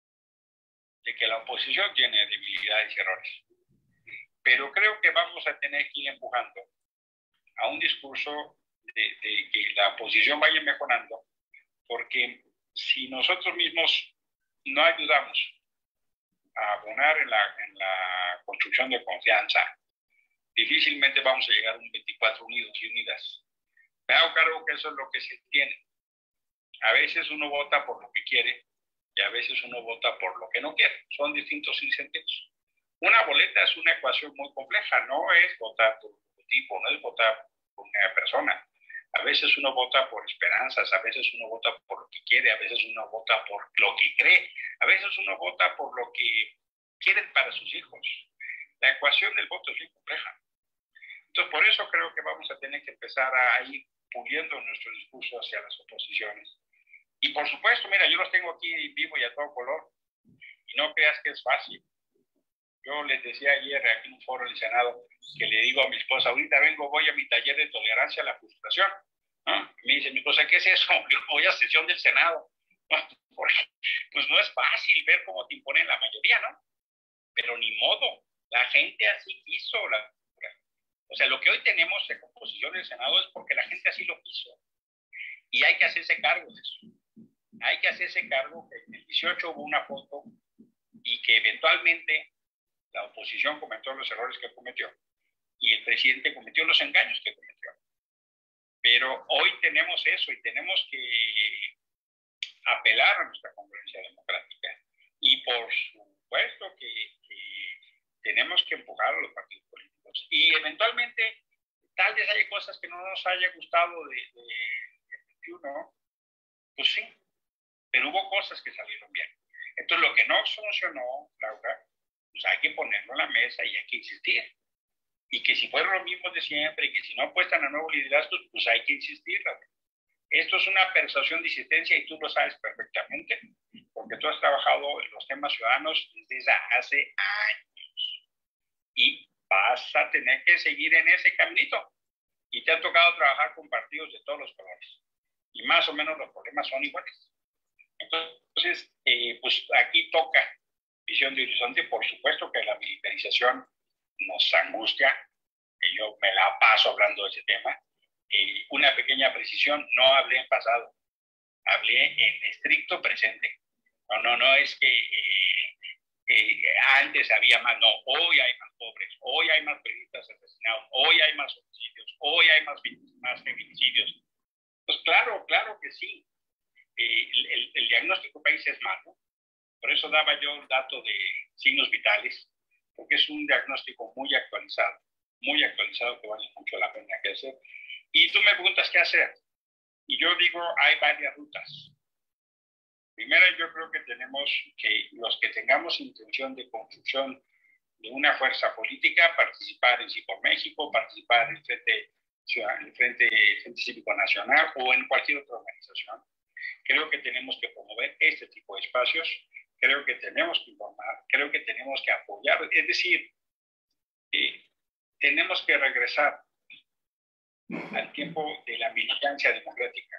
de que la oposición tiene debilidades y errores, pero creo que vamos a tener que ir empujando a un discurso de, de que la oposición vaya mejorando, porque si nosotros mismos no ayudamos a abonar en la, en la construcción de confianza, difícilmente vamos a llegar a un veinticuatro unidos y unidas. Me hago cargo que eso es lo que se tiene. A veces uno vota por lo que quiere y a veces uno vota por lo que no quiere. Son distintos incentivos. Una boleta es una ecuación muy compleja, no es votar por un tipo, no es votar por una persona. A veces uno vota por esperanzas, a veces uno vota por lo que quiere, a veces uno vota por lo que cree, a veces uno vota por lo que quieren para sus hijos. La ecuación del voto es bien compleja. Entonces, por eso creo que vamos a tener que empezar a ir puliendo nuestro discurso hacia las oposiciones. Y por supuesto, mira, yo los tengo aquí vivo y a todo color, y no creas que es fácil. Yo les decía ayer aquí en un foro del Senado que le digo a mi esposa, ahorita vengo, voy a mi taller de tolerancia a la frustración. ¿No? Me dice mi esposa, ¿qué es eso? Yo voy a sesión del Senado. Porque, pues no es fácil ver cómo te imponen la mayoría, ¿no? Pero ni modo, la gente así quiso. La... O sea, lo que hoy tenemos de composición del Senado es porque la gente así lo quiso. Y hay que hacerse cargo de eso. Hay que hacerse cargo que en el dieciocho hubo una foto y que eventualmente la oposición cometió los errores que cometió y el presidente cometió los engaños que cometió. Pero hoy tenemos eso y tenemos que apelar a nuestra congruencia democrática. Y por supuesto que, que tenemos que empujar a los partidos políticos. Y eventualmente, tal vez haya cosas que no nos haya gustado de, de, de veintiuno, pues sí, pero hubo cosas que salieron bien. Entonces, lo que no funcionó, Laura, pues hay que ponerlo en la mesa y hay que insistir. Y que si fueron los mismos de siempre y que si no apuestan a nuevos liderazgos, pues hay que insistir. Esto es una persuasión de insistencia y tú lo sabes perfectamente, porque tú has trabajado en los temas ciudadanos desde hace años y vas a tener que seguir en ese caminito. Y te ha tocado trabajar con partidos de todos los colores y más o menos los problemas son iguales. Entonces, eh, pues aquí toca visión de horizonte. Por supuesto que la militarización nos angustia, que yo me la paso hablando de ese tema. Eh, una pequeña precisión, no hablé en pasado, hablé en estricto presente. No, no, no es que eh, eh, antes había más, no, hoy hay más pobres, hoy hay más periodistas asesinados, hoy hay más homicidios, hoy hay más, más feminicidios. Pues claro, claro que sí. Eh, el, el, el diagnóstico país es malo, por eso daba yo el dato de signos vitales, porque es un diagnóstico muy actualizado, muy actualizado que vale mucho la pena que hacer. Y tú me preguntas qué hacer. Y yo digo, hay varias rutas. Primero, yo creo que tenemos que, los que tengamos intención de construcción de una fuerza política, participar en Sí por México, participar en Frente, en Frente, Frente Cívico Nacional o en cualquier otra organización. Creo que tenemos que promover este tipo de espacios. Creo que tenemos que informar, creo que tenemos que apoyar, es decir, eh, tenemos que regresar al tiempo de la militancia democrática.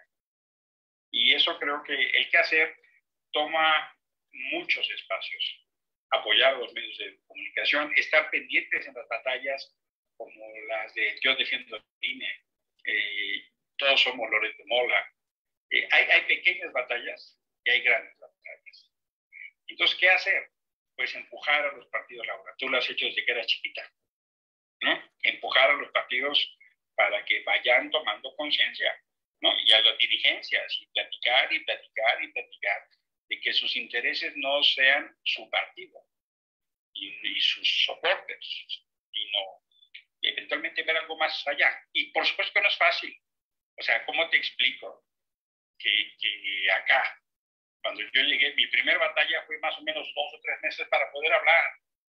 Y eso creo que el que hacer toma muchos espacios. Apoyar a los medios de comunicación, estar pendientes en las batallas como las de Yo defiendo el I N E, eh, Todos somos Loreto Mola. Eh, hay, hay pequeñas batallas y hay grandes batallas. Entonces, ¿qué hacer? Pues empujar a los partidos, Laura. Tú lo has hecho desde que eras chiquita, ¿no? Empujar a los partidos para que vayan tomando conciencia, ¿no? Y a las dirigencias, y platicar, y platicar, y platicar, de que sus intereses no sean su partido, y, y sus soportes, sino eventualmente ver algo más allá. Y por supuesto que no es fácil. O sea, ¿cómo te explico? Que, que acá, cuando yo llegué, mi primera batalla fue más o menos dos o tres meses para poder hablar.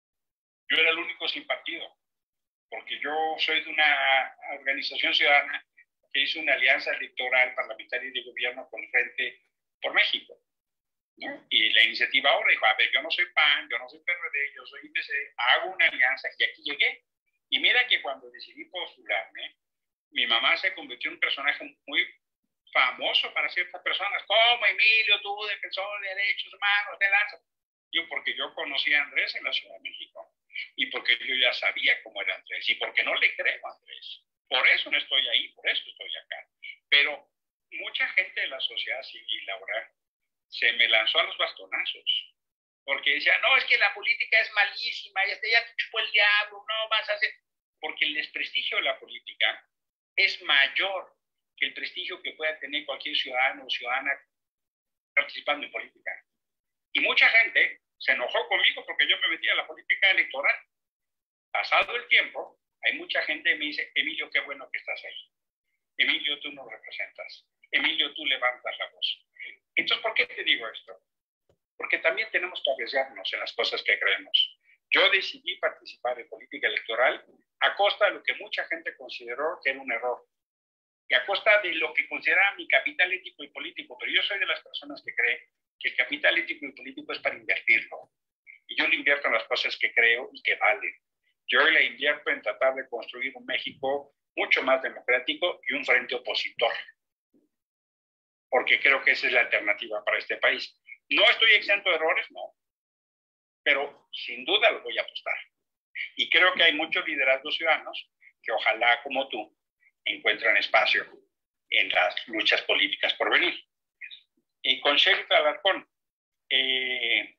Yo era el único sin partido, porque yo soy de una organización ciudadana que hizo una alianza electoral parlamentaria y de gobierno con el Frente por México, ¿no? Y la iniciativa ahora dijo, a ver, yo no soy P A N, yo no soy P R D, yo soy I P C, hago una alianza y aquí llegué. Y mira que cuando decidí postularme, mi mamá se convirtió en un personaje muy famoso para ciertas personas, como Emilio, tú, defensor de derechos humanos, de lanza. Yo, porque yo conocí a Andrés en la Ciudad de México, y porque yo ya sabía cómo era Andrés, y porque no le creo a Andrés. Por eso no estoy ahí, por eso estoy acá. Pero mucha gente de la sociedad civil, Laura, se me lanzó a los bastonazos, porque decía, no, es que la política es malísima, y este ya te chupó el diablo, no vas a hacer... Porque el desprestigio de la política es mayor que el prestigio que pueda tener cualquier ciudadano o ciudadana participando en política. Y mucha gente se enojó conmigo porque yo me metí a la política electoral. Pasado el tiempo, hay mucha gente que me dice, Emilio, qué bueno que estás ahí. Emilio, tú nos representas. Emilio, tú levantas la voz. Entonces, ¿por qué te digo esto? Porque también tenemos que arriesgarnos en las cosas que creemos. Yo decidí participar en política electoral a costa de lo que mucha gente consideró que era un error. Y a costa de lo que consideraba mi capital ético y político, pero yo soy de las personas que creen que el capital ético y político es para invertirlo. Y yo le invierto en las cosas que creo y que valen. Yo le invierto en tratar de construir un México mucho más democrático y un frente opositor. Porque creo que esa es la alternativa para este país. No estoy exento de errores, no. Pero sin duda lo voy a apostar. Y creo que hay muchos liderazgos ciudadanos que ojalá, como tú, encuentran espacio en las luchas políticas por venir. Y con Sheriff Alarcón, eh,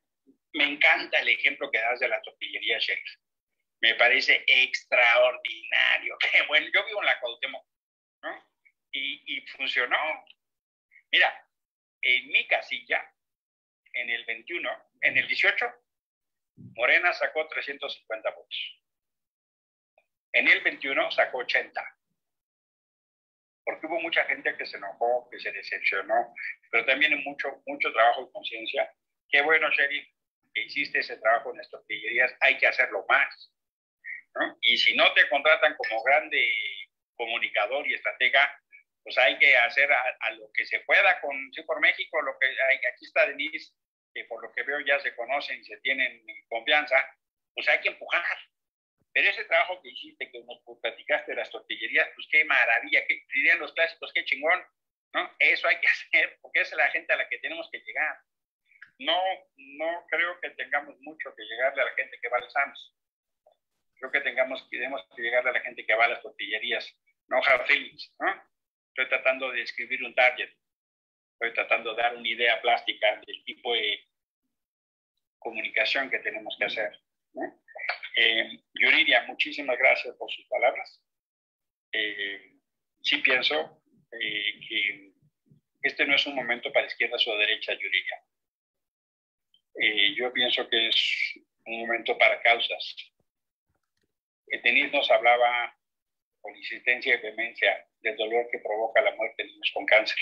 me encanta el ejemplo que das de la tortillería Sheriff. Me parece extraordinario. Bueno, yo vivo en la Cuauhtémoc, ¿no? Y, y funcionó. Mira, en mi casilla, en el veintiuno, en el dieciocho, Morena sacó trescientos cincuenta votos. En el veintiuno sacó ochenta. Porque hubo mucha gente que se enojó, que se decepcionó, pero también mucho, mucho trabajo de conciencia. Qué bueno, Sheriff, que hiciste ese trabajo en las tortillerías, hay que hacerlo más, ¿no? Y si no te contratan como grande comunicador y estratega, pues hay que hacer a, a lo que se pueda con Sí por México. Lo que hay, aquí está Denise, que por lo que veo ya se conocen y se tienen confianza, pues hay que empujar. Pero ese trabajo que hiciste, que nos platicaste de las tortillerías, pues qué maravilla, que dirían los clásicos, qué chingón, ¿no? Eso hay que hacer, porque es la gente a la que tenemos que llegar. No, no creo que tengamos mucho que llegarle a la gente que va al Sams. Creo que tengamos, tenemos que llegarle a la gente que va a las tortillerías. No have feelings, ¿no? Estoy tratando de escribir un target. Estoy tratando de dar una idea plástica del tipo de comunicación que tenemos que hacer, ¿no? Eh, Yuridia, muchísimas gracias por sus palabras. Eh, sí pienso eh, que este no es un momento para izquierdas o derecha, Yuridia. Eh, yo pienso que es un momento para causas. Eh, Denise nos hablaba con insistencia y vehemencia del dolor que provoca la muerte de niños con cáncer.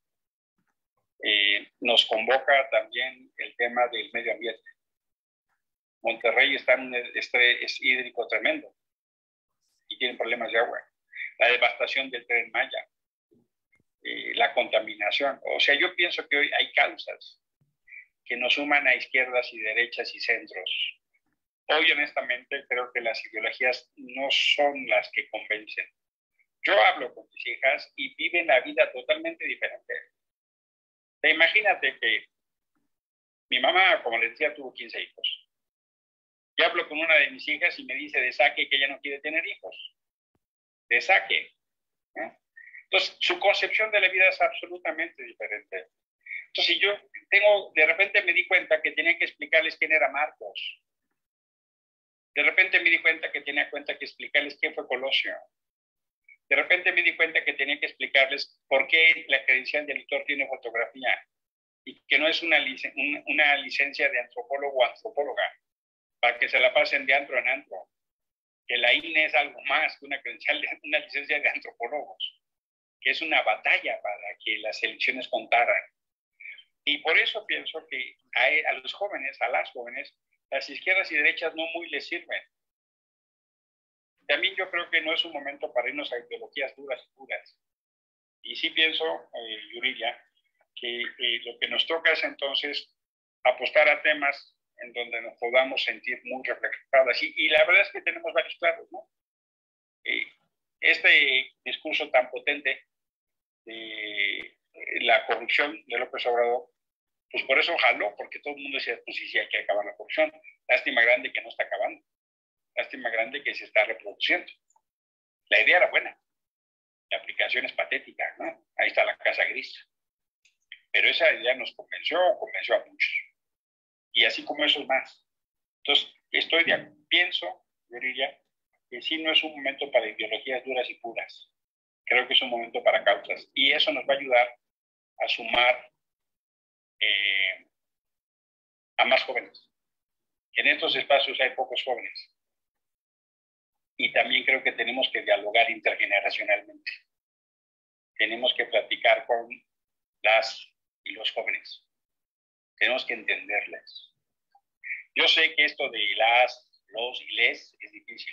Eh, nos convoca también el tema del medio ambiente. Monterrey está en un estrés hídrico tremendo y tienen problemas de agua. La devastación del Tren Maya, eh, la contaminación. O sea, yo pienso que hoy hay causas que nos suman a izquierdas y derechas y centros. Hoy, honestamente, creo que las ideologías no son las que convencen. Yo hablo con mis hijas y viven la vida totalmente diferente. Imagínate que mi mamá, como les decía, tuvo quince hijos. Yo hablo con una de mis hijas y me dice de saque que ella no quiere tener hijos. De saque, ¿no? Entonces, su concepción de la vida es absolutamente diferente. Entonces, yo tengo, de repente me di cuenta que tenía que explicarles quién era Marcos. De repente me di cuenta que tenía cuenta que explicarles quién fue Colosio. De repente me di cuenta que tenía que explicarles por qué la credencial de lector tiene fotografía y que no es una, licen una, una licencia de antropólogo o antropóloga para que se la pasen de antro en antro. Que la I N E es algo más que una credencial, de, una licencia de antropólogos, que es una batalla para que las elecciones contaran. Y por eso pienso que a, a los jóvenes, a las jóvenes, las izquierdas y derechas no muy les sirven. También yo creo que no es un momento para irnos a ideologías duras y puras. Y sí pienso, eh, Yuridia, que eh, lo que nos toca es entonces apostar a temas en donde nos podamos sentir muy reflejadas. Y, y la verdad es que tenemos varios claros, ¿no? Eh, este discurso tan potente de la corrupción de López Obrador, pues por eso jaló, porque todo el mundo decía, pues sí, sí, hay que acabar la corrupción. Lástima grande que no está acabando. Lástima grande que se está reproduciendo. La idea era buena. La aplicación es patética, ¿no? Ahí está la casa gris. Pero esa idea nos convenció, convenció a muchos. Y así como esos más. Entonces, estoy de, pienso, yo diría, que sí no es un momento para ideologías duras y puras. Creo que es un momento para causas. Y eso nos va a ayudar a sumar eh, a más jóvenes. En estos espacios hay pocos jóvenes. Y también creo que tenemos que dialogar intergeneracionalmente. Tenemos que platicar con las y los jóvenes. Tenemos que entenderles. Yo sé que esto de las, los y les es difícil.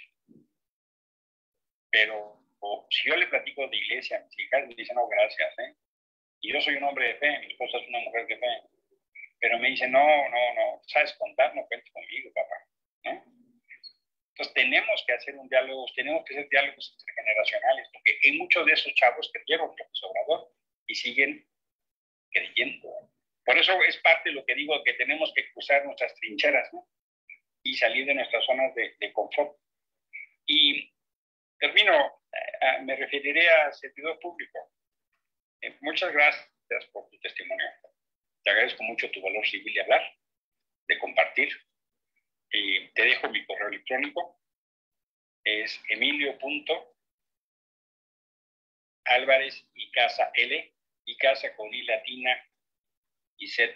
Pero o, si yo le platico de iglesia a mis hijas, me dicen, no, gracias, ¿eh? Y yo soy un hombre de fe, mi esposa es una mujer de fe. Pero me dicen, no, no, no, ¿sabes contar? No cuentes conmigo, papá, ¿no? Entonces tenemos que hacer un diálogo, tenemos que hacer diálogos intergeneracionales, porque hay muchos de esos chavos creyeron que López Obrador y siguen creyendo. Por eso es parte de lo que digo, que tenemos que cruzar nuestras trincheras, ¿no? Y salir de nuestras zonas de, de confort. Y termino, eh, me referiré al servidor público. Eh, muchas gracias por tu testimonio. Te agradezco mucho tu valor civil de hablar. de compartir. Eh, te dejo mi correo electrónico. Es emilio.alvarez y casa L, y casa con I latina y Z.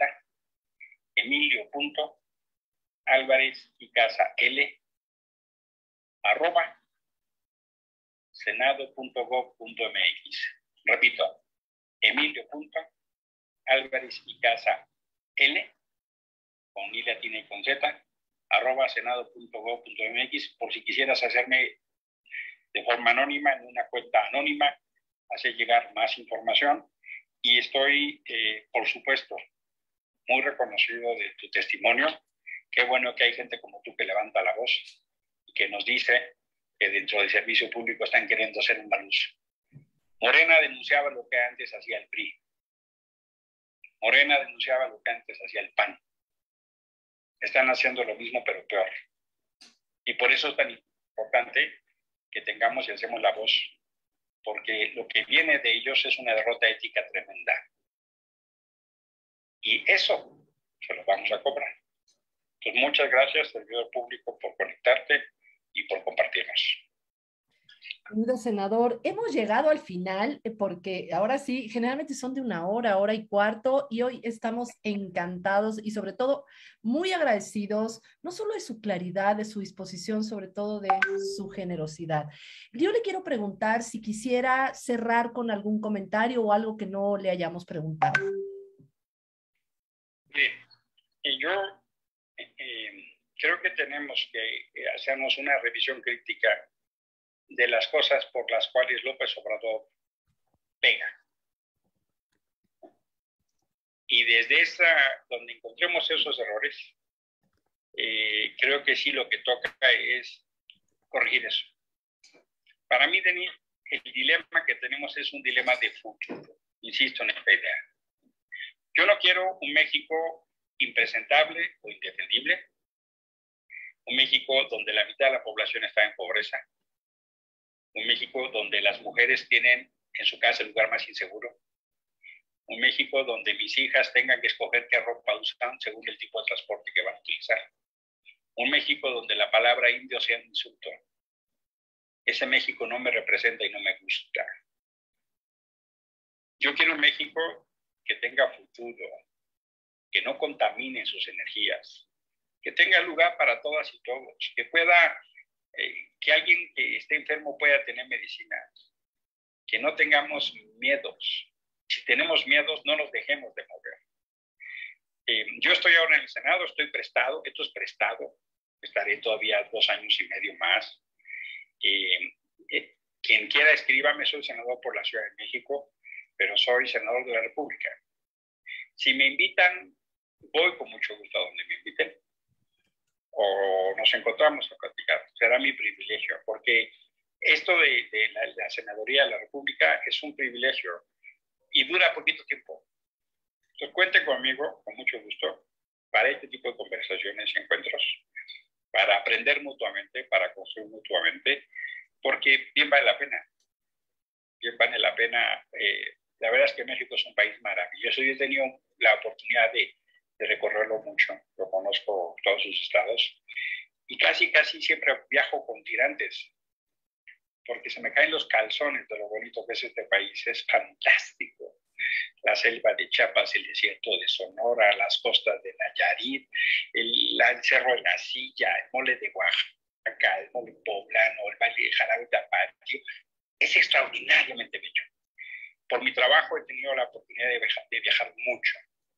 Emilio.alvarez y casa L, arroba senado punto gob punto m x. Repito, Emilio.alvarez y casa L, con I latina y con Z, arroba senado punto gob punto m x, por si quisieras hacerme de forma anónima, en una cuenta anónima, hacer llegar más información. Y estoy, eh, por supuesto, muy reconocido de tu testimonio. Qué bueno que hay gente como tú que levanta la voz y que nos dice que dentro del servicio público están queriendo hacer un mal uso. Morena denunciaba lo que antes hacía el P R I. Morena denunciaba lo que antes hacía el P A N. Están haciendo lo mismo, pero peor. Y por eso es tan importante que tengamos y hacemos la voz, porque lo que viene de ellos es una derrota ética tremenda. Y eso se lo vamos a cobrar. Entonces, muchas gracias, servidor público, por conectarte y por compartirnos. Querido senador, hemos llegado al final eh, porque ahora sí, generalmente son de una hora, hora y cuarto, y hoy estamos encantados y sobre todo muy agradecidos, no solo de su claridad, de su disposición, sobre todo de su generosidad. Yo le quiero preguntar si quisiera cerrar con algún comentario o algo que no le hayamos preguntado. Bien, y yo eh, eh, creo que tenemos que eh, hacernos una revisión crítica de las cosas por las cuales López Obrador pega. Y desde esa, donde encontremos esos errores, eh, creo que sí lo que toca es corregir eso. Para mí, Denis, el dilema que tenemos es un dilema de futuro. Insisto en esta idea. Yo no quiero un México impresentable o indefendible, un México donde la mitad de la población está en pobreza, un México donde las mujeres tienen en su casa el lugar más inseguro, un México donde mis hijas tengan que escoger qué ropa usan según el tipo de transporte que van a utilizar, un México donde la palabra indio sea un insulto. Ese México no me representa y no me gusta. Yo quiero un México que tenga futuro, que no contamine sus energías, que tenga lugar para todas y todos, que pueda... Eh, que alguien que esté enfermo pueda tener medicina, que no tengamos miedos. Si tenemos miedos, no nos dejemos de mover. Eh, yo estoy ahora en el Senado, estoy prestado, esto es prestado, estaré todavía dos años y medio más. Eh, eh, quien quiera escríbame, soy senador por la Ciudad de México, pero soy senador de la República. Si me invitan, voy con mucho gusto a donde me inviten, o nos encontramos a platicar. Será mi privilegio, porque esto de, de la, la senaduría de la República es un privilegio y dura poquito tiempo. Entonces, cuente conmigo, con mucho gusto, para este tipo de conversaciones y encuentros, para aprender mutuamente, para construir mutuamente, porque bien vale la pena. Bien vale la pena. Eh, la verdad es que México es un país maravilloso y he tenido la oportunidad de de recorrerlo mucho, lo conozco todos sus estados, y casi, casi siempre viajo con tirantes, porque se me caen los calzones de lo bonito que es este país, es fantástico. La selva de Chiapas, el desierto de Sonora, las costas de Nayarit, el, el cerro de la Silla, el mole de Oaxaca, el mole poblano, el valle de Jarabe de Apatio, es extraordinariamente bello. Por mi trabajo he tenido la oportunidad de viajar, de viajar mucho.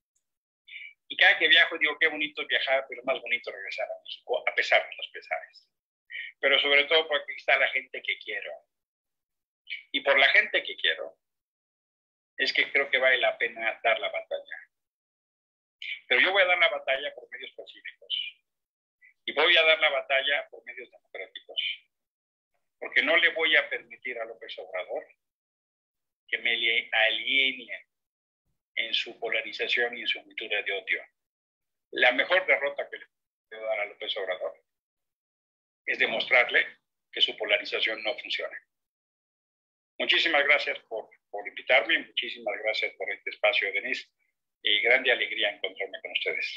Y cada que viajo digo, qué bonito es viajar, pero es más bonito regresar a México, a pesar de los pesares. Pero sobre todo porque aquí está la gente que quiero. Y por la gente que quiero, es que creo que vale la pena dar la batalla. Pero yo voy a dar la batalla por medios pacíficos. Y voy a dar la batalla por medios democráticos. Porque no le voy a permitir a López Obrador que me aliene en su polarización y en su cultura de odio. La mejor derrota que le puedo dar a López Obrador es demostrarle que su polarización no funciona. Muchísimas gracias por, por invitarme, muchísimas gracias por este espacio, Denise, y grande alegría encontrarme con ustedes.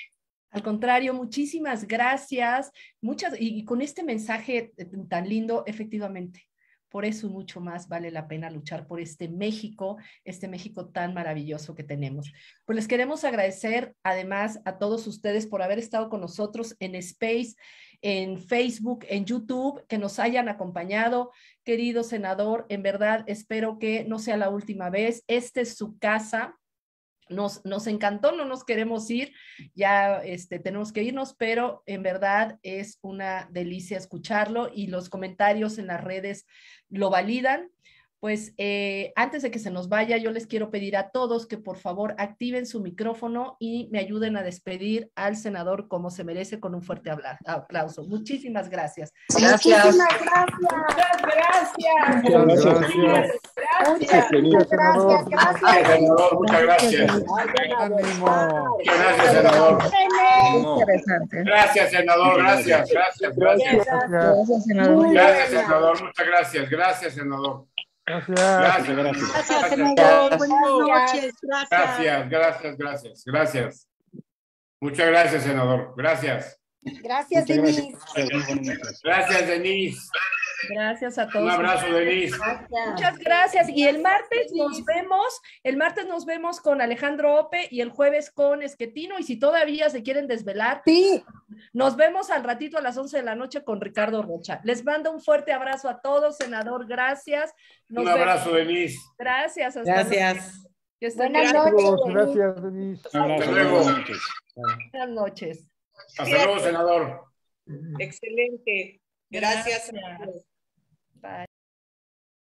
Al contrario, muchísimas gracias. Muchas, y, y con este mensaje tan lindo, efectivamente, por eso mucho más vale la pena luchar por este México, este México tan maravilloso que tenemos. Pues les queremos agradecer además a todos ustedes por haber estado con nosotros en Space, en Facebook, en YouTube, que nos hayan acompañado. Querido senador, en verdad espero que no sea la última vez. Esta es su casa. Nos, nos encantó, no nos queremos ir, ya este, tenemos que irnos, pero en verdad es una delicia escucharlo y los comentarios en las redes lo validan. Pues eh, antes de que se nos vaya, yo les quiero pedir a todos que por favor activen su micrófono y me ayuden a despedir al senador como se merece con un fuerte aplauso. Muchísimas gracias. Gracias. Muchísimas gracias. Gracias. Muchas gracias. Gracias. Muchas gracias. Gracias, senador. Muchas gracias. Muchas gracias, senador. Interesante. Gracias, senador. Gracias. Gracias. Gracias. Gracias, senador. Gracias, senador. Muchas gracias. Gracias, senador. Gracias. Gracias, gracias. Gracias, senador. Buenas noches. Gracias. Gracias, gracias, gracias. Gracias. Muchas gracias, senador. Gracias. Gracias, Denise. Gracias, Denise. Gracias a todos. Un abrazo, Denise. Muchas gracias. Y el martes nos vemos, el martes nos vemos con Alejandro Ope y el jueves con Esquetino. Y si todavía se quieren desvelar, sí, nos vemos al ratito a las once de la noche con Ricardo Rocha. Les mando un fuerte abrazo a todos, senador. Gracias. Nos un abrazo, vemos. Denise. Gracias. Hasta gracias. Que estén Buenas bien. noches. Gracias, Denise. Hasta luego. Buenas noches. Hasta luego, senador. Excelente. Gracias. Gracias.